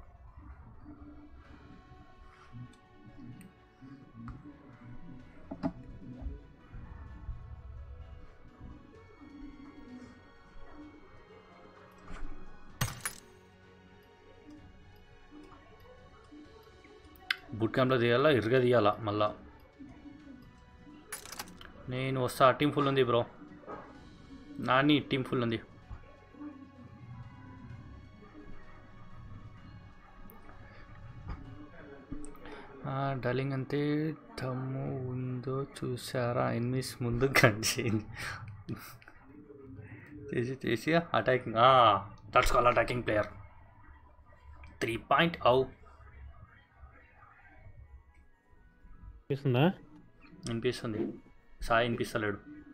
Speaker 1: Boot క్యాంప్లో తీయాలా, ఇరుగా తీయాలా మళ్ళా. నేను వస్తా. టీం ఫుల్ ఉంది బ్రో, నాని టీం ఫుల్ ఉంది. డార్లింగ్ అంతే తమ్ము ఉందో చూసారా? ఎనిమిస్ ముందు గంజి చేసి attacking. That's call attacking player. 3.0 వినిపిస్తుంది. సాయి వినిపిస్తలేడు.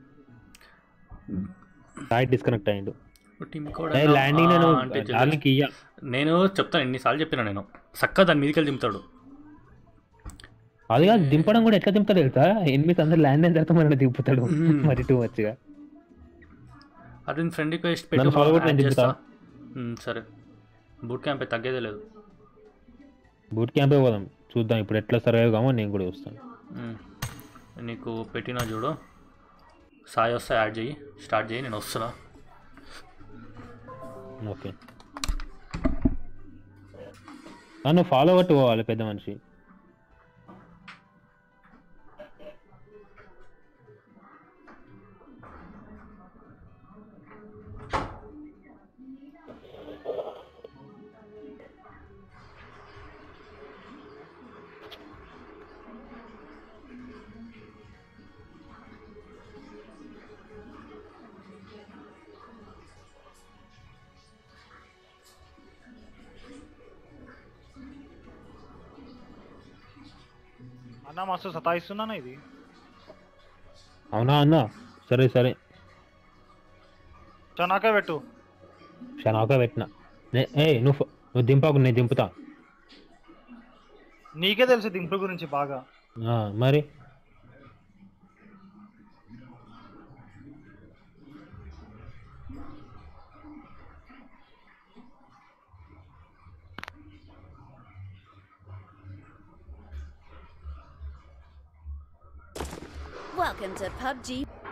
Speaker 11: సాయి డిస్కనెక్ట్ అయ్యిండు.
Speaker 1: నేను చెప్తాను, ఎన్నిసార్లు చెప్పినా నేను. చక్కగా దాని మీదకి వెళ్ళి దింపుతాడు.
Speaker 11: అది కాదు, దింపడం కూడా ఎట్లా దింపుతాడు తెలుసా? ఎనిమిది అందరు ల్యాండ్ అయిన తర్వాత మరి దింపుతాడు. మరి టూ మచ్గా.
Speaker 1: అది ఫ్రెండ్ రిక్వెస్ట్ పెట్టి సరే. బూట్ క్యాంప్ తగ్గేదే లేదు.
Speaker 11: బూట్ క్యాంపే పోదాం, చూద్దాం ఇప్పుడు ఎట్లా సర్వైవ్ కామో. నేను కూడా వస్తాను.
Speaker 1: నీకు పెట్టినా చూడు. సాయి వస్తా, యాడ్ చేయి, స్టార్ట్ చేయి, నేను వస్తున్నా.
Speaker 11: ఓకే, నన్ను ఫాలో కొట్టు పోవాలి పెద్ద మనిషి.
Speaker 4: అన్న మస్తు సతాయిస్తున్నానా ఇది.
Speaker 11: అవునా అన్న? సరే సరే
Speaker 4: చనాకే పెట్టు.
Speaker 11: షనాకా పెట్టిన. నువ్వు దింపకు, నేను దింపుతా.
Speaker 4: నీకే తెలుసు దింపు గురించి బాగా.
Speaker 11: మరి
Speaker 2: Welcome to PUBG.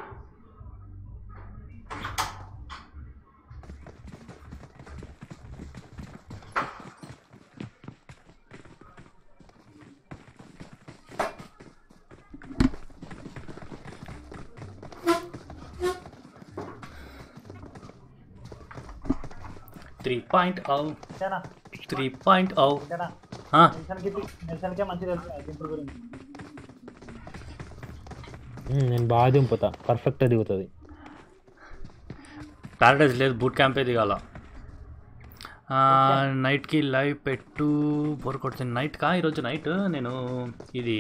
Speaker 11: నేను బాగా దింపుతా, పర్ఫెక్ట్గా దిగుతుంది.
Speaker 1: ప్యారడైజ్ లేదు, బూట్ క్యాంపే దిగాల. నైట్కి లైవ్ పెట్టు, బోర్ కొడుతుంది. నైట్కా? ఈరోజు నైట్ నేను ఇది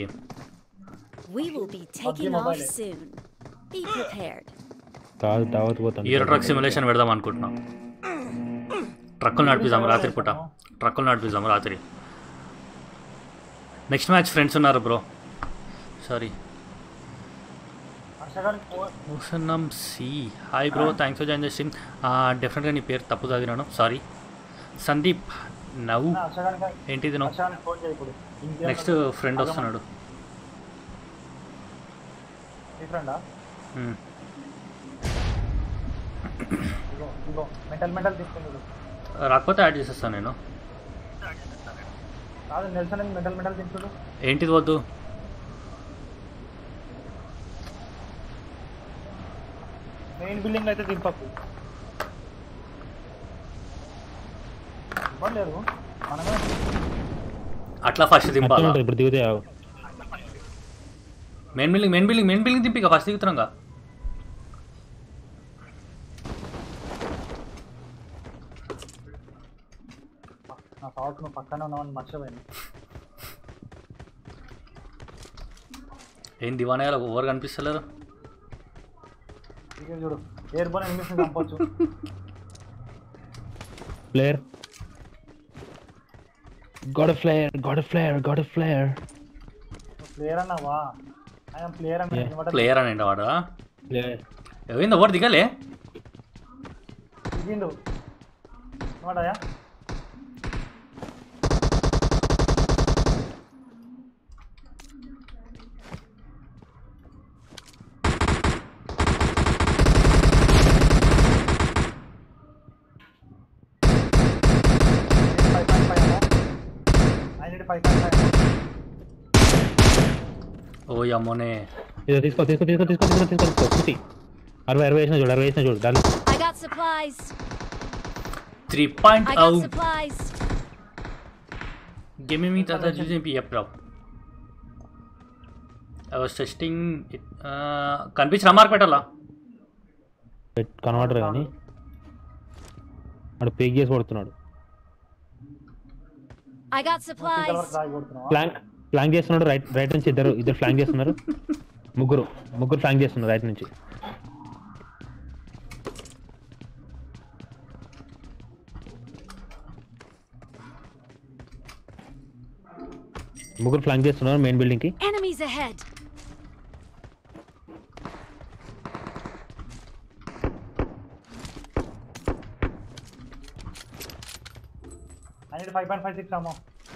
Speaker 1: హీరో ట్రక్ సిమ్యులేషన్ పెడదాం అనుకుంటున్నాం. ట్రక్కులు నడిపిద్దాం రాత్రి పూట, రాత్రి. నెక్స్ట్ మ్యాచ్ ఫ్రెండ్స్ ఉన్నారు బ్రో. సారీ మోసనం సి. Hi bro, thanks for join the stream. డెఫినెట్గా నీ పేరు తప్పు చదివినాను, సారీ. సందీప్ నవ్వు ఏంటిది నువ్వు? నెక్స్ట్ ఫ్రెండ్ వస్తున్నాడు. రాకపోతే యాడ్ చేసేస్తాను నేను. ఏంటిది వద్దు?
Speaker 4: మెయిన్ బిల్డింగ్ అయితే దింపకు.
Speaker 1: అట్లా ఫస్ట్ దింపాలి.
Speaker 11: ఇప్పుడు దిగుతే
Speaker 1: మెయిన్ బిల్డింగ్ దింపిక ఫస్ట్ దిగుతున్నాగా.
Speaker 4: పక్కన ఉన్నామని మర్చిపోయింది.
Speaker 1: ఏం దివానే ఓవర్ కనిపిస్తలేరు.
Speaker 4: చూడు ఎయిర్ బోన్ ఎనిమిస్ చంపొచ్చు.
Speaker 11: Player got a flare.
Speaker 4: Player అన్నావా? ఐ యామ్ ప్లేయర్
Speaker 1: అని వాడు. ఏమైంది ఓవర్ దిగాలే?
Speaker 4: దిగిండు వాడయా?
Speaker 1: ఓ యమ్మోనే.
Speaker 11: తీసుకో 60 వేసిన చూడు దాన్ని.
Speaker 1: 3.0 Gaming with others using PF Pro. I was testing it. కనిపించిన మార్క్ పెట్టాలా?
Speaker 11: కన్వర్టర్ కానీ వాడు పేక్ చేసి కొడుతున్నాడు. ఫ్లాంక్ చేస్తున్నాడు రైట్ నుంచి. ఇద్దరు ఫ్లాంక్ చేస్తున్నారు. ముగ్గురు ఫ్లాంక్ చేస్తున్నారు రైట్ నుంచి. ముగ్గురు ఫ్లాంక్ చేస్తున్నారు మెయిన్ బిల్డింగ్ కి.
Speaker 4: I need 5.56 ammo.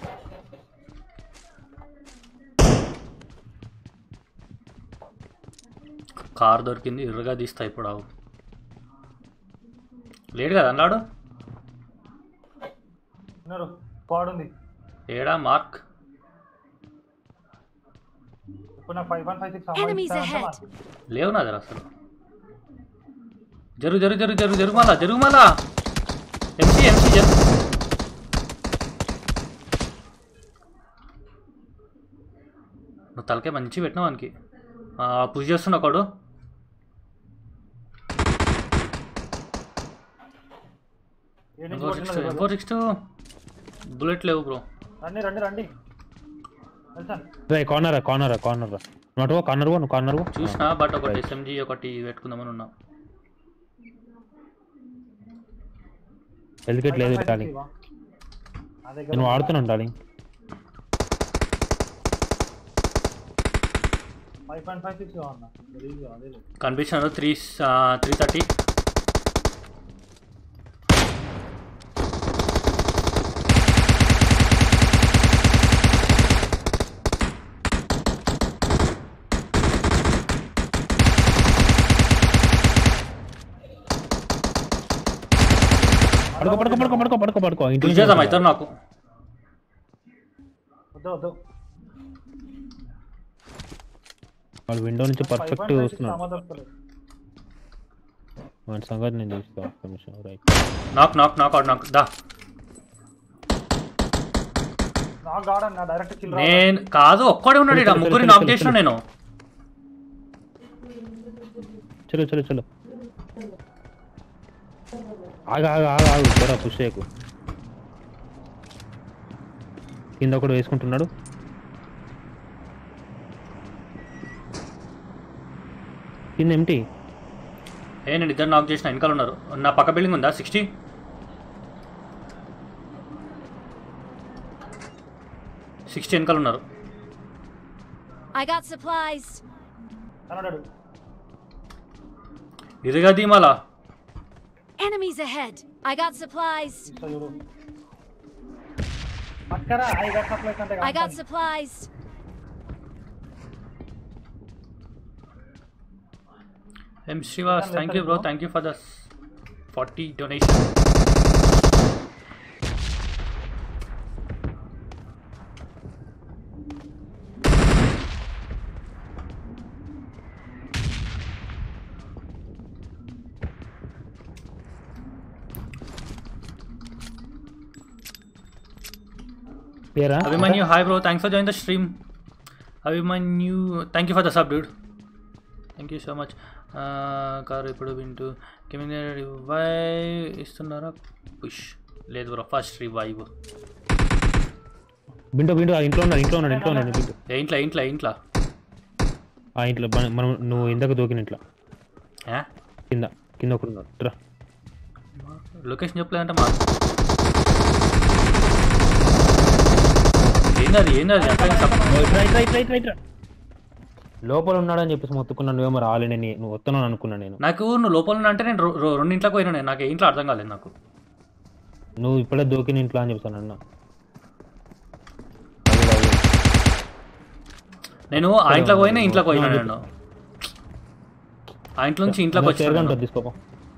Speaker 1: కార్ దొరికింది, ఎర్రగా తీస్తా ఇప్పుడు. అవు లేడు కదా అన్నాడు.
Speaker 4: స్క్వాడ్ ఉంది.
Speaker 1: ఏడా మార్క్?
Speaker 4: ఇప్పుడు నాకు 5.56
Speaker 1: లేవు నా దగ్గర అసలు. జరుగు మళ్ళా ఎంసీ జరుగు. నువ్వు తలకే మంచి పెట్టినావు వానికి. పుష్ చేస్తున్నా ఒకడు.
Speaker 4: M462
Speaker 1: బుల్లెట్ లేవు బ్రో.
Speaker 4: రండి
Speaker 11: రే కార్నర్ నాట్ కార్నర్ నువ్వు కార్నర్
Speaker 1: చూసినా బట్ ఒకటి SMG ఒకటి పెట్టుకుందామని ఉన్నా.
Speaker 11: హెల్కెట్ లేదు డార్లింగ్, నేను వాడుతున్నాను డార్లింగ్.
Speaker 4: 5.56 కావన్నా
Speaker 1: కనిపించాను 330.
Speaker 11: పడుకో
Speaker 1: ఇంటి చేద్దాం ఇద్దరు నాకు.
Speaker 4: వద్దు
Speaker 11: వాడు విండో నుంచి పర్ఫెక్ట్ వస్తున్నాడు. వాడి సంగతి నేను చూస్తాను. రైట్
Speaker 1: నాక్ దా. నేను కాదు ఒక్కడే ఉన్నాడు ఇక్కడ, ముగ్గురి నాక్ చేసిన నేను.
Speaker 11: చలో ఆగా త్వర పుష్ చేయకు. కింద ఒకడు వేసుకుంటున్నాడు. కింద ఏమిటి?
Speaker 1: నేను ఇద్దరు నాక్ చేసిన, వెనకాల ఉన్నారు. నా పక్క బిల్డింగ్ ఉందా 60. వెనకాల ఉన్నారు. ఇదిగా దీమాలా.
Speaker 2: Enemies ahead. I got supplies. I got supplies.
Speaker 1: M Srivas, thank you bro, thank you for the 40 donation. Abhimanyu, hi bro, thanks for joining the stream. Abhimanyu, thank you for the sub dude. Thank you so much. Car ఇప్పుడు వింటూ కెమినల్ revive ఇస్తున్నారా? Push లేదు bro, first revive.
Speaker 11: వింటో ఇంట్లో ఉన్నాడు. ఇంట్లో మనం నువ్వు ఇందాక దూకిన ఇంట్లో కింద ఒకడున్నాడు. రా
Speaker 1: లొకేషన్ చెప్పలేదంటే మా ఏంది
Speaker 11: లోపల ఉన్నాడని చెప్పేసి మొత్తుకున్నాను. నువ్వేమో రాలేనని నువ్వు వస్తున్నాను అనుకున్నాను నేను.
Speaker 1: నాకు నువ్వు లోపల ఉన్నా అంటే నేను రెండింట్లోకి పోయినా. నాకు ఇంట్లో అర్థం కాలేదు. నాకు
Speaker 11: నువ్వు ఇప్పుడే దూకిన ఇంట్లో అని చెప్తాను అన్న.
Speaker 1: నేను ఆ ఇంట్లోకి పోయినా, ఇంట్లోకి పోయినా. నేను ఆ ఇంట్లో నుంచి ఇంట్లోకి వచ్చాను.
Speaker 11: తీసుకోపో.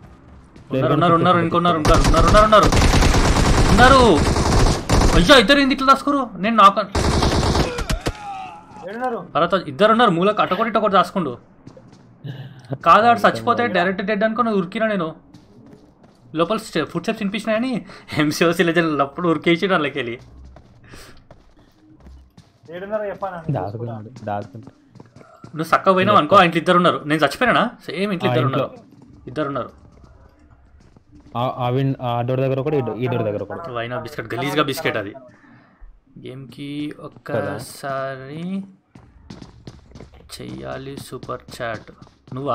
Speaker 1: ఉన్నారు అయ్యో ఇద్దరు ఏంది ఇట్లా దాసుకోరు? నేను నాకు ఇద్దరు ఉన్నారు మూలకు అటొకటి ఒకటి దాసుకుండు. కాదు ఆడు చచ్చిపోతే డైరెక్ట్ డెడ్ అనుకుని ఉరికినా నేను. లోపల ఫుడ్ స్టెప్స్ వినిపించినాయని ఎంసీఓసీ లెజెండ్ అప్పుడు ఉరికేసి వాళ్ళకి వెళ్ళి నువ్వు చక్కగా పోయినావు అనుకో. ఇంట్లో ఇద్దరు ఉన్నారు. నేను చచ్చిపోయినా సేమ్ ఇంట్లో ఇద్దరు ఉన్నారు.
Speaker 11: ఆ డోర్ దగ్గర ఒకటి, ఈ డోర్ దగ్గర ఒకటి.
Speaker 1: వైనా బిస్కెట్ గలీజ్గా బిస్కెట్ అది. గేమ్కి ఒక్కసారి చెయ్యాలి సూపర్ చాట్. నువ్వా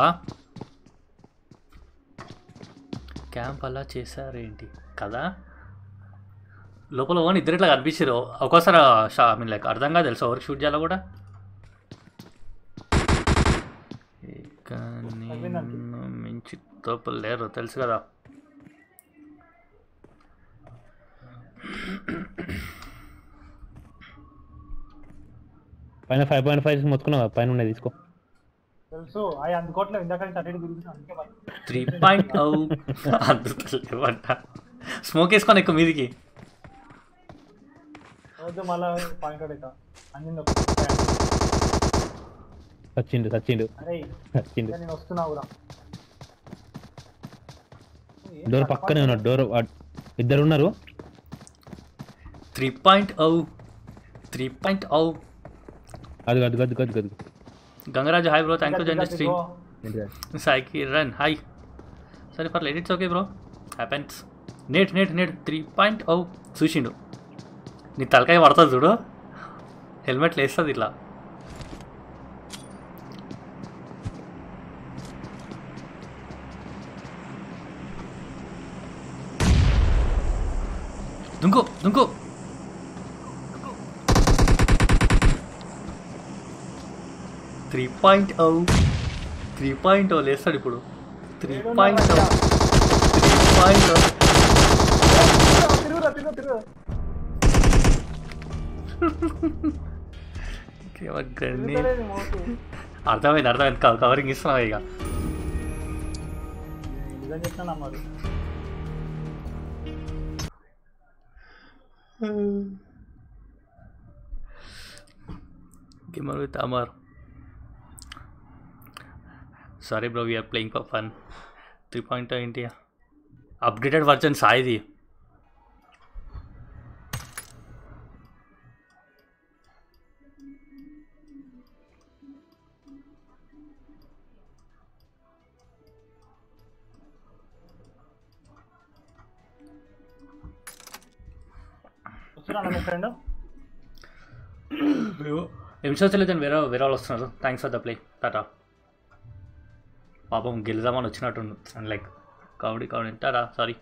Speaker 1: క్యాంప్ అలా చేశారేంటి కదా? లోపల ఓన్ ఇద్దరు ఇట్లా కనిపించారు ఒక్కోసారి. ఐ మీన్ లైక్ అర్థం కాదు తెలుసు ఎవరికి షూట్ చేయాలో కూడా. మించి తోపులు లేరు తెలుసు కదా.
Speaker 11: పైన 5.5 మొత్తుకున్నావా? పైన ఉన్నాయి తీసుకో.
Speaker 4: తెలుసు అవి అందుకోవట్లేదు. ఇందాక
Speaker 1: 3.0 అందుకోలేవంట. స్మోక్ వేసుకొని ఎక్కువ మీదికి
Speaker 4: మళ్ళా
Speaker 11: సచ్చిండు
Speaker 4: నేను వస్తున్నా కూడా.
Speaker 11: డోర్ పక్కనే ఉన్నాడు. డోర్ ఇద్దరు ఉన్నారు.
Speaker 1: 3.0
Speaker 11: అది
Speaker 1: Gangaraju hi bro, thank you join the stream. సాయికి రన్ హాయ్. సరే for light it's okay bro, happens. నేట్ 3.0 చూసిండు. నీ తలకాయ పడుతుంది చూడు. హెల్మెట్ లేస్తుంది ఇట్లా. దుంకో దుంకో. 3.0 లేస్తాడు ఇప్పుడు. 3.0 అర్థమైంది. కవరింగ్ ఇస్తున్నావు ఇక. Gamer with Amar. Sorry bro, we are playing for fun. 3.0 India. Updated version సాయిది. ఎంసోచలేదని వేరే వాళ్ళు వస్తున్నారు. Thanks for the play. టాటా. పాపం గెలుదామని వచ్చినట్టు లైక్ కామెడీ టాటా. సారీ.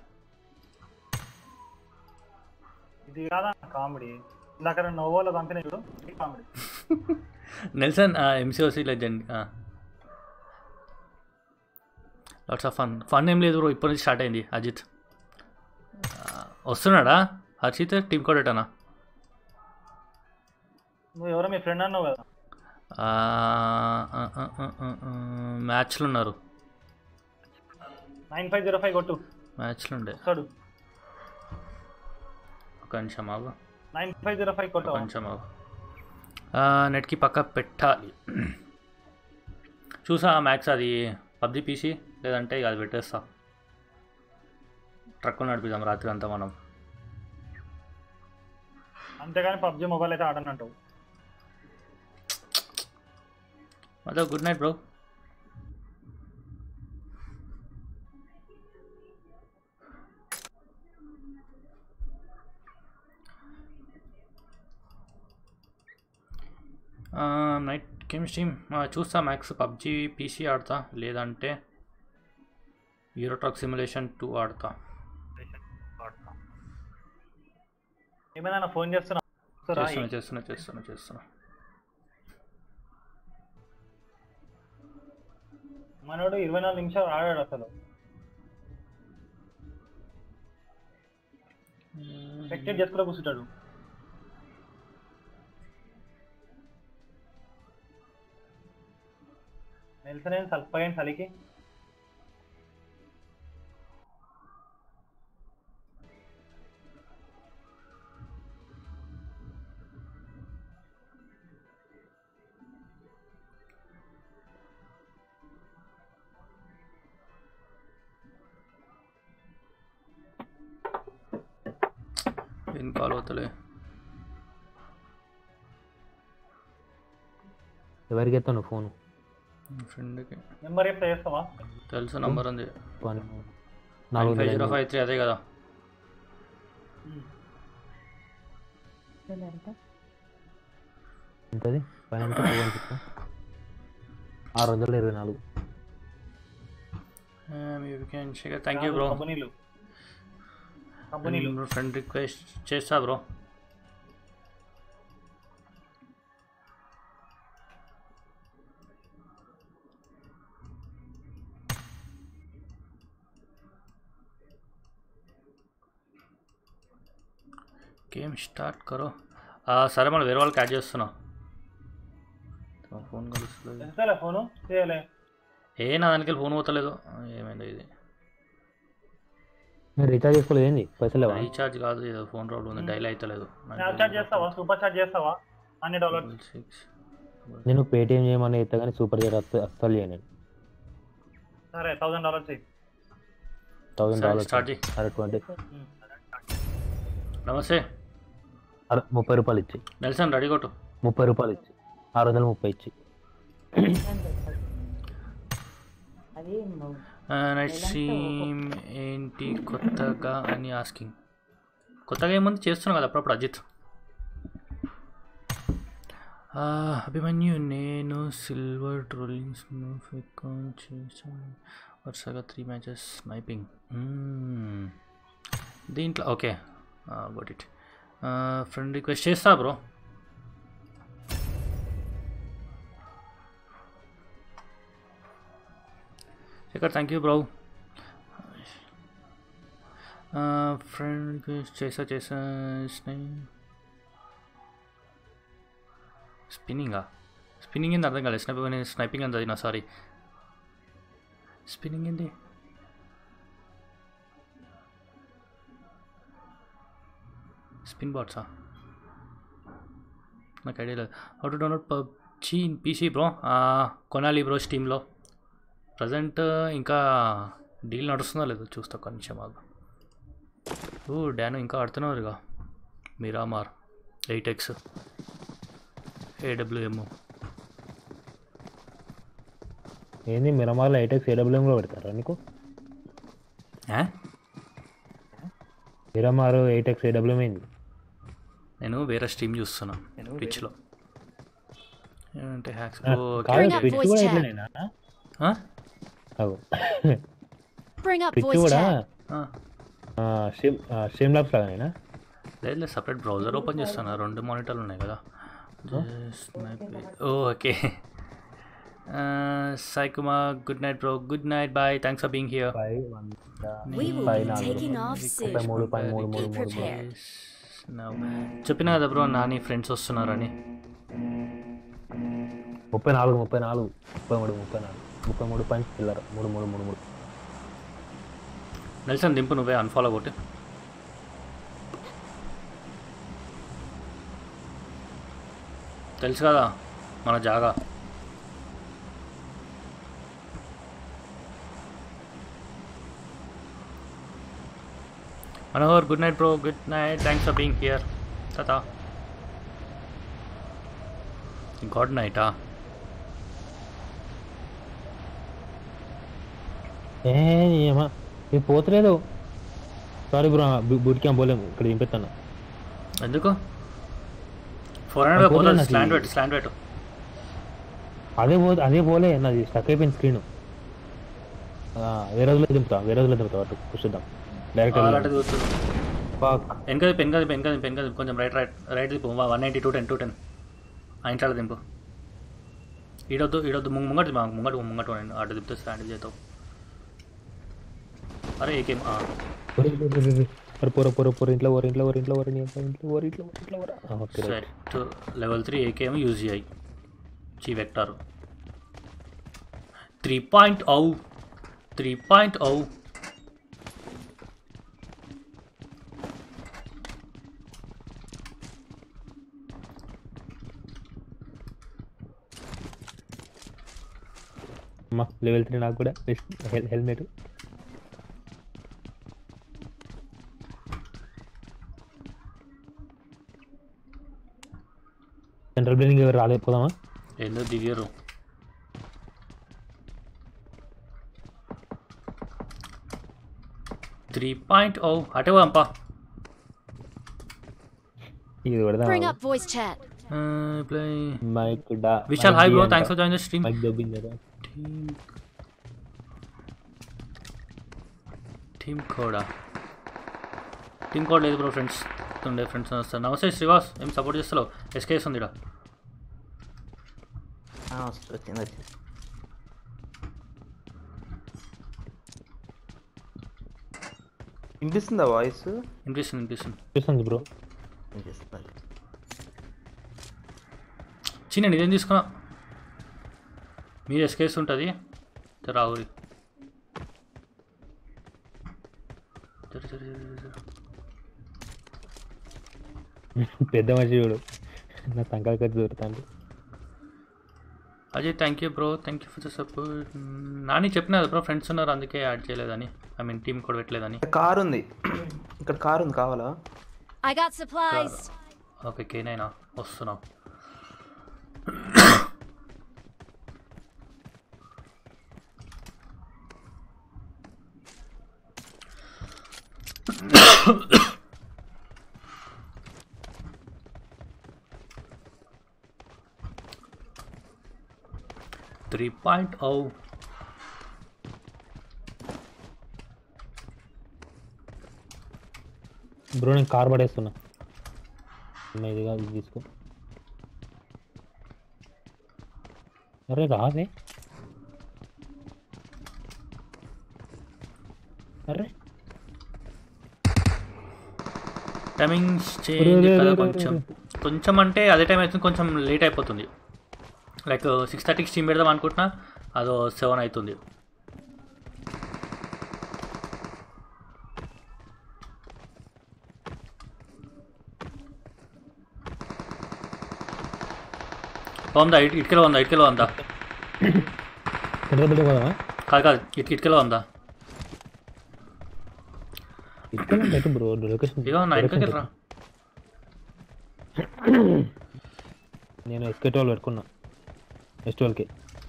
Speaker 4: ఇది కాదా కామెడీ? ఇందాక నోవోలో company comedy.
Speaker 1: Nelson MCOC legend. Lots of fun ఏం లేదు బ్రో, ఇప్పటి నుంచి స్టార్ట్ అయింది. అజిత్ వస్తున్నాడా? హర్షిత్ టీమ్ కోడేటానా?
Speaker 4: నువ్వు ఎవరో మీ ఫ్రెండ్ అన్నావు కదా.
Speaker 1: మ్యాచ్లు ఉన్నారు.
Speaker 4: 9505 కొట్టు.
Speaker 1: మ్యాచ్లు ఉండే. ఒక నిమిషం ఆగు.
Speaker 4: 9505 కొట్టు.
Speaker 1: ఒక నిమిషం ఆగు. నెట్కి పక్క పెట్టాలి. చూసా మ్యాక్స్ అది పబ్జి పీసీ లేదంటే అది పెట్టేస్తా. ట్రక్కులు నడిపిద్దాం రాత్రి అంతా మనం.
Speaker 4: అంతేగాని పబ్జి మొబైల్ అయితే ఆడనంటావు.
Speaker 1: Mother good night bro. Night game stream చూస్తా. మ్యాక్స్ పబ్జి పీసీ ఆడతా, లేదంటే యూరో ట్రక్ సిమ్యులేషన్ 2 ఆడతా.
Speaker 4: ఏమైనా ఫోన్ చేస్తున్నా? మనోడు 24 నిమిషాలు ఆడాడు అసలు. స్పెక్టేట్ చేసుకుని కూర్చుంటాడు. నెల్సన్ సల్పగాని చలికి
Speaker 1: ఏం కాల్ అవుతలే.
Speaker 11: ఎవరికి ఎత్తాను ఫోన్?
Speaker 1: ఫ్రెండ్కి.
Speaker 4: నెంబర్ ఎప్పుడు చేస్తావా?
Speaker 1: తెలుసు నంబర్ ఉంది.
Speaker 11: 4505
Speaker 1: అదే కదా.
Speaker 11: ఎంతది? 624.
Speaker 1: Thank you bro. Friend request చేస్తా బ్రో. గేమ్ స్టార్ట్ కరో. సరే మనం వేరే వాళ్ళకి యాడ్ చేస్తున్నా. ఫోన్ కలుస్తుంది. నా దానికి ఫోన్ పోతలేదు. ఏమైంది ఇది?
Speaker 11: రీఛార్జ్ చేసుకోలేదు ఏంది? పైసలు
Speaker 1: రీఛార్జ్ కాదు, ఏదో ఫోన్ ప్రాబ్లం ఉంది. డైల్ అవుతలేదు.
Speaker 11: నేను పేటిఎం చేయమని అయితే కానీ సూపర్ చాట్ అస్సలు చేయను.
Speaker 4: సరే $1000
Speaker 11: $1000
Speaker 1: స్టార్ట్ చేయి.
Speaker 11: సరే 20.
Speaker 1: నమస్తే.
Speaker 11: 30 రూపాయలు ఇచ్చి
Speaker 1: నెల్సన్ రెడీ కొట్టు.
Speaker 11: 30 రూపాయలు ఇచ్చి 630 ఇచ్చి.
Speaker 1: నైట్ స్ట్రీమ్ ఏంటి కొత్తగా అని ఆస్కింగ్. కొత్తగా ఏముంది చేస్తున్నాం కదా అప్పుడప్పుడు. అజిత్ అభిమన్యు నేను సిల్వర్ ట్రోలింగ్స్ చేశాను వరుసగా 3 మ్యాచెస్ స్నైపింగ్ దీంట్లో okay got it friend request చేస్తా bro Shekhar thank you bro friend request చేసా స్పిన్నింగ్ ఏంది అర్థం కాలేదు స్నైపింగ్ అని చదివినా సారీ స్పిన్నింగ్ ఏంటి స్పిన్ బాట్సా నాకు ఐడియా లేదు how to download PUBG in PC bro కొనాలి బ్రో స్టీమ్లో ప్రజెంట్ ఇంకా డీల్ నడుస్తుందో లేదో చూస్తా ఒక్క నిమిషం బాగా డాను ఇంకా ఆడుతున్నారుగా మిరామార్ 8x AWM
Speaker 11: ఏంది మిరామార్లో 8x AWMలో పెడతారా నీకు మిరామార్ 8x AWM ఏంది
Speaker 1: నేను వేరే స్ట్రీమ్ చూస్తున్నా ట్విచ్లో ఏమంటే హ్యాక్స్
Speaker 11: ట్విచ్ కూడా ఇట్లనేనా ట్విచ్ కూడా సేమ్ ల్యాబ్స్ లాగానేనా
Speaker 1: లేదు సపరేట్ బ్రౌజర్ ఓపెన్ చేస్తాను 2 మానిటర్లు ఉన్నాయి కదా okay Sai Kumar good night bro good night bye thanks for being here చెప్పినా కదా బ్రో నాని ఫ్రెండ్స్ వస్తున్నారని
Speaker 11: 34 పాయింట్స్ చిల్లర 3
Speaker 1: నెల్సన్ దింపు నువ్వే అన్ఫాలో కొట్టి తెలుసు కదా మన జాగా Manohar good night bro good night thanks for being here తాతా గాడ్ నైటా
Speaker 11: ఏమా ఇది పోతలేదు సారీ బ్రో బూట్ క్యాంప్ పోలేము ఇక్కడ దింపెత్తాను
Speaker 1: ఎందుకు 400 పోతుంది స్లాండ్ పెట్టు
Speaker 11: అదే పోలే నాది స్టక్ అయిపోయింది స్క్రీన్ వేరే రోజులో దింపుతా అటు కూర్చుద్దాం డైరెక్ట్
Speaker 1: పెన్ కొంచెం రైట్ దింపు 190 210 ఆ ఇంట్లో దింపు ఈడొద్దు ముంగట అటు దింపుతా స్టాండ్ చేతావు అరే ఏకేం
Speaker 11: పొర ఇంట్లో
Speaker 1: level 3 AKM UGI G vector 3.0
Speaker 11: level 3 నాకు కూడా హెల్మెట్ సెంట్రల్ బిల్డింగ్ ఎవరు రాలేకపోదామా
Speaker 1: ఎందుకు దిగారు అటే పోదాంపా
Speaker 11: ఇది పెడదాం మైక్ డా
Speaker 1: Vishal hi bro thanks for joining the stream
Speaker 11: mic దొబ్బింది కదా
Speaker 1: టీమ్ కోడ్ లేదు బ్రో ఫ్రెండ్స్ వస్తారు నమస్తే శ్రీవాస్ ఏం సపోర్ట్ చేస్తావు ఎస్కేఎస్ ఉంది
Speaker 13: వినిపిస్తుందా వాయిస్
Speaker 1: వినిపిస్తుంది బ్రో చిన్న ఇదేం తీసుకున్నా మీరు ఎస్కేఎస్ ఉంటుంది రావురి
Speaker 11: పెద్ద మనిషి చూడు నా సంకల్ ఖర్చు దొరుకుతాండి
Speaker 1: Ajay thank you bro thank you for the support Nani చెప్పినా బ్రో ఫ్రెండ్స్ ఉన్నారు అందుకే యాడ్ చేయలేదని ఐ మీన్ టీమ్ కూడా పెట్టలేదని
Speaker 13: కార్ ఉంది ఇక్కడ కార్ ఉంది కావాలా
Speaker 1: ఓకే కేనైనా వస్తున్నాం 3.0.
Speaker 11: బ్రో నేను కార్ పడేస్తున్నా. ఇది కాదు, ఇది తీసుకో. అరే రాదే. అరే
Speaker 1: టైమింగ్స్ చేంజ్ కదా కొంచెం అంటే అదే టైం అవుతుంది, కొంచెం లేట్ అయిపోతుంది. లైక్ 6:30కి స్టీమ్ పెడదాం అనుకుంటున్నా, అదో 7 అవుతుంది. ఉందా ఇటుకలో ఉందా? ఇటుకలో ఉందా? కాదు కాదు, ఇటుకలో ఉందా?
Speaker 11: బ్రో లొకేషన్
Speaker 1: ఇగో నా ఇటుకకి రా.
Speaker 11: నేను ఎస్కేట్ పెట్టుకున్నా S12కి.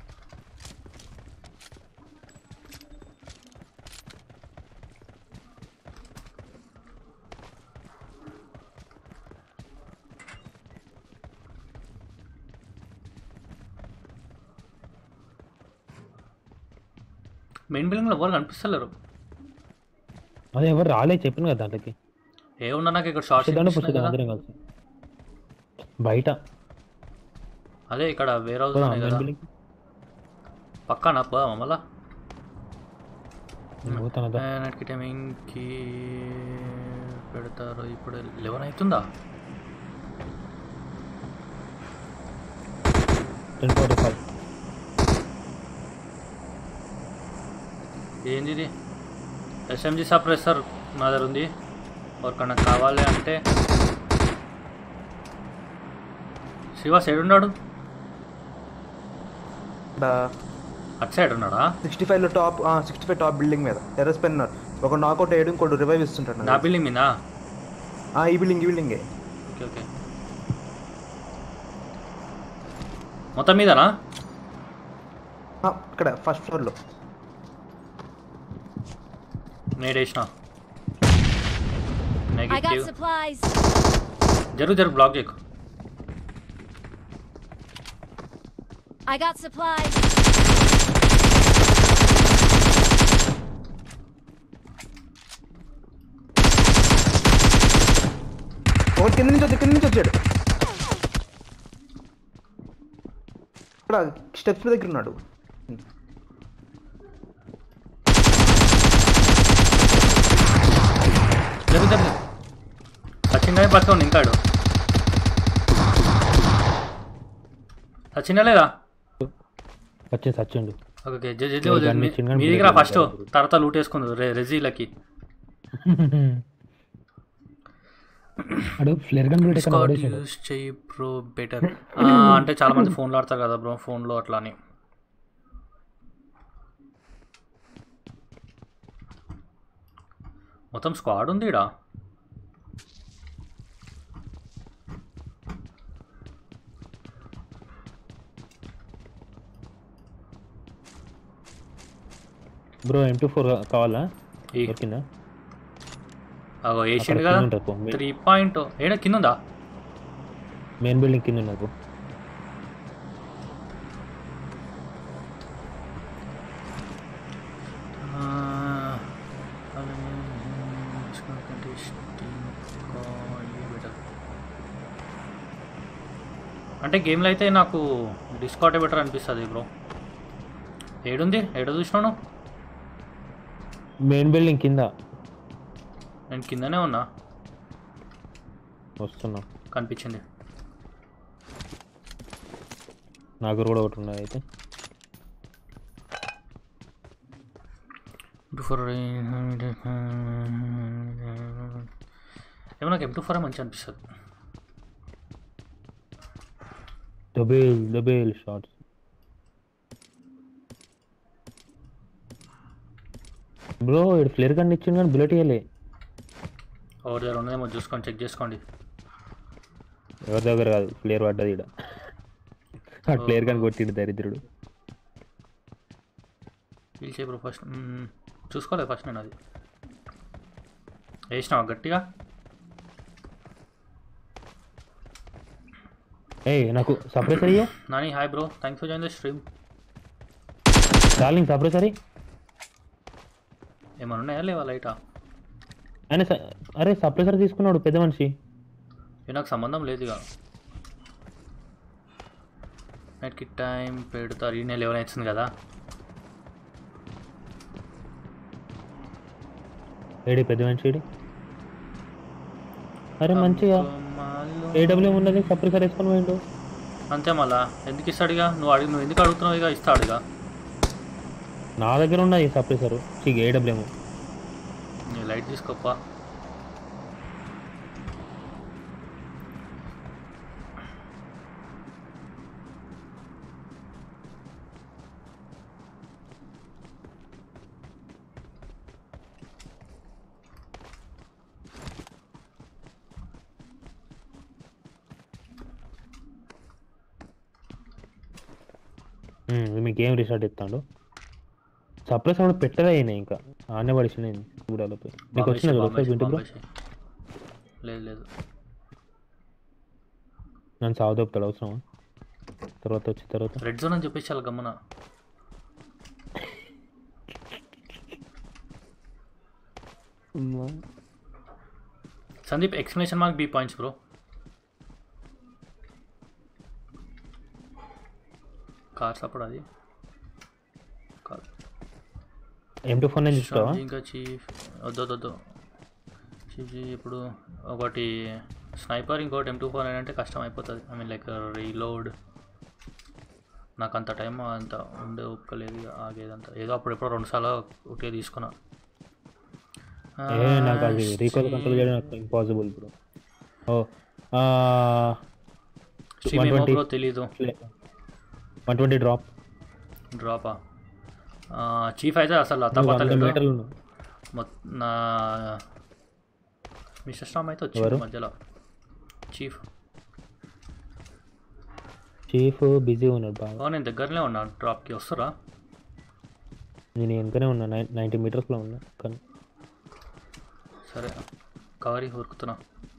Speaker 1: మెయిన్ బిల్డింగ్లో ఎవరు కనిపిస్తలేరు.
Speaker 11: అదే ఎవరు రాలే, చెప్పిన కదా దాంట్లోకి.
Speaker 1: ఏమున్నా నాకు ఇక్కడ షార్ట్
Speaker 11: అందరం కలిసి బయట.
Speaker 1: అదే ఇక్కడ వేర్ హౌస్ పక్కన పోదామా మళ్ళా? నైట్కి టైమింగ్కి పెడతారు. ఇప్పుడు 11 అవుతుందా?
Speaker 11: 10:45.
Speaker 1: ఏంది ఇది? SMG సప్రెసర్ నా దగ్గర ఉంది. ఎవరికన్నా కావాలి అంటే. శివ సైడ్ ఉన్నాడు, అటు సైడ్ ఉన్నాడా?
Speaker 13: 65లో టాప్ 65 టాప్ బిల్డింగ్ మీద టెర్రస్ పైన ఉన్నారు. ఒక నాకౌట్ వేయడం, ఇంకోటి రివైవ్ ఇస్తుంటాడు.
Speaker 1: నా బిల్డింగ్ మీద?
Speaker 13: ఈ బిల్డింగే.
Speaker 1: ఓకే ఓకే, మొత్తం మీదనా?
Speaker 13: ఇక్కడ ఫస్ట్ ఫ్లోర్లో
Speaker 1: నేడేసిన నెగటివ్. జరుగు బ్లాక్ చేయకు.
Speaker 2: I got supplies.
Speaker 13: కింద నుంచి వచ్చాడు. ఇక్కడ స్టెప్స్ దగ్గర ఉన్నాడు.
Speaker 1: జరుగుతుంది. సచిన్ పట్టుకోండి, ఇంకాడు సచిన్ లేదా?
Speaker 11: సచ్చిండు.
Speaker 1: ఓకే మీ దగ్గర ఫస్ట్, తర్వాత లూట్ వేసుకుంది రెజీలకి. యూస్ చెయ్యి బ్రో బెటర్. అంటే చాలా మంది ఫోన్లో ఆడతారు కదా బ్రో, ఫోన్లో అట్లా అని. మొత్తం స్క్వాడ్ ఉంది ఈడ.
Speaker 11: బ్రో M24 కావాలా? కింద
Speaker 1: అగో ఏషియన్ కదా 3.0 ఏడ కింద ఉందా?
Speaker 11: మెయిన్ బిల్డింగ్ కింద నాకు.
Speaker 1: అంటే గేమ్లో అయితే నాకు డిస్కార్డే బెటర్ అనిపిస్తుంది బ్రో. ఏడుంది? ఏడ చూసినాను?
Speaker 11: మెయిన్ బిల్డింగ్ కింద.
Speaker 1: నేను కిందనే ఉన్నా,
Speaker 11: వస్తున్నా.
Speaker 1: కనిపించింది
Speaker 11: నాకు కూడా ఒకటి ఉన్నది. అయితే
Speaker 1: ఏమో నాకు M24 మంచి అనిపిస్తుంది.
Speaker 11: Double shots. బ్రో ఇక్కడ ఫ్లేర్ గన్ ఇచ్చింది కానీ బుల్లెట్ ఇవ్వలే.
Speaker 1: ఎవరి దగ్గర ఉన్నదేమో చూసుకోండి, చెక్ చేసుకోండి.
Speaker 11: ఎవరి దగ్గర కాదు, ఫ్లేర్ పడ్డది ఇక్కడ. ఆ ఫ్లేర్ గన్ కొట్టిండు దరిద్రుడు.
Speaker 1: పిలిచే బ్రో ఫస్ట్ చూసుకోలేదు ఫస్ట్. నేను అది వేసినావా గట్టిగా?
Speaker 11: నాకు సప్రెసర్ ఇయ్యో.
Speaker 1: Nani hi bro, thanks for join the stream.
Speaker 11: Darling సప్రెసరీ
Speaker 1: ఏమన్నా ఉన్నాయా లేవా లైటా?
Speaker 11: ఆయన అరే సప్రెసర్ తీసుకున్నాడు పెద్ద మనిషి.
Speaker 1: నాకు సంబంధం లేదు ఇక. నైట్కి టైం పెడతారు. ఈ నెల 11 అవుతుంది కదా.
Speaker 11: ఏడి పెద్ద మనిషి ఏడి? అరే మంచిగా AWM ఉన్నది సప్రెసర్ వేసుకొని పోయిండు.
Speaker 1: అంతే మళ్ళా ఎందుకు ఇస్తాడు ఇక? నువ్వు ఎందుకు అడుగుతున్నావు? ఇక ఇస్తాడు ఇక.
Speaker 11: నా దగ్గర ఉన్నది సప్రెసరు AWM.
Speaker 1: నీ లైట్ తీసుకోప్ప.
Speaker 11: మీకు ఏం రీస్టార్ట్ ఇస్తాడు? సప్రెస్ కూడా పెట్టదే అయినాయి ఇంకా ఆనే పడిసిన చూడాలి. నీకు వచ్చిన వింటూ బ్రో?
Speaker 1: లేదు లేదు,
Speaker 11: నన్ను సాగు దొప్పుతాడు అవసరం. తర్వాత
Speaker 1: రెడ్ జోన్ అని చెప్పేసి చాలా గమ్మన. Sandeep explanation mark B points bro. Cars అప్పుడు అది కాదు.
Speaker 11: M24 నేను చూస్తావా?
Speaker 1: ఇంకా చీఫ్ వద్దు చీఫ్ ఇప్పుడు ఒకటి స్నైపర్ ఇంకోటి M24 అంటే కష్టం అయిపోతుంది. I mean like reload. నాకు అంత టైం అంత ఉండే ఒప్పుకోలేదు ఆగేదంతా. ఏదో అప్పుడెప్పుడో 2 సార్లు ఒకటే తీసుకున్నా.
Speaker 11: నాకు అది రీకాల్ కంట్రోల్ చేయడం నాకు ఇంపాసిబుల్ బ్రో.
Speaker 1: తెలీదు.
Speaker 11: 120
Speaker 1: డ్రాపా? చీఫ్ అయితే అసలు అతపతలేదు. నా మిస్టర్ స్టామ్ అయితే వచ్చింది మధ్యలో.
Speaker 11: చీఫ్ బిజీ ఉన్నాడు బాగా.
Speaker 1: నేను దగ్గరనే ఉన్నా. డ్రాప్కి వస్తారా?
Speaker 11: నేను వెనుకనే ఉన్నా, 90 మీటర్స్లో ఉన్నా. కానీ
Speaker 1: సరే కవరీ ఉరుకుతున్నా.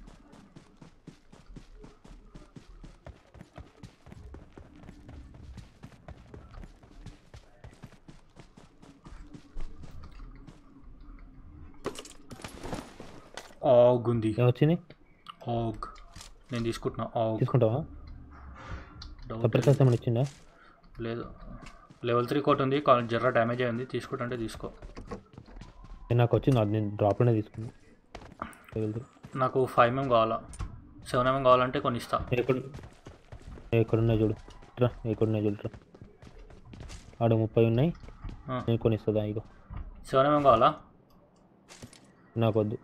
Speaker 1: ఆగ్ ఉంది.
Speaker 11: వచ్చింది
Speaker 1: ఆగ్. నేను తీసుకుంటున్నా. ఆగ్
Speaker 11: తీసుకుంటావా? సప్రెసర్స్ ఏమైనా ఇచ్చిందా?
Speaker 1: లేదు. లెవెల్ 3 కోట్ ఉంది. జర్రా డ్యామేజ్ అయింది. తీసుకుంటే తీసుకో.
Speaker 11: నాకు వచ్చింది, అది నేను డ్రాప్లోనే తీసుకున్నా.
Speaker 1: నాకు 5mm కావాలా, 7mm కావాలంటే కొన్ని ఇస్తా.
Speaker 11: ఎక్కడున్నాయి చూడు రా, ఎక్కడున్నాయి చూడు రా. ఆడ 30 ఉన్నాయి, నేను కొన్ని ఇస్తుందా? ఇగో
Speaker 1: 7mm కావాలా?
Speaker 11: నాకు వద్దు.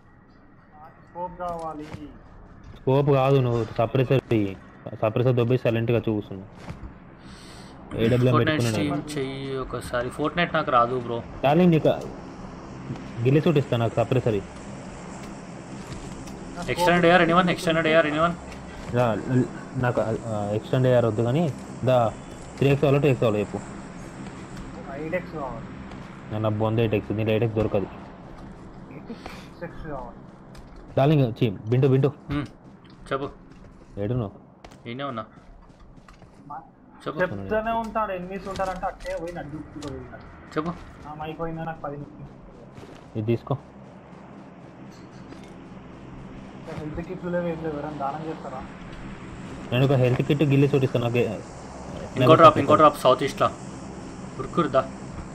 Speaker 4: కావాలి
Speaker 11: స్కోప్ కాదు, నువ్వు సప్రెసర్ దొబ్బి సైలెంట్గా చూస్తున్నావు. AWM పెట్టుకున్నాను
Speaker 1: చెయ్యి ఒకసారి. ఫోర్ట్నైట్ నాకు రాదు బ్రో.
Speaker 11: డార్లింగ్ నీకు గిల్లి సూట్ ఇస్తాను, నాకు సప్రెసరీ.
Speaker 1: Extended AR anyone?
Speaker 11: నాకు ఎక్స్టెండ్ AR వద్దు కానీ 3x కావాలో 2x కావాలో చెప్పు. నా బొంద 8x, దీంట్లో 8x దొరకదు. డార్లింగ్ బింటు
Speaker 1: చెప్పు.
Speaker 11: ఏడును
Speaker 1: నేనే ఉన్నా.
Speaker 4: చెప్తూనే ఉంటాడు. ఎనిమిస్ ఉంటారంటే అట్టే పోయి నడ్డు
Speaker 1: చెప్పు.
Speaker 4: మైక్ పోయిందా? నాకు 10 నిమిషాలు.
Speaker 11: ఇది తీసుకో.
Speaker 4: హెల్త్ కిట్లు లేవు, ఏం లేవు. ఎవరైనా దానం చేస్తారా?
Speaker 11: నేను ఒక హెల్త్ కిట్ గిల్లి సూట్ ఇస్తాను. నాకు
Speaker 1: ఇంకో డ్రాప్ సౌత్ ఈస్ట్లో ఉరుకురుదా.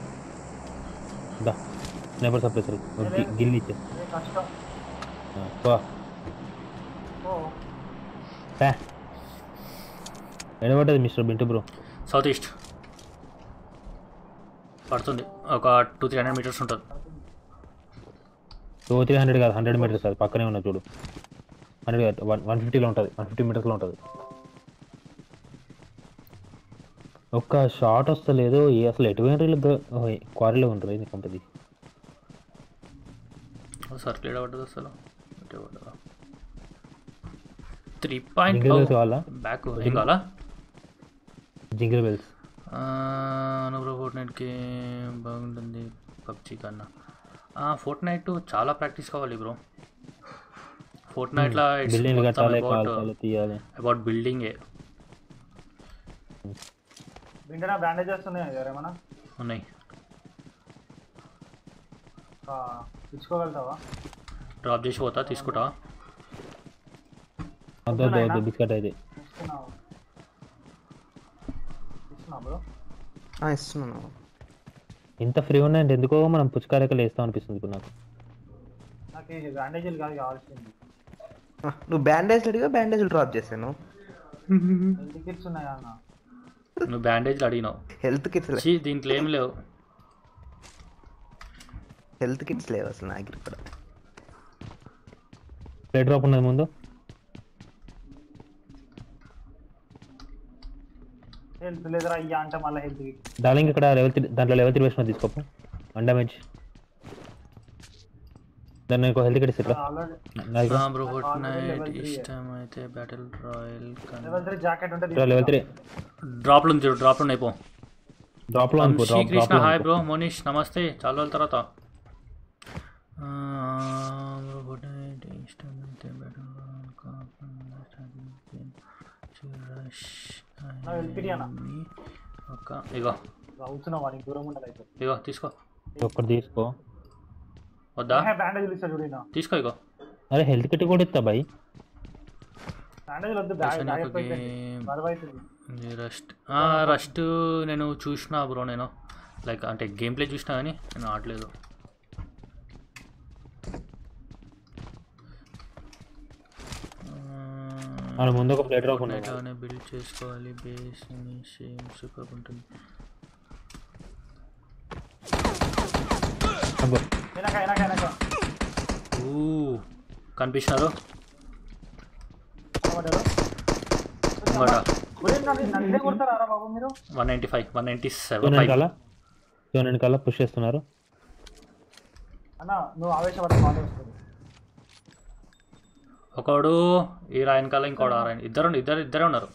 Speaker 11: నెంబర్ సప్రెసరీ గిల్లి ఇచ్చే ఎడబడ్డది mister Bintu bro.
Speaker 1: South east పడుతుంది. ఒక 200-300 మీటర్స్ ఉంటుంది.
Speaker 11: 200-300 కాదు, 100 మీటర్స్. అది పక్కనే ఉన్నా చూడు. 100 కాదు, 150లో ఉంటుంది. 150 మీటర్స్లో ఉంటుంది. ఒక్క షాట్ వస్తలేదు. అసలు ఎటువంటి క్వారీలో ఉంటుంది ఇది కంపెనీ.
Speaker 1: సర్కిల్ పడ్డది అసలు. 3
Speaker 11: కావాలా?
Speaker 1: బ్యాక్ ఏం కావాలా?
Speaker 11: Jingle bells
Speaker 1: bro. ఫోర్ట్నైట్కి బాగుంటుంది పబ్జీ కన్నా. ఫోర్ట్నైట్ చాలా ప్రాక్టీస్ కావాలి బ్రో. ఫోర్ట్నైట్లో అబౌట్ బిల్డింగే.
Speaker 4: బ్యాండేజెస్ ఉన్నాయా ఏమైనా?
Speaker 1: ఉన్నాయి.
Speaker 4: తెచ్చుకోగలుగుతావా?
Speaker 1: డ్రాప్ చేసి పోతా, తీసుకుంటా.
Speaker 11: వద్దు బిస్కెట్ అయితే
Speaker 13: ఇస్తున్నాను.
Speaker 11: ఇంత ఫ్రీ ఉన్నాయంటే ఎందుకో మనం పుచ్చకాయలకి వేస్తాం అనిపిస్తుంది ఇప్పుడు నాకు.
Speaker 4: బ్యాండేజీలు కాదు కావాల్సింది.
Speaker 13: నువ్వు బ్యాండేజ్ అడిగా బ్యాండేజ్లు డ్రాప్ చేశాను.
Speaker 4: హెల్త్ కిట్స్ ఉన్నాయా అన్న?
Speaker 1: నువ్వు బ్యాండేజ్లు అడిగినావు.
Speaker 13: హెల్త్ కిట్స్
Speaker 1: దీంట్లో ఏం లేవు.
Speaker 13: హెల్త్ కిట్స్ లేవు అసలు నాకు ఇక్కడ.
Speaker 11: ప్లే డ్రాప్ ఉన్నది ముందు.
Speaker 4: హెల్త్ లేదురా అయ్యా అంటే మళ్ళీ హెల్త్
Speaker 11: డార్లింగ్ ఇక్కడ దాంట్లో లెవెల్ 3 వేసిన తీసుకోపో. 1 డ్యామేజ్. దాన్ని ఇంకో హెల్త్ కిట్ ఇస్తా.
Speaker 1: బ్రో ఫోర్ట్నైట్ ఇష్టం అయితే బ్యాటిల్ రాయల్
Speaker 4: లెవెల్ 3 జాకెట్ ఉంటది.
Speaker 11: లెవెల్ 3
Speaker 1: డ్రాప్లు ఉంది. డ్రాప్లు ఉన్నాయి. పో
Speaker 11: డ్రాప్లో అనుకో. Drop
Speaker 1: Krishna hi bro. Monish నమస్తే. చాలా రోజుల తర్వాత. బ్రో ఫోర్ట్నైట్ ఇష్టం అయితే బ్యాటిల్ ఇగో తీసుకో.
Speaker 11: ఒక్కటి తీసుకో.
Speaker 1: వద్దా? తీసుకో. ఇగో
Speaker 11: అరే హెల్త్ కిట్ కూడా ఇస్తా బాయ్.
Speaker 1: రస్ట్ నేను చూసిన బ్రో. నేను లైక్ అంటే గేమ్ ప్లే చూసినా కానీ నేను ఆడలేదు.
Speaker 11: మన ముందు ఒక ప్లేట్ రాక్ ఉంది.
Speaker 1: బిల్డ్ చేసుకోవాలి. బేస్ సేమ్ సూపర్ ఉంటుంది. కనిపిస్తున్నారు. 195 197
Speaker 11: కల్లా పుష్ చేస్తున్నారు.
Speaker 1: ఒకడు ఈ రాయన్ కల్లా ఇంకోడు ఆ రాయన్. ఇద్దరే ఉన్నారు.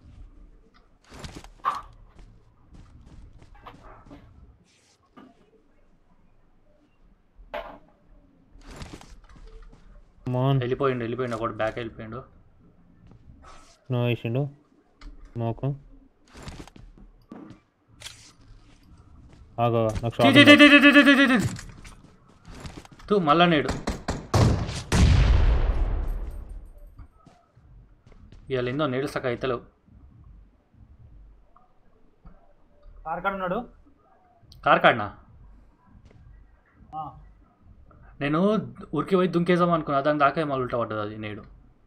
Speaker 1: వెళ్ళిపోయిండు. ఒకటి బ్యాక్ వెళ్ళిపోయిండు.
Speaker 11: నో వేసిండు మోకు.
Speaker 1: మళ్ళా నేడు ఇవాళ ఏందో నేడు సక్క అయితలేవు. కార్ కాడనా? నేను ఊరికి పోయి దుంకేద్దాం అనుకున్నా. దాని దాకా ఏమో ఉల్టా పడ్డది అది నేడు.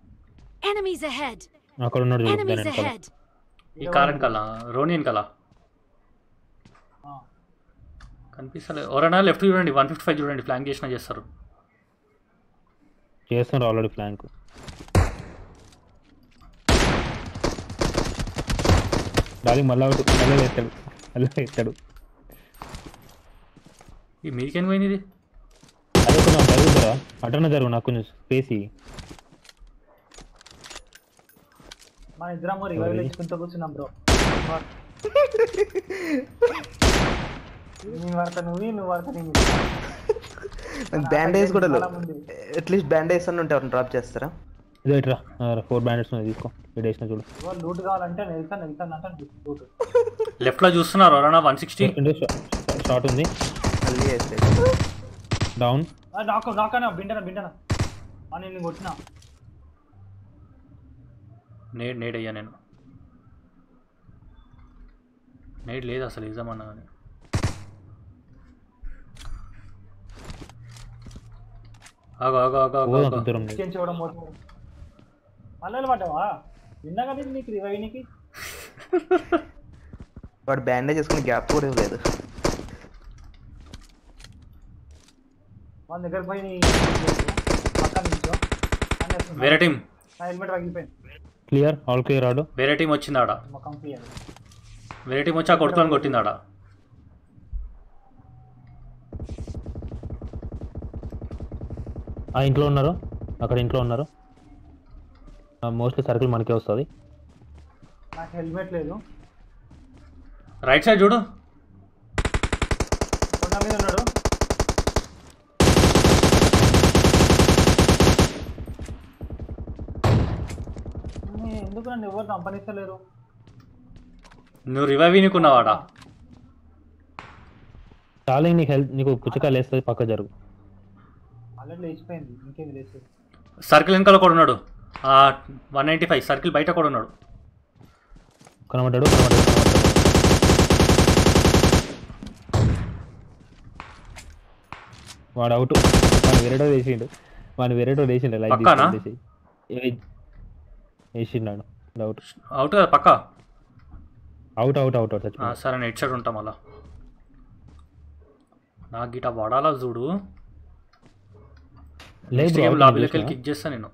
Speaker 11: అక్కడ ఉన్నాడు.
Speaker 1: ఈ కార్ వెనకాల రోని వెనకాల కనిపిస్తలేదు. ఎవరైనా లెఫ్ట్ చూడండి. 155 చూడండి. ఫ్లాంక్ చేస్తారు.
Speaker 11: Already flank. డార్లింగ్ మళ్ళీ ఎత్తాడు.
Speaker 1: ఈ మీకేం పోయింది ఇది?
Speaker 11: అదే కొంచెం జరుగుతారా? అటన్న జరుగు. నాకు కొంచెం స్పేస్.
Speaker 4: మన ఇద్దరం కూర్చున్నాం బ్రో.
Speaker 13: బ్యాండేజ్ కూడా అట్లీస్ట్ బ్యాండేజ్ అని ఉంటే ఎవరైనా డ్రాప్ చేస్తారా?
Speaker 11: ఇదో ఇట్రా 4 బ్యాండేజ్ తీసుకో. వేసిన చూడు.
Speaker 4: లూట్ కావాలంటే
Speaker 1: లెఫ్ట్ లో చూస్తున్నారు. 160
Speaker 11: షాట్ ఉంది. డౌన్.
Speaker 1: నేడ్ అయ్యా నేను. నేడ్ లేదు అసలు. ఇజమన్నా కానీ
Speaker 13: వాడు బ్యాండేజ్ చేసుకుని గ్యాప్ కూడా ఇవ్వలేదు.
Speaker 1: వేరే టీం
Speaker 11: క్లియర్. All clear. ఆడు
Speaker 1: వేరే టీం వచ్చింది ఆడ. వేరే టీం వచ్చి ఆ కొడుకుని కొట్టింది ఆడ.
Speaker 11: ఆ ఇంట్లో ఉన్నారు. అక్కడ ఇంట్లో ఉన్నారు. మోస్ట్లీ సర్కిల్ మనకే వస్తుంది.
Speaker 4: నాకు హెల్మెట్ లేదు.
Speaker 1: రైట్ సైడ్ చూడు.
Speaker 4: కొండ మీద ఉన్నాడు. ఎందుకు నన్ను ఎవరు కంపనిస్తలేరు?
Speaker 1: నువ్వు రివైవ్ నీకున్నావాడా?
Speaker 11: డార్లింగ్ నీకు హెల్త్ నీకు పుచ్చకాయలు వేస్తుంది పక్క జరుగు.
Speaker 4: ఆల్రెడీ లేచిపోయింది ఇంకేది లేచేది.
Speaker 1: సర్కిల్ వెనకాల కూడా ఉన్నాడు 195 సర్కిల్ బయట కూడా ఉన్నాడు.
Speaker 11: కనబడ్డాడు. వాడు అవుట్. వాడు వేరేటో వేసిండు లైక్ వేసిండాడు. అవుట్
Speaker 1: అవుట్ కదా పక్క.
Speaker 11: అవుట్
Speaker 1: సరే నేను హెడ్ షాట్ ఉంటాం అలా. నాకు గిట వాడాలా చూడు. లాబీలోకి వెళ్ళి కిక్ చేస్తా నేను.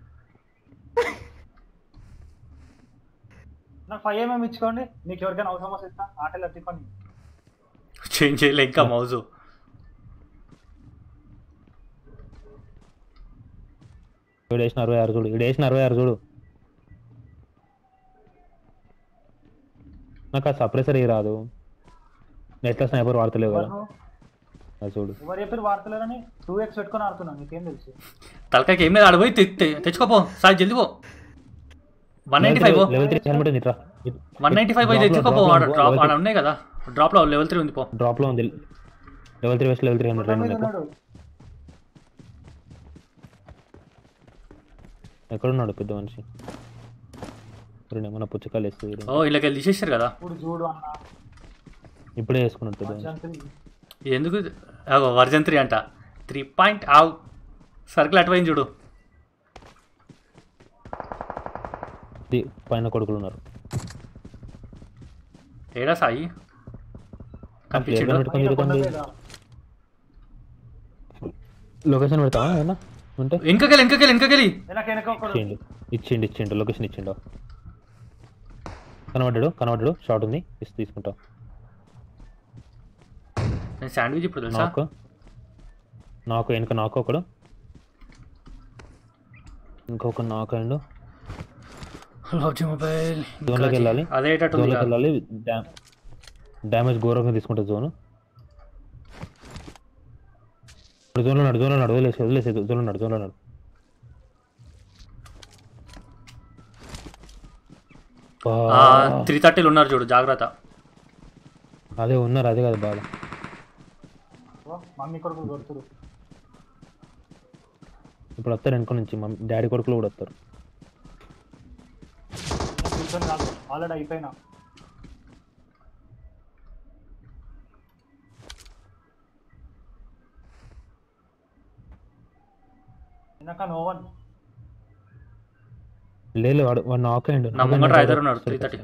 Speaker 4: నాకు 5mm ఇచ్చుకోండి. మీకు ఎవరికైనా అవసరం వస్తే ఇస్తా. ఆటలు అట్టిపోండి.
Speaker 1: చేంజ్ చేయలే ఇంకా మౌజు.
Speaker 11: వేసిన 66 చూడు. వేసిన 66 చూడు. నాకు ఆ సప్రెసర్ ఏ రాదు. నెట్లో స్నైపర్ వాడతలేవు కదా చూడు.
Speaker 4: ఎవరు చెప్పారు వాడతలేరని? 2x పెట్టుకొని ఆడుతున్నా. నీకేం తెలుసు?
Speaker 1: తలకాయకి ఏం లేదు. ఆడపోయి తెచ్చుకోపో సాయి జల్దీ పో. 195
Speaker 11: లెవెల్ 3 హెల్మెట్ ఉంది.
Speaker 1: 195 పోయి తెచ్చుకోపో. డ్రాప్ ఆడ ఉన్నాయి కదా. డ్రాప్ లో లెవెల్ 3 ఉంది. పో
Speaker 11: డ్రాప్ లో ఉంది. లెవెల్ 3 వెస్ట్ లెవెల్ 3 హెల్మెట్ రెండు ఉన్నాయి. ఎక్కడున్నాడు పెద్ద మనిషి? ఏమన్నా పుచ్చకాయలు వేస్తుంది.
Speaker 1: ఇలాగ తీసేసారు కదా.
Speaker 11: ఇప్పుడే వేసుకున్నాడు పెద్ద
Speaker 1: ఎందుకు వర్జన్ 3 అంట. 3 సర్కిల్ అటువైంది చూడు.
Speaker 11: పైన కొడుకులు ఉన్నారు.
Speaker 1: ఏడా సాయి
Speaker 11: లొకేషన్ పెడతావా ఏమన్నా ఉంటే?
Speaker 1: ఇంకకెళ్ళి
Speaker 11: ఇచ్చిండు లొకేషన్ ఇచ్చిండు. కనబడ్డాడు. షార్ట్ ఉంది తీసుకుంటా.
Speaker 1: శాండ్విచ్ ఇప్పుడు తెలుసా
Speaker 11: నాకు వెనక నాకు ఒకడు ఇంకొక నాక్ అయ్యిండు. జోన్లోకి వెళ్ళాలి. డ్యామేజ్ ఘోరంగా తీసుకుంటా. జోన్లో ఉన్నాడు. వదిలేసి జోన్లో ఉన్నాడు.
Speaker 1: ఆ 330 ఉన్నారు చూడు జాగ్రత్త.
Speaker 11: అదే ఉన్నారు. అదే కదా బాగా. ఇప్పుడు వస్తారు వెనుక నుంచి. డాడీ కొడుకులు కూడా వస్తారు.
Speaker 4: ఆల్రెడీ అయిపోయినా.
Speaker 11: లేదు వాడు నాక్ అయ్యిండు.
Speaker 1: నా ముంగట రైడర్ ఉన్నాడు 330.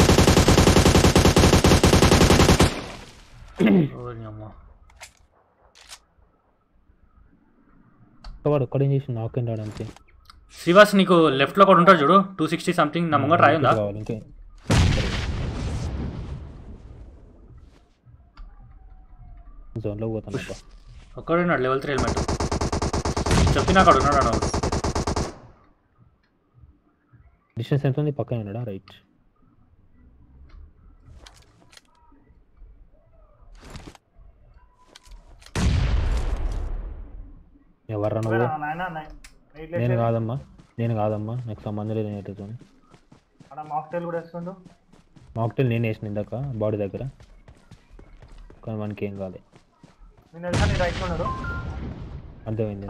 Speaker 11: వాడు ఒక్కడేం చేసి నాక్ అయ్యాడు అంతే.
Speaker 1: శ్రీవాస్ నీకు లెఫ్ట్ లో కూడా ఉంటాడు చూడు 260 సంథింగ్. నా ముంగట రాయి ఉందా?
Speaker 11: జోన్లో పోతాను.
Speaker 1: ఒక్కడున్నాడు లెవెల్ 3 హెల్మెట్. చెప్పినా అక్కడ ఉన్నాడు అన్నాడు.
Speaker 11: డిస్టెన్స్ ఎంత ఉంది? పక్కన ఉన్నాడా? రైట్. ఎవర్రా నువ్వు? నేను కాదమ్మా నాకు సంబంధం లేదు. మాక్టైల్ నేను వేసిన ఇందాక బాడీ దగ్గర. కానీ మనకి ఏం కాలే. అర్థమైంది.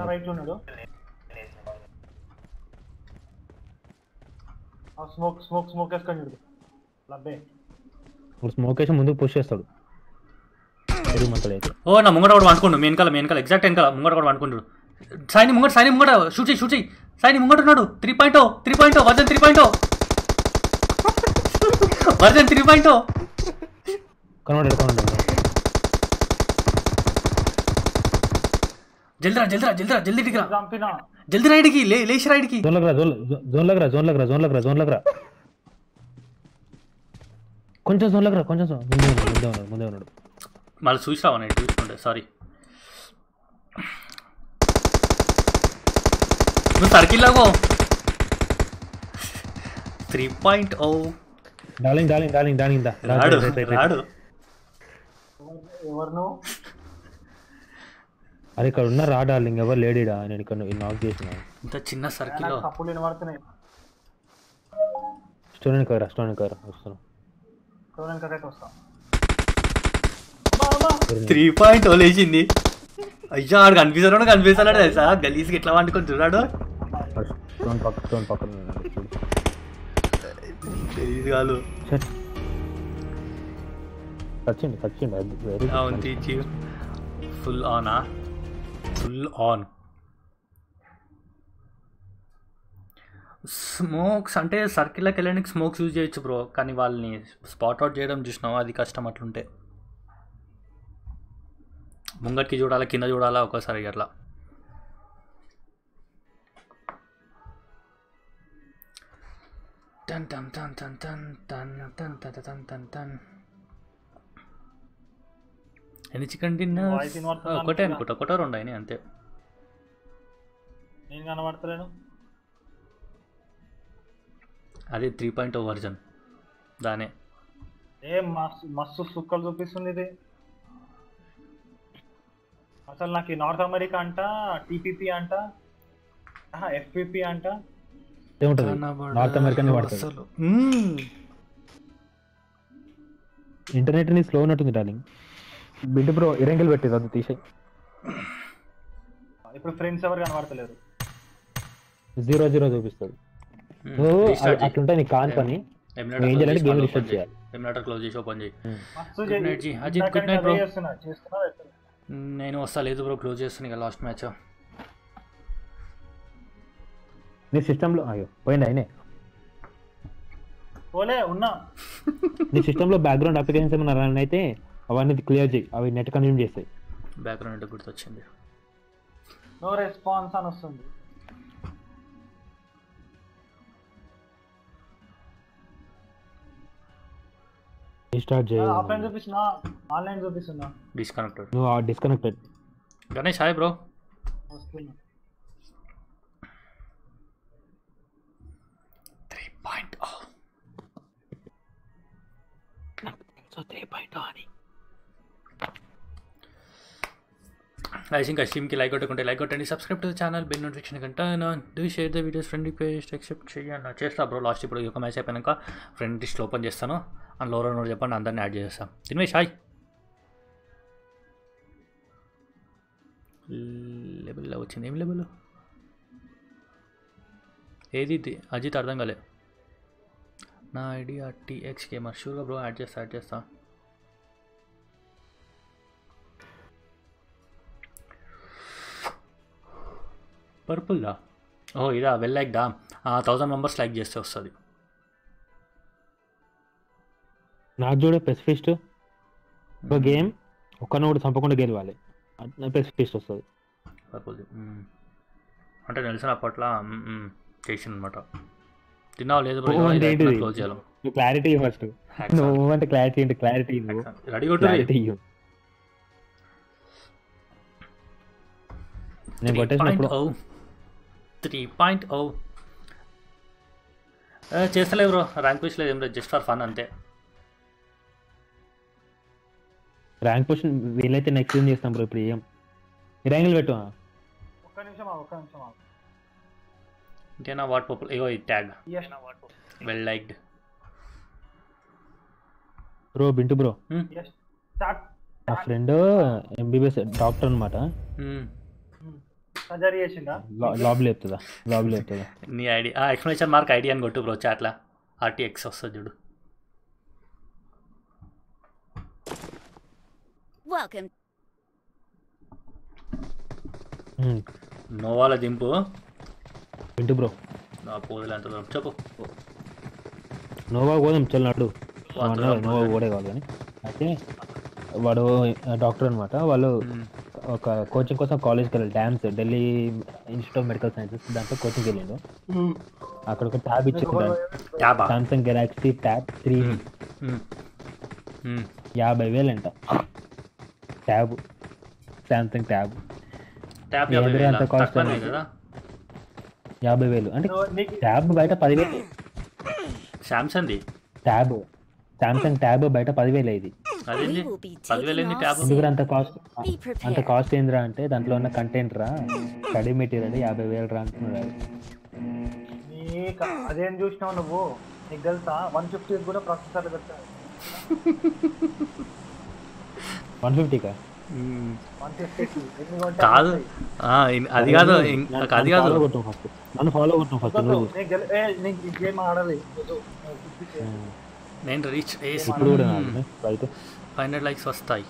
Speaker 11: ఇప్పుడు స్మోక్ వేసి ముందుకు పుష్ చేస్తాడు.
Speaker 1: నా ముంగట కూడా అనుకుంటు. మెయిన్కాల ఎగ్జాక్ట్ వెనకాల ముంగట కూడా అనుకుంటాడు. సాయిని ముంగట షూట్ చేయి. సాయిని ముంగట ఉన్నాడు. 3.0 వర్జన్ 3.0
Speaker 11: కనబడ్డాడు.
Speaker 1: జల్దీ రైడ్కి లేచి రైడ్కి.
Speaker 11: జోన్లోకి రా. కొంచెం జోన్లోకి రా. ముందే ఉన్నాడు.
Speaker 1: మళ్ళీ చూసావా? చూసుకుంటే సారీ. నువ్వు సర్కిల్ లాగో 3.0.
Speaker 11: డార్లింగ్
Speaker 1: రాడు.
Speaker 11: అరే ఇక్కడ ఉన్న రా డార్లింగ్. ఎవరు లేడీడా? నేను ఇక్కడ నాక్ చేసిన.
Speaker 1: ఇంత చిన్న సర్కిల్ లో
Speaker 11: స్టోన్ కవరా వస్తున్నాను.
Speaker 1: 3.0 లేచింది. అయ్యా ఆడు కనిపిస్తాడు తెలుసా గలీజ్కి ఎట్లా వండుకొని చూడాడు. గలీజ్ కాదు ఫుల్ ఆనా ఫుల్ ఆన్. స్మోక్స్ అంటే సర్కిల్లోకి వెళ్ళడానికి స్మోక్స్ యూజ్ చేయొచ్చు బ్రో, కానీ వాళ్ళని స్పాట్ అవుట్ చేయడం చూసినావు అది కష్టం. అట్లుంటే ముంగటికి చూడాలా కింద చూడాలా ఒక్కోసారి అట్లా. టన్ టన్ టన్ టన్ టన్ టన్ టన్ టన్ టన్ టన్ టన్. ఎన్ని చికెన్ డిన్నర్? ఒకటే అనుకుంటా, ఒకటో రెండు అయినాయి అంతే.
Speaker 4: నేను కనబడతలేను.
Speaker 1: అది 3.0 వర్జన్ దానే.
Speaker 4: ఏ మస్తు సుక్కలు చూపిస్తుంది ఇది అసలు. నాకు నార్త్ అమెరికా అంట, టీపీపీ అంట, ఎఫ్పిపి అంట.
Speaker 11: నార్త్ అమెరికన్ వాడతారు. ఇంటర్నెట్ ని స్లో ఉన్నట్టుంది డార్లింగ్. బిడ్డ బ్రో ఇరంగిల్ పెట్టేది అది తీసేయి.
Speaker 4: ఇప్పుడు ఫ్రెండ్స్ ఎవరు కనబడతలేరు.
Speaker 11: 0 చూపిస్తుంది. అట్లుంటే నీకు కాన్ పని ఏం చేయాలంటే గేమ్ రీస్టార్ట్ చేయాలి.
Speaker 1: ఎమ్యులేటర్ క్లోజ్ చేసి ఓపెన్ చేయి. Good night ji. Ajith good night bro. నేను వస్తా. లేదు బ్రో క్లోజ్ చేస్తాను ఇక లాస్ట్ మ్యాచ్.
Speaker 11: నీ సిస్టంలో అయ్యో పోయింది అయినే
Speaker 4: పోలే ఉన్నా.
Speaker 11: నీ సిస్టంలో బ్యాక్గ్రౌండ్ అప్లికేషన్స్ ఏమైనా రన్ అయితే అవన్నీ క్లియర్ చేయి, అవి నెట్ కన్జ్యూమ్ చేస్తాయి.
Speaker 1: బ్యాక్గ్రౌండ్ అంటే గుర్తొచ్చింది,
Speaker 4: నో రెస్పాన్స్ అని వస్తుంది.
Speaker 11: రీస్టార్ట్ చేయి.
Speaker 4: ఆఫ్లైన్ చూపిస్తున్నా, ఆన్లైన్ చూపిస్తున్నా.
Speaker 1: డిస్కనెక్టెడ్.
Speaker 11: నువ్వు డిస్కనెక్టెడ్.
Speaker 1: Ganesh hi bro.
Speaker 4: వస్తున్నా.
Speaker 11: 3.0 అని
Speaker 1: గైస్ ఇంకా స్ట్రీమ్కి లైక్ కొట్టుకుంటే లైక్ కొట్టండి, subscribe to the channel, bell notification గంట do share the videos friend request accept చేయండి. చేస్తా బ్రో. లాస్ట్ ఇప్పుడు ఒక మ్యాచ్ అయిపోయాక ఫ్రెండ్ లిస్ట్ ఓపెన్ చేస్తాను. అండ్ లోరో నోట్ చెప్పండి, అందరిని యాడ్ చేస్తాం. తిన్వేష్ హాయ్. లెవెల్లో వచ్చింది. ఏం లెవెల్ ఏది ఇది? అజిత్ అర్థం కాలే. నా ఐడియా టీఎక్స్ గేమర్. షూర్గా బ్రో యాడ్ చేస్తా. పర్పుల్దా? ఓ ఇదా వెల్ లైక్ దా. 1000 మెంబర్స్ లైక్ చేస్తే వస్తుంది.
Speaker 11: నాకు చూడే పెసిఫిస్ట్ ఒక గేమ్ ఒక్కనో కూడా చంపకుండా గెలవాలి, పెసిఫిస్ట్ వస్తుంది.
Speaker 1: పర్పుల్ అంటే తెలిసిన అప్పట్లో చేసింది అనమాట. తిన్నావు లేదు బ్రో? క్లోజ్ చేయాలి.
Speaker 11: Clarity first. నువ్వు అంటే క్లారిటీ అంటే క్లారిటీ
Speaker 1: రెడీ కొట్టి
Speaker 11: నేను కొట్టేసినప్పుడు
Speaker 1: 3.0 చేస్తలే బ్రో. ర్యాంక్ పుష్ లేదు ఏం లేదు, జస్ట్ ఫర్ ఫన్ అంతే.
Speaker 11: ర్యాంక్ పుష్ వీలైతే నెక్స్ట్ ఏం చేస్తాం బ్రో. ఇప్పుడు ఏం ర్యాంకులు పెట్టు.
Speaker 4: ఒక్క నిమిషం
Speaker 1: ఇంకేనా వాట్ పర్పుల్? ఏవో ఈ tag well liked
Speaker 11: bro. Bintu bro నా ఫ్రెండ్ ఎంబీబీఎస్ డాక్టర్ అనమాట. లాబ్ లేపుతుందా?
Speaker 1: నీ ఐడి ఎక్స్ప్లెనేషన్ మార్క్ ఐడి అని కొట్టు బ్రో చాట్లా. ఆర్టీఎక్స్ వస్తుంది చూడు.
Speaker 2: Welcome.
Speaker 1: నోవాల దింపు
Speaker 11: బింటు బ్రో.
Speaker 1: నా పోదులు ఎంత దూరం చెప్పు.
Speaker 11: నోవా పోదాం చల్ నడు. నోవా ఓడే కాదు కానీ అయితే వాడు డాక్టర్ అనమాట. వాళ్ళు ఒక కోచింగ్ కోసం కాలేజ్కి వెళ్ళాలి. డ్యామ్స్ Delhi institute of medical sciences దాంట్లో కోచింగ్కి వెళ్ళిండు. అక్కడ ఒక ట్యాబ్ ఇచ్చిండు, సామ్సంగ్ గెలాక్సీ ట్యాబ్ 3 50,000 అంట ట్యాబ్. సామ్సంగ్ ట్యాబ్ అంత కాస్ట్ 50,000 అంటే ట్యాబ్ బయట 10,000.
Speaker 1: సామ్సంగ్
Speaker 11: సామ్సంగ్ ట్యాబ్ బయట 10,000 ఇది. ఎందుకు అంత కాస్ట్ ఏంద్రా అంటే దాంట్లో ఉన్న కంటెంట్ రా, స్టడీ మెటీరియల్ 50,000 రా అంటున్నారు.
Speaker 4: అదేం చూసినావు నువ్వు? నీకు తెలుసా 150 కూడా ప్రాసెసర్లు పెట్టారు.
Speaker 11: 150కా?
Speaker 4: 150 ఎన్ని కొంటే
Speaker 1: కాదు అది కాదు అది కాదు
Speaker 11: నన్ను ఫాలో కొట్టు ఫస్ట్ నువ్వు.
Speaker 4: నీకు ఈ గేమ్ ఆడాలి
Speaker 1: నేను రీచ్
Speaker 11: ఇప్పుడు కూడా
Speaker 1: 500 లైక్స్ వస్తాయి.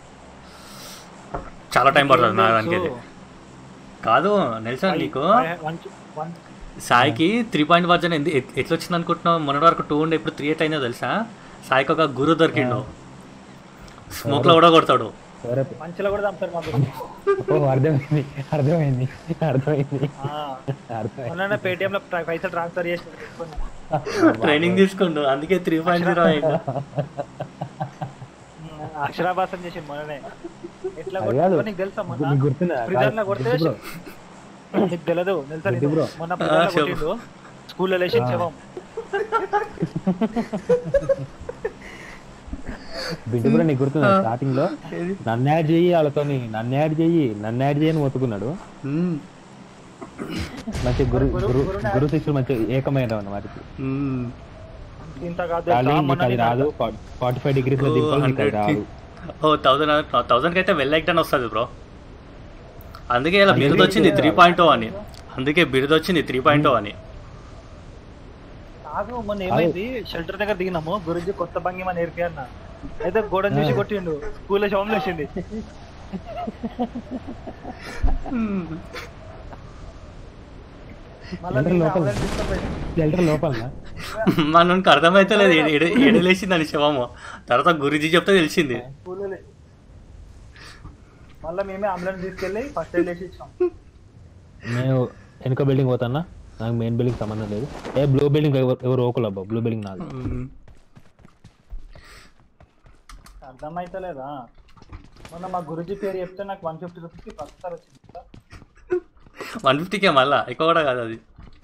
Speaker 1: చాలా టైం పడుతుంది నా దానికి. అది కాదు నెల్సన్, నీకు సాయికి 3 వర్జన్ ఎట్లా వచ్చింది అనుకుంటున్నావు? మొన్నటి వరకు 2 ఉండే, ఇప్పుడు 3 అయిందో తెలుసా? సాయికి ఒక గురు దొరికిండు, స్మోక్ లో కూడా కొడతాడు.
Speaker 4: మంచిలో కూడా చంపుతారు మాకు.
Speaker 11: అర్థమైంది.
Speaker 4: పేటిఎం లో పైసలు ట్రాన్స్ఫర్ చేసి
Speaker 1: ట్రైనింగ్ తీసుకుండు, అందుకే 3.0 అయింది.
Speaker 4: అక్షరాభాసం చేసి మొన్ననే ఎట్లా నీకు తెలుసా? మొన్న కొడితే నీకు తెలియదు తెలుసా? మొన్న కొట్టిండు స్కూల్లో లేచి శవం.
Speaker 11: బిడ్డ కూడా నీకు గుర్తుందా? స్టార్టింగ్ లో నన్ను యాడ్ చెయ్యి వాళ్ళతో, నన్ను యాడ్ చేయని మొత్తుకున్నాడు. మంచి గురు శిష్యులు మంచి ఏకమైన వారికి. అది రాదు 45 degrees లో దింపాలి, రాదు.
Speaker 1: 1000 అయితే వెల్ ఎక్టన్ వస్తుంది బ్రో. అందుకే ఇలా బిరుదు వచ్చింది 3.0 అని. అందుకే బిరుదు వచ్చింది 3.0 అని.
Speaker 4: కాదు మొన్న ఏమైంది, షెల్టర్ దగ్గర దిగినాము, గురించి కొత్త భంగిమ నేర్పి అన్న. అయితే గోడను చూసి కొట్టిండు, స్కూల్లో శవం లేచింది.
Speaker 1: మనకి అర్థమైతే లేదు ఎడలేసింది అని శవము. తర్వాత గురుజీ చెప్తే తెలిసింది.
Speaker 4: మళ్ళీ మేమే అంబులెన్స్ తీసుకెళ్ళి ఫస్ట్ ఎయిడ్ వేసి ఇచ్చాం.
Speaker 11: నేను వెనుక బిల్డింగ్ పోతానా, నాకు మెయిన్ బిల్డింగ్ సంబంధం లేదు. బ్లూ బిల్డింగ్ ఎవరు ఓకులబ్బా, బ్లూ బిల్డింగ్ నాది.
Speaker 4: అర్థమైతే లేదా? మొన్న మా గురుజీ పేరు చెప్తే నాకు 150 రూపీస్కి ప్రస్తుతారు వచ్చింది.
Speaker 1: 150కే మళ్ళా ఎక్కువ కూడా కాదు అది.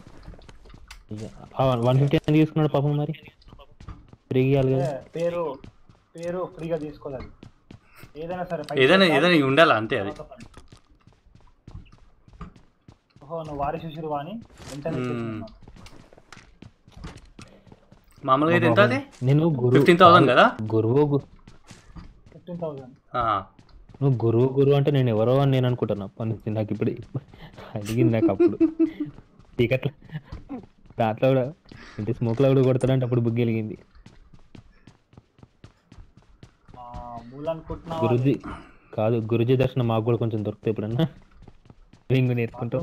Speaker 11: 150 అని తీసుకున్నాడు పాపం. మరి ఫ్రీగా
Speaker 4: పేరు ఫ్రీగా తీసుకోలేదు. ఏదైనా సరే
Speaker 1: ఏదైనా ఉండాలా అంతే. అది
Speaker 4: ఓహో నువ్వు వారి శిష్యురువా అని
Speaker 1: మామూలుగా అయితే ఎంత? అది
Speaker 11: నేను
Speaker 1: 15,000 కదా
Speaker 11: గురువు.
Speaker 4: 15,000
Speaker 11: నువ్వు గురువు అంటే నేను ఎవరో అని నేను అనుకుంటున్నా. నాకు ఇప్పుడు అడిగింది నాకు అప్పుడు టికెట్లు దాంట్లో కూడా ఇంటి స్మోక్లో కూడా కొడతాడంటే అప్పుడు బుక్ వెలిగింది. గురుజీ కాదు, గురుజీ దర్శనం మాకు కూడా కొంచెం దొరుకుతాయి ఎప్పుడన్నా రింగ్ నేర్చుకుంటాం.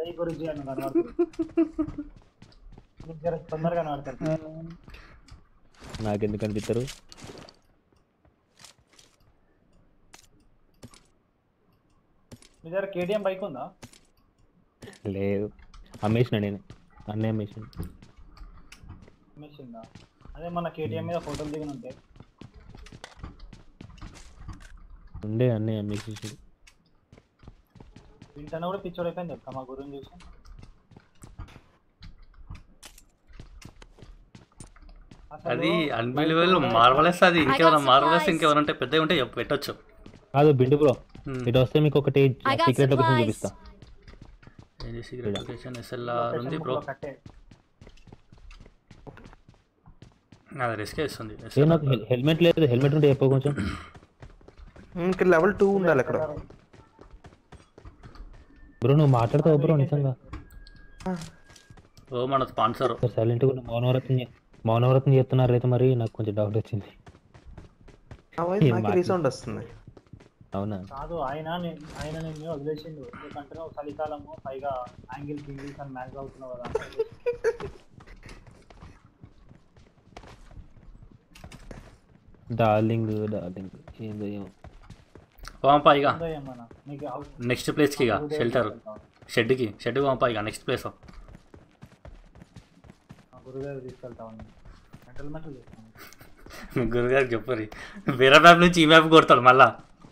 Speaker 11: నాకెందుకు అనిపిస్తారు?
Speaker 4: మీ దగ్గర కేటీఎం బైక్ ఉందా?
Speaker 11: లేదు, అమ్మేసిన నేను. అన్నీ అమ్మేసిందా?
Speaker 4: అదే మన కేటీఎం మీద ఫోటోలు దిగిన ఉంటే
Speaker 11: ఉండే అన్నీ అమ్మేసి.
Speaker 4: ఇంటనే కూడా పిచ్చోడు అయిపోయింది చెప్తా మా గురించి చూసి.
Speaker 1: అది అన్బిలీవబుల్, మార్వలెస్. అది ఇంకెవరైనా మార్వలెస్ ఇంకెవరంటే పెద్దగా ఉంటే పెట్టొచ్చు.
Speaker 11: కాదు బిండు బ్రో, ఇటు వస్తే మీకు ఒకటి సీక్రెట్ లొకేషన్ చూపిస్తా.
Speaker 1: ఏది సీక్రెట్ లొకేషన్? ఎస్ఎల్ఆర్ ఉంది బ్రో. అది రిస్క్ ఇస్తుంది.
Speaker 11: నాకు హెల్మెట్ లేదు. హెల్మెట్ ఉంటే చెప్పు కొంచెం.
Speaker 13: ఇంకా లెవెల్ 2 ఉండాలి అక్కడ
Speaker 11: బ్రో. నువ్వు మాట్లాడతావు బ్రో నిజంగా?
Speaker 1: ఓ మన స్పాన్సర్
Speaker 11: సైలెంట్ గా మౌనవ్రతం చేస్తున్నారు అయితే. మరి నాకు కొంచెం డౌట్ వచ్చింది.
Speaker 13: రీసౌండ్ వస్తుంది.
Speaker 11: అవునా?
Speaker 4: కాదు, ఆయన నిన్ను వదిలేసిండు. ఎందుకంటే చలికాలము, పైగా యాంగిల్ కింగిల్స్ అని మ్యాచ్ అవుతున్నావు కదా.
Speaker 11: డార్లింగ్ ఏందో
Speaker 1: పంపాయిగా నెక్స్ట్ ప్లేస్కి. ఇక షెడ్ పంపాయిగా నెక్స్ట్ ప్లేస్. గురుగారికి చెప్పరి, వేరే మ్యాప్ నుంచి ఈ మ్యాప్ కొడతాడు మళ్ళా.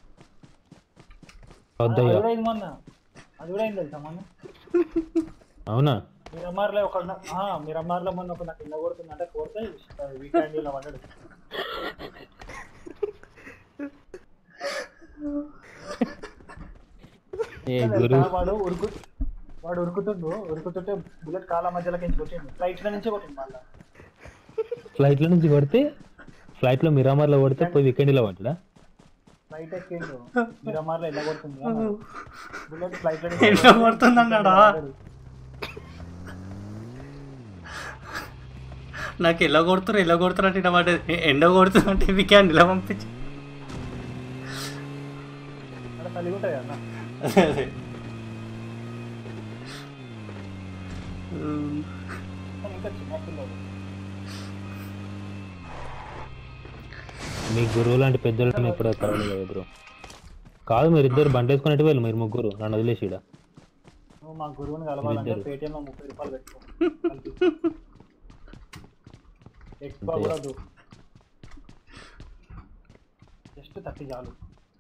Speaker 11: అవునా?
Speaker 4: మిరమార్లో మొన్న ఒక కింద కొడుతుందంటే కోరితే వీకెండ్ ఇలా పడ్డాడు. వాడు ఉరుకుతుంటే బుల్లెట్ కాళ్ళ మధ్యలోకి కొట్టిండు.
Speaker 11: ఫ్లైట్ లో నుంచి కొడితే ఫ్లైట్ లో మిరామార్ లో కొడితే పోయి వీకెండ్ లో పడ్డా.
Speaker 4: ఫ్లైట్ ఎక్కిండు మిరామార్లో ఎలా కొడుతుంది బుల్లెట్ ఫ్లైట్
Speaker 1: ఎలా కొడుతుంది అన్నాడా? నాకు ఎలా కొడుతున్నారు అంటే మాట ఎండ కొడుతున్నట్టు వీకెండ్ ఇలా పంపించి
Speaker 4: కలిగి ఉంటాయి అన్న. ఇంకా చిన్నపిల్లలు
Speaker 11: మీ గురువు లాంటి పెద్దోళ్ళని ఎప్పుడు కలవలేదు కదా బ్రో. కాదు మీరు ఇద్దరు బండి వేసుకునేట్టు వెళ్ళి మీరు ముగ్గురు నన్ను వదిలేసి ఈడ.
Speaker 4: నువ్వు మా గురువుని కలవాలంటే పేటిఎంలో 30 రూపాయలు పెట్టుకో. ఎక్కువ కూడా జస్ట్ 30 చాలు.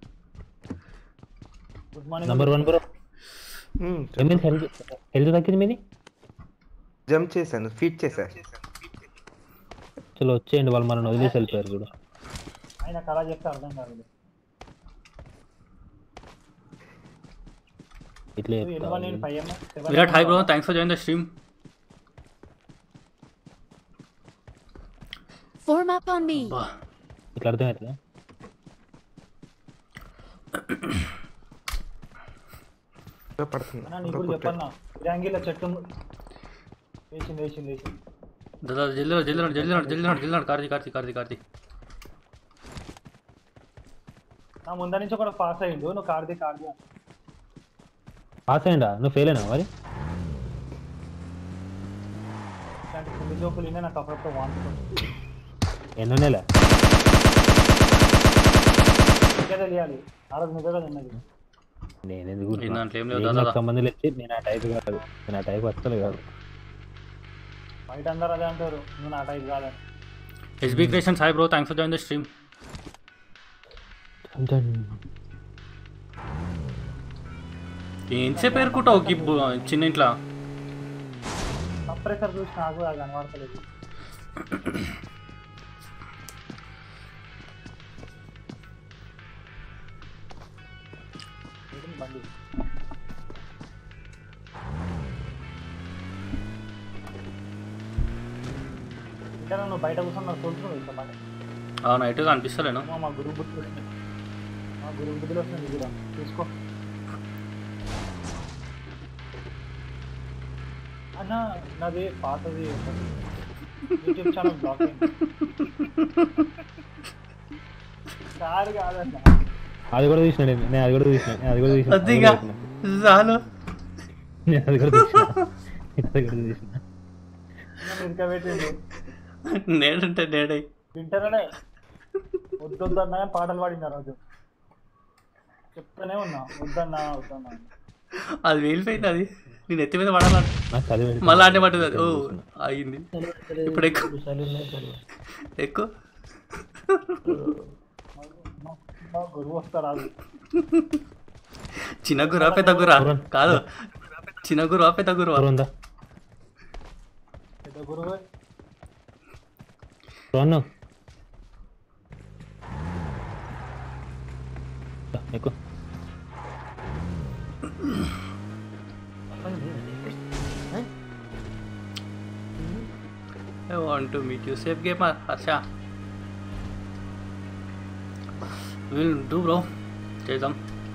Speaker 4: Good morning
Speaker 11: number 1 bro. ఏమైంది హెల్త్ తగ్గింది మీది?
Speaker 13: జంప్ చేశాను, ఫీట్ చేశాను.
Speaker 11: చలో వచ్చేయండి, వాళ్ళు మనల్ని వదిలేసి వెళ్ళిపోయారు కూడా.
Speaker 4: ఆయన కళ చెప్తే అర్థం కాదు.
Speaker 11: ఇట్లే
Speaker 1: Virat hi bro, thanks for join the stream.
Speaker 2: Form up on me.
Speaker 11: ఇట్లా అర్థమవుతుందా?
Speaker 4: అన్న నీకు చెప్పన్నా యాంగిల్ చెట్టు వేసింది
Speaker 1: దాదా జల్లి కార్తీ
Speaker 4: నా ముందర నుంచి ఒకటి పాస్ అయ్యిండు. నువ్వు కార్ది
Speaker 11: పాస్ అయ్యిందా? నువ్వు ఫెయిల్ అయినా మరి?
Speaker 4: ఇలాంటి కొన్ని జోకులు నాకు అప్పుడప్పుడు వాంటుకుంటుంది.
Speaker 11: ఎన్నో నెల
Speaker 4: ఇంకా తెలియాలి ఆ రోజు నిజంగా తిన్నది.
Speaker 11: నేను ఎందుకు సంబంధం లేదు. నేను ఆ టైప్ కాదు, నేను ఆ టైప్ అస్సలు కాదు.
Speaker 4: బయట అందరూ అదే అంటారు, నువ్వు నా టైప్ కాదని.
Speaker 1: SB creations hi bro, thanks for join the stream. ఏంచే పేరుకుంటావు చిన్న ఇంట్లో?
Speaker 4: కంప్రెసర్ చూసి నాకు అది కనబడతలేదు. బండి ఇంకా నువ్వు బయట కూర్చొని నాకు తోలుతున్నావు.
Speaker 1: నైట్ అనిపిస్తలేను.
Speaker 4: మా గురువు బుద్ధిలో వస్తుంది కూడా చూసుకో అన్న. నాది పాతది యూట్యూబ్ ఛానల్ బ్లాక్ అయింది. సార్ కాదన్న,
Speaker 11: అది కూడా చూసిన నేను, అది కూడా చూసిన
Speaker 4: ఇంకా పెట్టిండు
Speaker 1: నేడంటే నేడై
Speaker 4: వింటారనే వద్దొద్దన్నా పాటలు పాడిన రోజు చెప్తానే ఉన్నా వద్దన్నా.
Speaker 1: అది వెళ్ళిపోయింది. అది నేను ఎత్తి మీద పడాలి మళ్ళీ అంటే పట్టింది. అది ఓ అయింది. ఇప్పుడు ఎక్కువ
Speaker 4: గురువు వస్తారా?
Speaker 1: చిన్న గురా పెద్ద గురా కాదు, చిన్న గురువా పెద్ద గురువా?
Speaker 4: పెద్ద గురువు
Speaker 11: ఎక్కువ
Speaker 1: I want to meet you. Safe gamer, Harsha. We'll do bro. చేద్దాం.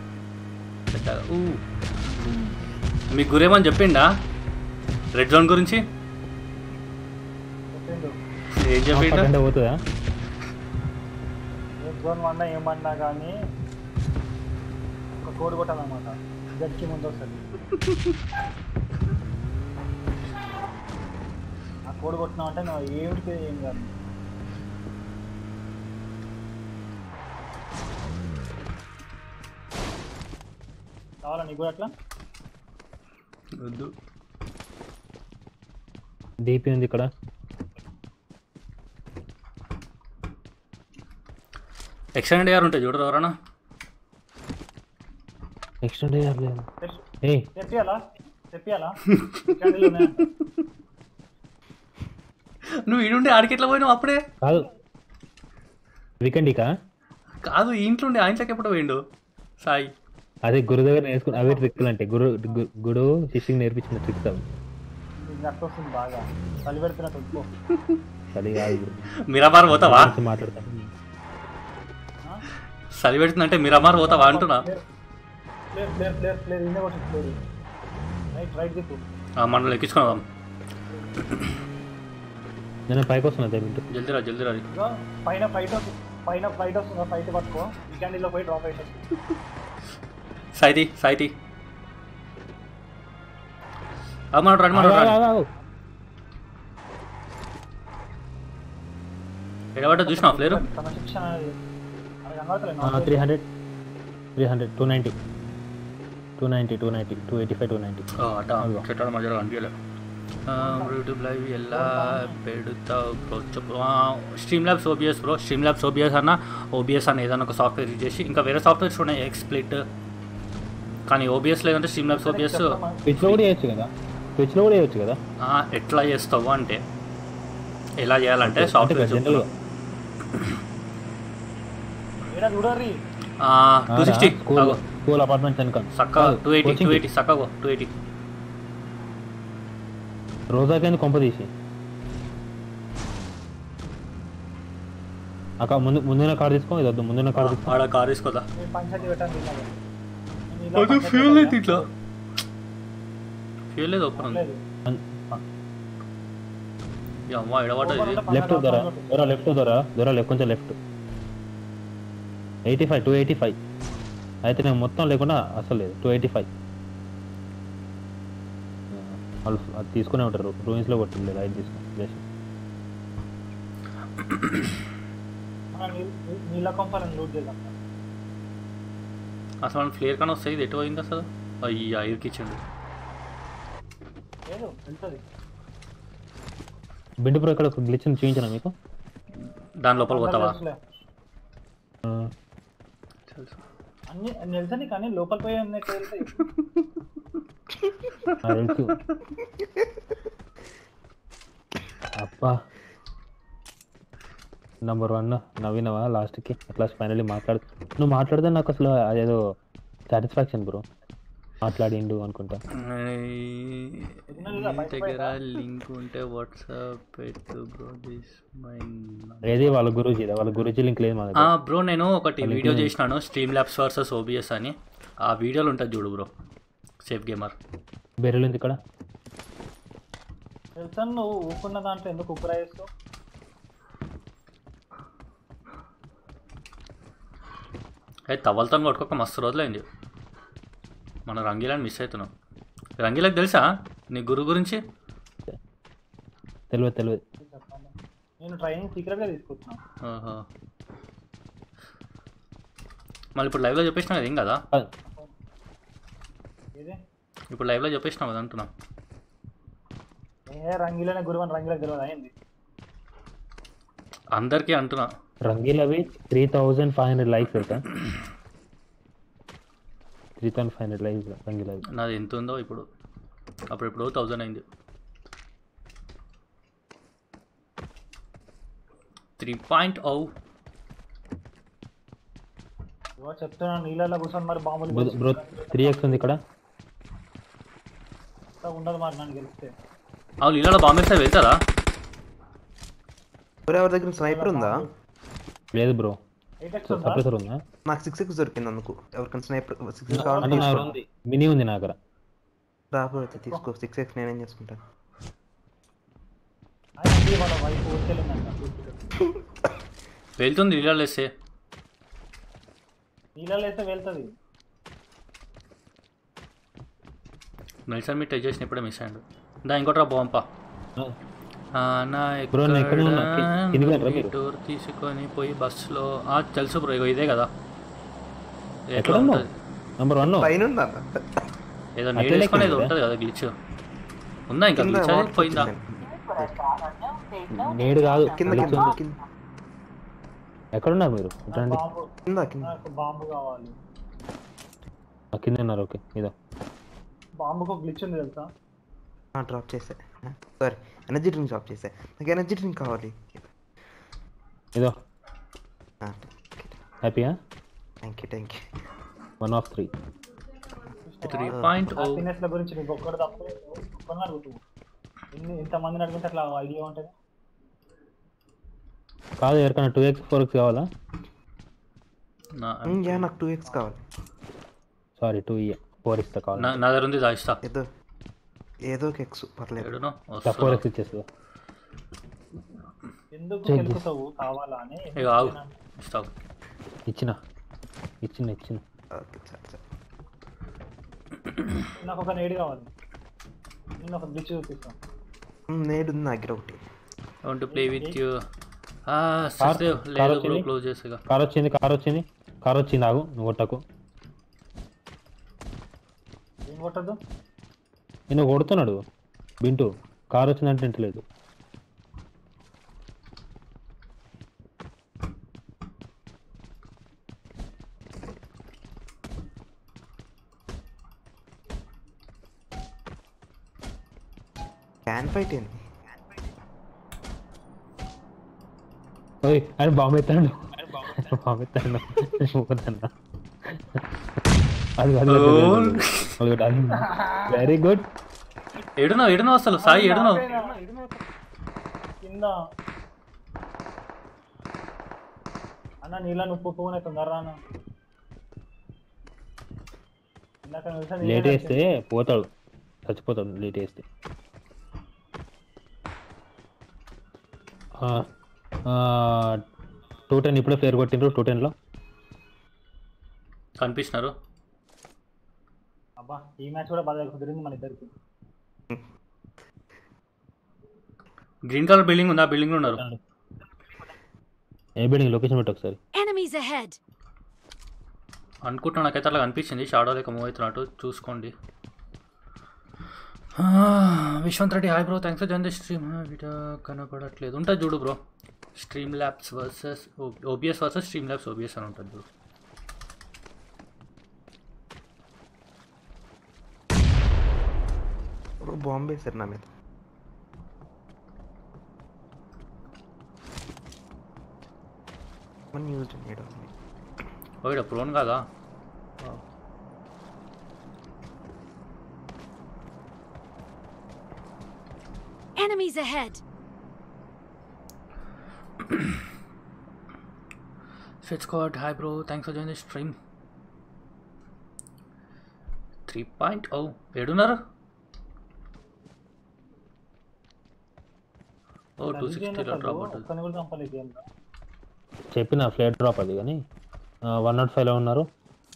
Speaker 1: మీ గురేమని చెప్పిండా రెడ్ జోన్ గురించి? ఏం చెప్పిండా?
Speaker 11: పోతుందా
Speaker 4: రెడ్ జోన్ వన్నా ఏమన్నా కానీ ఒక కోడ్ కొట్టాలన్నమాట. జడ్కి ముందు వస్తుంది. ఆ కోడ్ కొట్టినావు అంటే నువ్వు ఏమిటికి ఏం కాదు. కావాలా నీకు కూడా అట్లా?
Speaker 1: వద్దు.
Speaker 11: డీపీ ఉంది ఇక్కడ.
Speaker 1: ఎక్స్టెండెడ్ ఏఆర్ ఉంటాయి చూడరు ఎవరన్నా?
Speaker 11: ఎక్స్టెండెడ్ ఏఆర్ లేదు.
Speaker 4: చెప్పాలా
Speaker 1: నువ్వు ఈడుండే ఆడికి ఎట్లా పోయినావు అప్పుడే?
Speaker 11: కాదు వీకెండ్కా
Speaker 1: కాదు, ఇంట్లో ఉండే ఆయనకి ఎప్పుడు పోయిండు సాయి?
Speaker 11: అదే గురు దగ్గర నేర్చుకుని అవే ట్రిక్లు అంటే గురు శిష్యుకి నేర్పించిన ట్రిక్స్ అవి.
Speaker 4: బాగా చలి పెడుతున్నట్టు
Speaker 11: చలి కాదు.
Speaker 1: మిరాబార్ పోతావా?
Speaker 11: మాట్లాడతాను.
Speaker 1: చలి పెడుతుందంటే మిరామార్ పోతావా అంటున్నా. మనల్ని ఎక్కించుకున్నాం.
Speaker 11: నేను పైకి వస్తున్నా
Speaker 1: జల్దీ రా జల్దీ రా.
Speaker 4: పైన ఫైట్ వస్తుందా? ఫైట్ పట్టుకో వీకెండ్లో పోయి డ్రాప్ అయిపోతుంది.
Speaker 1: సాయితి మన రండి ఎడబడ్డ చూసినా ఫ్లేరు
Speaker 11: 300 290 285 290
Speaker 1: చెట్టాడు మధ్యలో అనిపించలే. యూట్యూబ్ లైవ్ ఎలా పెడతావు బ్రో చెప్పు. Stream labs OBS bro. Stream labs OBS అన్న ఓబిఎస్ అని ఏదైనా ఒక సాఫ్ట్వేర్ యూజ్ చేసి, ఇంకా వేరే సాఫ్ట్వేర్స్ ఉన్నాయి ఎక్స్ప్లిట్, కానీ ఓబిఎస్ లేదంటే స్ట్రీమ్ ల్యాబ్స్ ఓబిఎస్
Speaker 11: ట్విచ్లో కూడా చేయొచ్చు కదా.
Speaker 1: ఎట్లా చేస్తావు అంటే, ఎలా చేయాలంటే సాఫ్ట్వేర్ 260
Speaker 11: స్కూల్ అపార్ట్మెంట్స్ అనుకో
Speaker 1: సక్క 280 సక్కగో 280
Speaker 11: రోజాకి కొంప తీసి అక్క ముందున్న కార్ తీసుకో. ఇది వద్దు, ముందున్న కార్ తీసుకో.
Speaker 1: ఆడ కార్ తీసుకోదా. ఫ్యూల్ అయితే ఇట్లా ఫ్యూల్ లేదు ఓపెన్ ఉంది. అమ్మా ఎడబడ్డది.
Speaker 11: లెఫ్ట్ దొర లెఫ్ట్ కొంచెం లెఫ్ట్ 285 అయితే నేను మొత్తం లేకుండా అసలు లేదు. 285 వాళ్ళు అది తీసుకునే ఉంటారు. రూయిన్స్లో కొట్టింది లైట్ తీసుకుని చేసి
Speaker 1: అసలు ఫ్లేర్ కానీ వస్తాయి. ఇది ఎటు పోయింది అసలు? అయ్యా ఇరికిచ్చిండు.
Speaker 11: బిండు ప్రో ఇక్కడ గ్లిచ్ చూపించాను మీకు.
Speaker 1: దాని లోపల పోతావా?
Speaker 4: తెలుసని కానీ లోపల పోయి
Speaker 11: అబ్బా నంబర్ 1 నవ్వినవా లాస్ట్కి అట్లా ఫైనల్లీ నువ్వు మాట్లాడితే నాకు అసలు అదేదో సాటిస్ఫాక్షన్ బ్రో. మాట్లాడిండు అనుకుంటా.
Speaker 1: దగ్గర లింక్ ఉంటే వాట్సాప్ పెట్టు బ్రో.
Speaker 11: ఏది వాళ్ళ గురూజీ లింక్ లేదు మా దగ్గర.
Speaker 1: బ్రో నేను ఒకటి వీడియో చేసినాను స్ట్రీమ్ ల్యాబ్స్ వర్సెస్ ఓబిఎస్ అని. ఆ వీడియోలు ఉంటుంది చూడు బ్రో. సేఫ్ గేమర్
Speaker 11: బెర్రెలు ఉంది ఇక్కడ.
Speaker 4: తెలుసా నువ్వు ఊకున్న దాంట్లో ఎందుకు ఉప్పురా చేస్తావు?
Speaker 1: అయితే తవ్వలతో కొట్టుకోక మస్తు రోజులైంది. మన రంగీలాని మిస్ అవుతున్నాం. రంగీలకు తెలుసా నీ గురువు గురించి?
Speaker 11: తెలియదు.
Speaker 4: నేను ట్రైనింగ్ సీక్రెట్గా తీసుకుంటున్నాను.
Speaker 1: మళ్ళీ ఇప్పుడు లైవ్లో చెప్పేసినా కదా, ఏం కదా? ఇప్పుడు లైవ్లో చెప్పేసినావు కదా అంటున్నా.
Speaker 4: రంగీలనే గురువు అని రంగీలకు తెలియదు అయింది
Speaker 1: అందరికీ అంటున్నా.
Speaker 11: రంగీలవి 3500 లైక్స్ తెలుసా? 3500 లైక్స్ రంగీలవి.
Speaker 1: నాది ఎంత ఉందో ఇప్పుడు. అప్పుడు 1000 అయింది. 3.0
Speaker 4: చెప్తున్నా. నీళ్ళలో కూర్చొని మరి బాంబులు
Speaker 11: బ్రో 3x ఉంది ఇక్కడ.
Speaker 4: ఉండదు మరి నన్ను గెలిస్తే.
Speaker 1: అవును నీళ్ళలో బాంబు వేస్తే వెళ్తారా?
Speaker 13: ఎవరి దగ్గర స్నైపర్ ఉందా?
Speaker 11: లేదు బ్రో. సప్రెసర్ ఉందా?
Speaker 13: నాకు 6x దొరికింది అందుకు. ఎవరికైనా స్నైపర్ 6x
Speaker 11: కావాలి? మినీ ఉంది నా దగ్గర.
Speaker 13: రాబోతే తీసుకో. 6x నేనేం చేసుకుంటాను.
Speaker 1: వెళ్తుంది నీళ్ళలో వేస్తే.
Speaker 4: వెళ్తుంది.
Speaker 1: మెల్సన్ మీ టచ్ చేసిన ఇప్పుడే మిస్ అయ్యాడు. దా ఇంకోట్రా బాంపా. టూర్ తీసుకొని పోయి బస్సులో తెలుసు బ్రో. ఇగో ఇదే కదా. ఎట్లా ఉంటుంది ఏదో నీళ్ళు వేసుకొని ఏదో ఉంటుంది కదా గ్లిచ్. ఉందా ఇంకా గ్లిచ్? అది పోయిందా?
Speaker 11: నేడు కాదు ఎక్కడున్నారు మీరు?
Speaker 4: బాంబు కావాలి
Speaker 11: కింద ఉన్నారు. ఓకే ఇదో
Speaker 4: బాంబుకు గ్లిచ్ ఉంది తెలుసా?
Speaker 13: డ్రాప్ చేసా. సారీ ఎనర్జీ డ్రింక్ డ్రాప్ చేసా. నాకు ఎనర్జీ డ్రింక్ కావాలి.
Speaker 11: ఇదో హ్యాపీయా?
Speaker 13: Thank you
Speaker 11: 1 of 3.
Speaker 1: 3.0
Speaker 4: హ్యాపీనెస్ ల గురించి నీకు ఒక్కడు తప్ప ఒక్కడిని అడుగుతావు. ఇంతమందిని అడిగితే అట్లా ఐడియా ఉంటుంది
Speaker 11: కాదు. ఎవరికైనా 2x 4x కావాలా?
Speaker 13: నాకు 2x కావాలి.
Speaker 11: సారీ 2e 4 ఇస్తా కావాలి.
Speaker 1: నా దగ్గర ఉంది ఇస్తా.
Speaker 13: ఏదో ఒక x పర్లేదు.
Speaker 11: 4x ఇచ్చేస్తా.
Speaker 4: ఎందుకు తెలుస్తావు కావాలా అని
Speaker 1: ఇస్తావు.
Speaker 11: ఇచ్చిన
Speaker 4: నాకు ఒక నేడు కావాలి. నేను ఒక బ్రిడ్జ్ చూపిస్తాను.
Speaker 13: నేడు ఉంది నా దగ్గర ఒకటి.
Speaker 1: I want to play with you. లేదు బ్రో క్లోజ్ చేసేగా.
Speaker 11: కార్ వచ్చింది ఆగు నువ్వు కొట్టకు.
Speaker 4: ఏం కొట్టదు?
Speaker 11: నేను కొడుతున్నాడు బింటూ. కార్ వచ్చిందంటే ఇంటలేదు.
Speaker 13: క్యాన్ ఫైట్ ఏంది?
Speaker 11: ఆయన బాంబు ఎత్తాడు. Very good.
Speaker 1: ఏడున్నావు అసలు సాయి ఏడున్నావు?
Speaker 4: కింద అన్న నీళ్ళ ఉప్పు పోనే తొందరరా అన్న.
Speaker 11: లేట్ వేస్తే పోతాడు, చచ్చిపోతాడు లేట్ వేస్తే. 210 ఇప్పుడే ఫ్లేర్ కొట్టిండ్రు. 210లో
Speaker 1: కనిపిస్తున్నారు.
Speaker 4: అబ్బా ఈ మ్యాచ్ కూడా బాగా కుదిరింది మన ఇద్దరికి.
Speaker 1: గ్రీన్ కలర్ బిల్డింగ్ ఉంది, ఆ బిల్డింగ్ లో ఉన్నారు.
Speaker 11: ఏ బిల్డింగ్ లొకేషన్ పెట్టు ఒకసారి.
Speaker 2: Enemies ahead.
Speaker 1: అనుకుంటున్నా నాకైతే అట్లా కనిపించింది. షాడో లేక మూవ్ అవుతున్నట్టు చూసుకోండి. Vishwanth Reddy hi bro, thanks for join the stream. Video కనపడట్లేదు. ఉంటుంది చూడు bro, stream labs versus OBS versus stream labs OBS అని ఉంటుంది బ్రో.
Speaker 13: బాంబే సార్ నా మీద.
Speaker 1: ఓ ఇక్కడ ప్రోన్ కాదా?
Speaker 2: Enemies ahead.
Speaker 1: Switch Squad, hi bro, thanks for joining the stream. 3.0 ఏడున్నారు? ఓ 260 లో డ్రాప్ అవుతుంది.
Speaker 11: చెప్పిన ఫ్లేట్ డ్రాప్ అది కానీ 105 లో ఉన్నారు.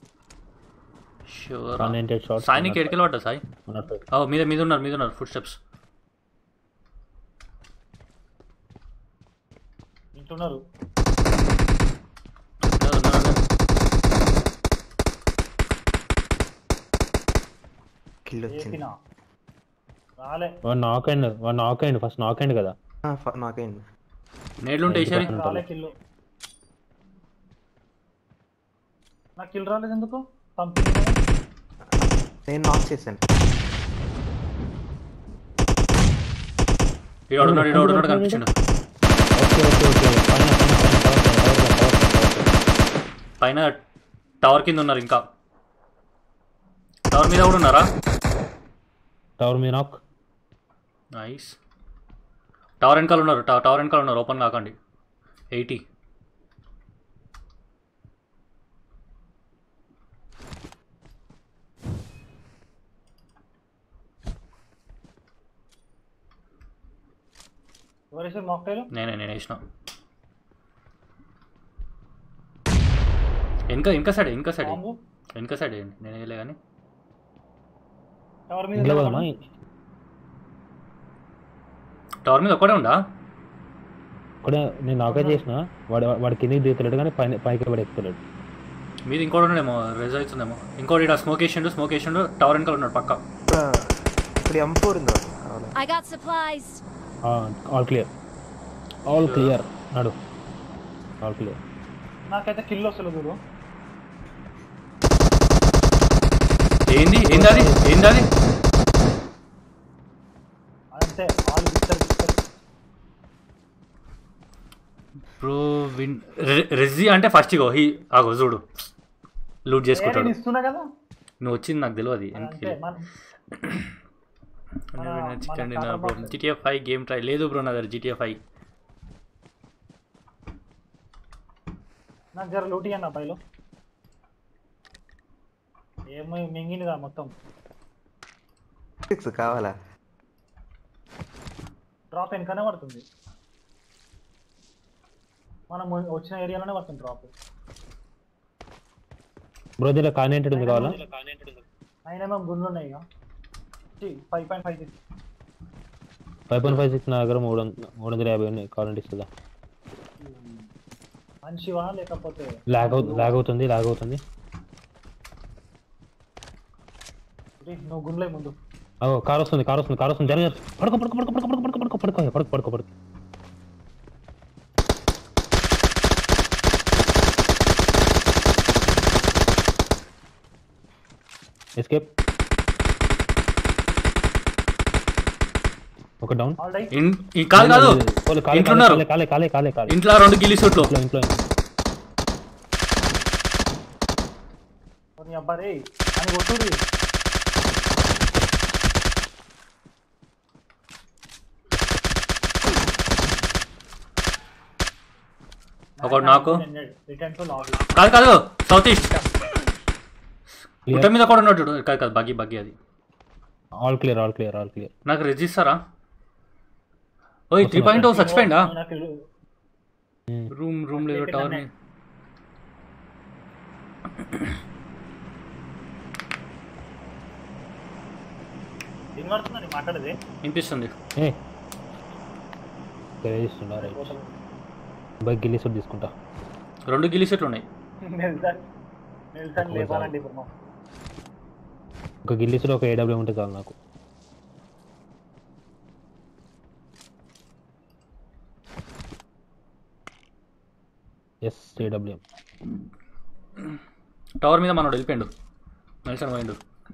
Speaker 1: షూర్. సాయిని కేడికెళ్ళి పడ్డా సాయి. ఓ మీద ఉన్నారు ఫుట్ స్టెప్స్.
Speaker 4: ఇంటున్నారు.
Speaker 13: కిల్ వచ్చింది.
Speaker 4: రాలే.
Speaker 11: వన్ నాక్ అయ్యిండు ఫస్ట్ నాక్ అయ్యిండు కదా.
Speaker 13: నాక్ అయ్యిండు.
Speaker 1: నేడ్లుంటే ఈసారి
Speaker 4: రాలే కిల్. నాకు కిల్ రాలేదు ఎందుకు?
Speaker 13: నేను నాక్ చేశాను.
Speaker 1: ఈడోడున్నాడు కనిపించిండు. పైన టవర్ కింద ఉన్నారు. ఇంకా టవర్ మీద కూడా ఉన్నారా?
Speaker 11: టవర్ మీద నాక్.
Speaker 1: నైస్. టవర్ వెనకాల ఉన్నారు. ఓపెన్ కాకండి. 80. నేను వేసిన వెనక సైడ్ వేయండి. నేను వేయలే కానీ టవర్ మీద ఒక్కడే ఉందా?
Speaker 11: ఒక్కడే. నేను నాకే చేసిన వాడి కిందకి దిగుతలేడు కానీ పైకి పడి ఎక్కుతలేడు.
Speaker 1: మీది ఇంకోటి ఉన్నాడేమో, రేజ్ అవుతుందేమో. ఇంకోటి ఇక్కడ స్మోక్ వేసిండు. టవర్ వెనకాల ఉన్నాడు పక్క.
Speaker 13: ఇప్పుడు M4 ఉంది.
Speaker 2: I got supplies.
Speaker 11: All clear నాడు. All clear.
Speaker 4: నాకైతే కిల్ వస్తలేదు బ్రో.
Speaker 1: ఏంది అది?
Speaker 4: అంతే ఆల్ బిస్టర్.
Speaker 1: బ్రో రెజీ అంటే ఫస్ట్ ఆగో చూడు లూట్ చేసుకుంటాడు. నువ్వు వచ్చింది నాకు తెలియదు. Chicken dinner bro. GTA 5 game try లేదు బ్రో నా దగ్గర. GTA 5
Speaker 4: నాకు జర లూట్ ఇయ్యన్న పైలో. ఏమో మింగినగా మొత్తం
Speaker 13: 6 కావాలా
Speaker 4: డ్రాప్ వెనకనే పడుతుంది మనం వచ్చిన ఏరియాలోనే పడుతుంది డ్రాప్
Speaker 11: బ్రో దీనిలో కాంటెంట్ ఉంది కావాలా
Speaker 4: అయినా మేము గుండ్లు ఉన్నాయి ఇక 5.56
Speaker 11: 5.56 నా దగ్గర 350 ఉన్నాయి కావాలంటే ఇస్తుందా
Speaker 4: మనిషివా లేకపోతే
Speaker 11: లాగ్ అవుతుంది
Speaker 4: నువ్వు గుండ్లే ముందు
Speaker 11: కార్ వస్తుంది జరగ పడుకో ఎస్కేప్ ఒక డౌన్
Speaker 1: ఈ కాల్ కాదు ఇంట్లో 2 గిల్లి షూట్లు
Speaker 11: ఇంట్లో
Speaker 4: అబ్బారే అని కొట్టుది
Speaker 1: ఒకటి నాకు కాదు సౌత్ ఈస్ట్ గుట్ట మీద కూడా ఉన్నాడు చూడు కాదు బగ్గి అది
Speaker 11: ఆల్ క్లియర్
Speaker 1: నాకు రిజిస్టరా ఓయ్ 3.0 సస్పెండా రూమ్ లేదు టవర్ ని
Speaker 4: మాట్లాడేది
Speaker 1: వినిపిస్తుంది
Speaker 11: బైక్ గిల్లి సెట్ తీసుకుంటా
Speaker 1: 2 గిల్లి సెట్లు ఉన్నాయి
Speaker 11: ఒక గిల్లి సెట్ ఒక AW ఉంటే చాలు నాకు AW
Speaker 1: టవర్ మీద మనోడు వెళ్ళిపోయిండు మెల్సన్ పోయిండు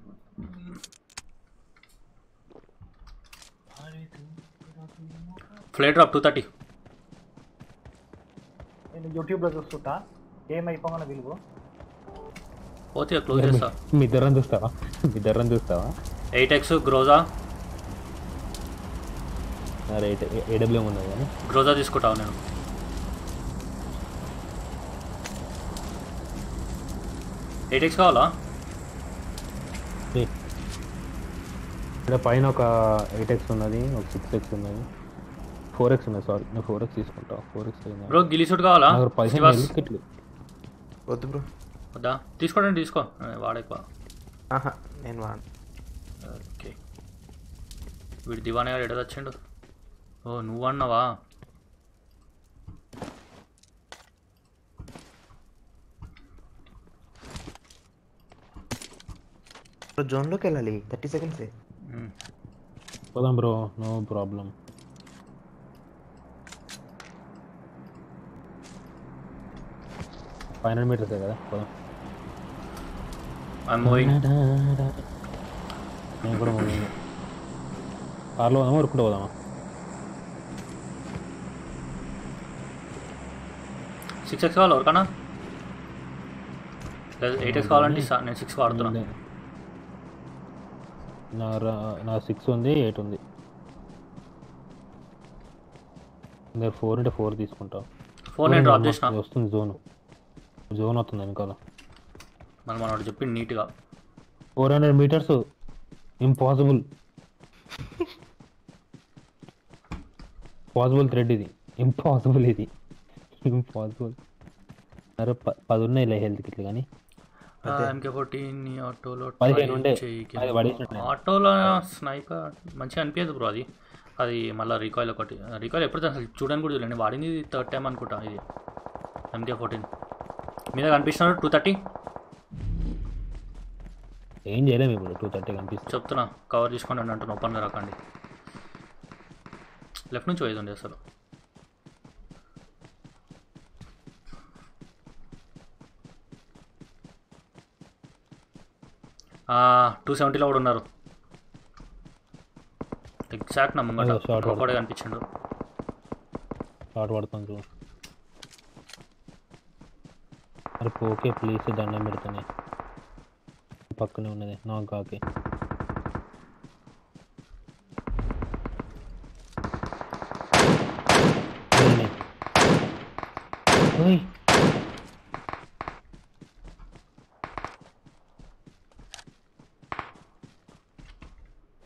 Speaker 1: ఫ్లేట్ డ్రాప్ 230
Speaker 4: నేను యూట్యూబ్లో చూస్తుంటా గేమ్ అయిపోగానే విలువ
Speaker 1: పోతే క్లోజ్ చేస్తా
Speaker 11: మీ ఇద్దరం చూస్తావా
Speaker 1: 8x గ్రోజా
Speaker 11: AW ఉన్నది కానీ
Speaker 1: గ్రోజా తీసుకుంటావు నేను ఎయిట్ కావాలా
Speaker 11: ఇక్కడ పైన ఒక 8x ఉన్నది ఒక 6x ఉన్నది 4x ఉన్నది సారీ నేను 4x తీసుకుంటా 4x
Speaker 1: బ్రో గిల్లి సూట్ కావాలా
Speaker 13: వద్దు బ్రో
Speaker 1: వద్దా తీసుకోండి తీసుకో వాడేక్కువ
Speaker 13: నేను వాడు
Speaker 1: ఓకే వీడు దివానే గారు ఎడ వచ్చిండు ఓ నువ్వు అన్నావా
Speaker 13: జోన్లోకి వెళ్ళాలి 30 సెకండ్స్
Speaker 11: పోదాం bro no problem final meters కదా పోదాం నేను కూడా కార్లో పోదామా ఉరుకుంటూ పోదామా
Speaker 1: 6x కావాలి ఎవరికన్నా 8x కావాలంటే నేను 6 వాడుతున్నా
Speaker 11: నా 6 ఉంది 8 ఉంది 4 అంటే 4 తీసుకుంటాం
Speaker 1: 4 నేను డ్రాప్ చేసిన
Speaker 11: వస్తుంది జోన్ వస్తుంది వెనకాల
Speaker 1: మనం మనోడు చెప్పి నీట్గా
Speaker 11: 400 మీటర్స్ ఇంపాసిబుల్ థ్రెడ్ ఇది ఇంపాసిబుల్ అరే 10 ఉన్నాయి ఇలా హెల్త్ కిట్లు కానీ
Speaker 1: MK14 ఆటోలో
Speaker 11: 15 ఉండే
Speaker 1: ఆటోలో స్నైపర్ మంచిగా అనిపించదు బ్రో అది మళ్ళీ రీకాయిల్ ఒకటి రీకాయిల్ ఎప్పుడు అసలు చూడడానికి కూడా చూడండి వాడింది 3rd టైం అనుకుంటా ఇది MK14 మీద కనిపిస్తున్నాడు 230
Speaker 11: ఏం చేయలేము ఇప్పుడు 230 కనిపిస్తుంది
Speaker 1: చెప్తున్నా కవర్ తీసుకోండి అంటున్నా ఓపెన్గా రాకండి లెఫ్ట్ నుంచి పోయేదండి అసలు $270 కూడా ఉన్నారు ఎగ్జాక్ట్ నా ముంగట ఒకడే కనిపించిండు
Speaker 11: షార్ట్ పడుతుంది చూడు అరే ఓకే ప్లీజ్ దండం పెడుతున్నాయి పక్కనే ఉన్నది నాకు కాకి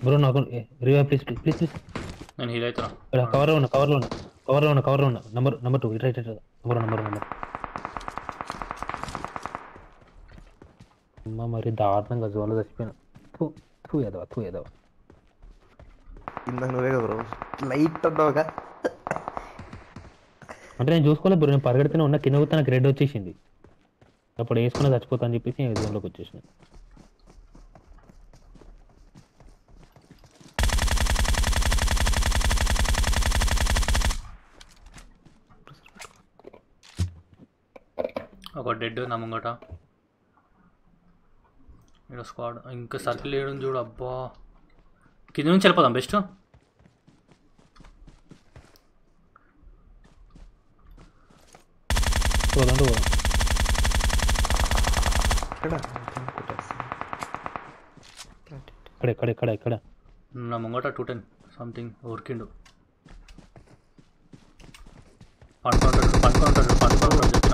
Speaker 11: బ్రో నాకు revive please please please please.
Speaker 1: నేను హీల్ అవుతున్నా.
Speaker 11: కవర్లో ఉన్నా. Number 2 right number. అమ్మ మరి దారుణంగా జోన్లో చచ్చిపోయినా. తూ ఎదవ.
Speaker 13: ఇందాక నువ్వే కదా బ్రో లైట్ అన్నావుగా.
Speaker 11: అంటే నేను చూసుకోలేదు బ్రో, నేను పరిగెడుతూనే ఉన్నా, కింద పోతే నాకు రెడ్ వచ్చేసింది. అప్పుడు వేసుకున్నా చచ్చిపోతా అని చెప్పేసి నేను జోన్లోకి వచ్చేసిన.
Speaker 1: ఒక డెడ్ నా ముంగట. ఇక్కడ స్క్వాడ్ ఇంకా సర్కిల్ వేయడం చూడు. అబ్బా కింద నుంచి వెళ్ళిపోదాం బెస్ట్.
Speaker 11: ఇక్కడ
Speaker 1: నా ముంగట 210 సంథింగ్ ఉరికిండు. పండుకుంటాడు చెప్పిన.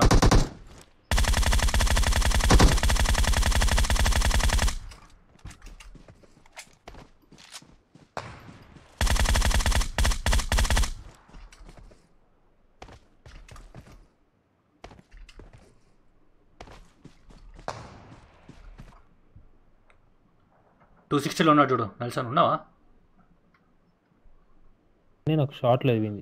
Speaker 1: టూ 260లో ఉన్నాడు చూడు. నెల్సన్ ఉన్నావా?
Speaker 11: నేను ఒక షార్ట్లో అయింది.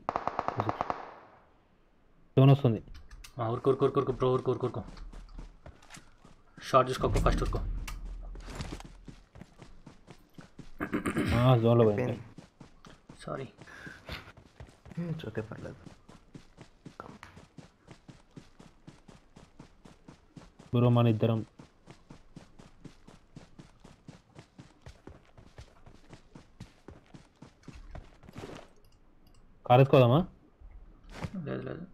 Speaker 11: జోన్ వస్తుంది.
Speaker 1: ఊరుకో బ్రో ఊరుకో. షార్ట్ చూసుకో ఫస్ట్ ఊరుకో.
Speaker 11: జోన్లో పోయింది.
Speaker 1: సారీ.
Speaker 13: ఓకే పర్లేదు
Speaker 11: బ్రో మన ఇద్దరం కారేసుకోదామా?
Speaker 1: లేదు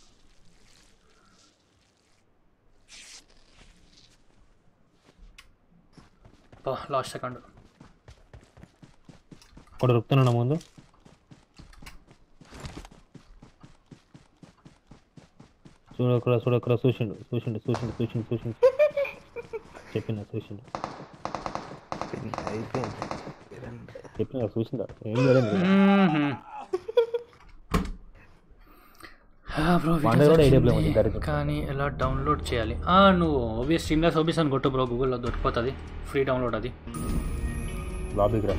Speaker 1: లాస్ట్ సెకండ్.
Speaker 11: ఇక్కడ రుక్కుతున్నా ముందు. చూడక్కడ చూసిండు చెప్పిన చూసిండు. చూసిందా ఏం లేదు
Speaker 1: కానీ ఎలా డౌన్లోడ్ చేయాలి? నువ్వు ఓబిఎస్ స్ట్రీమ్లెస్ ఓబిఎస్ అని కొట్టు బ్రో, గూగుల్లో దొరికిపోతుంది, ఫ్రీ డౌన్లోడ్ అది.
Speaker 11: లాబీకి రా.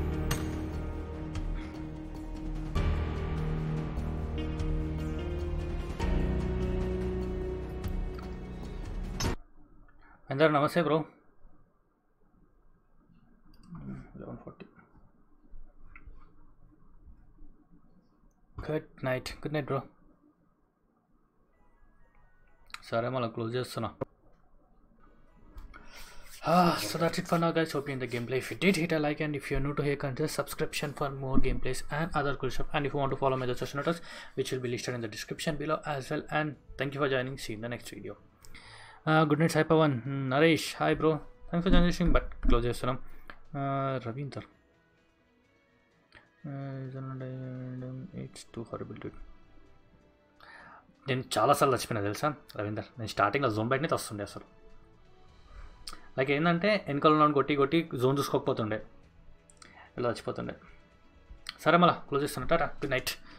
Speaker 1: అందరు నమస్తే బ్రో. 11:40. Good night bro. సరే మళ్ళీ క్లోజ్ చేస్తున్నా. So that's it for now guys, hope you enjoyed the gameplay. If you did, hit a like, and if you're new to here, consider subscription for more gameplays and other cool stuff. And if you want to follow my other social networks, which will be listed in the description below as well. And thank you for joining. See you in the next video. Good night Saipavan. Naresh, hi bro, thanks for joining the stream, but close చేస్తున్నాం. Ravinder, it's too horrible dude. నేను చాలాసార్లు చచ్చిపోయినా తెలుసా రవీందర్. నేను స్టార్టింగ్లో zone బయటనే వస్తుండే అసలు. లైక్ ఏంటంటే వెనకాల కొట్టి జోన్ చూసుకోకపోతుండే, ఇలా చచ్చిపోతుండే. సరే మళ్ళీ క్లోజ్ చేస్తున్నా. Tata, good night.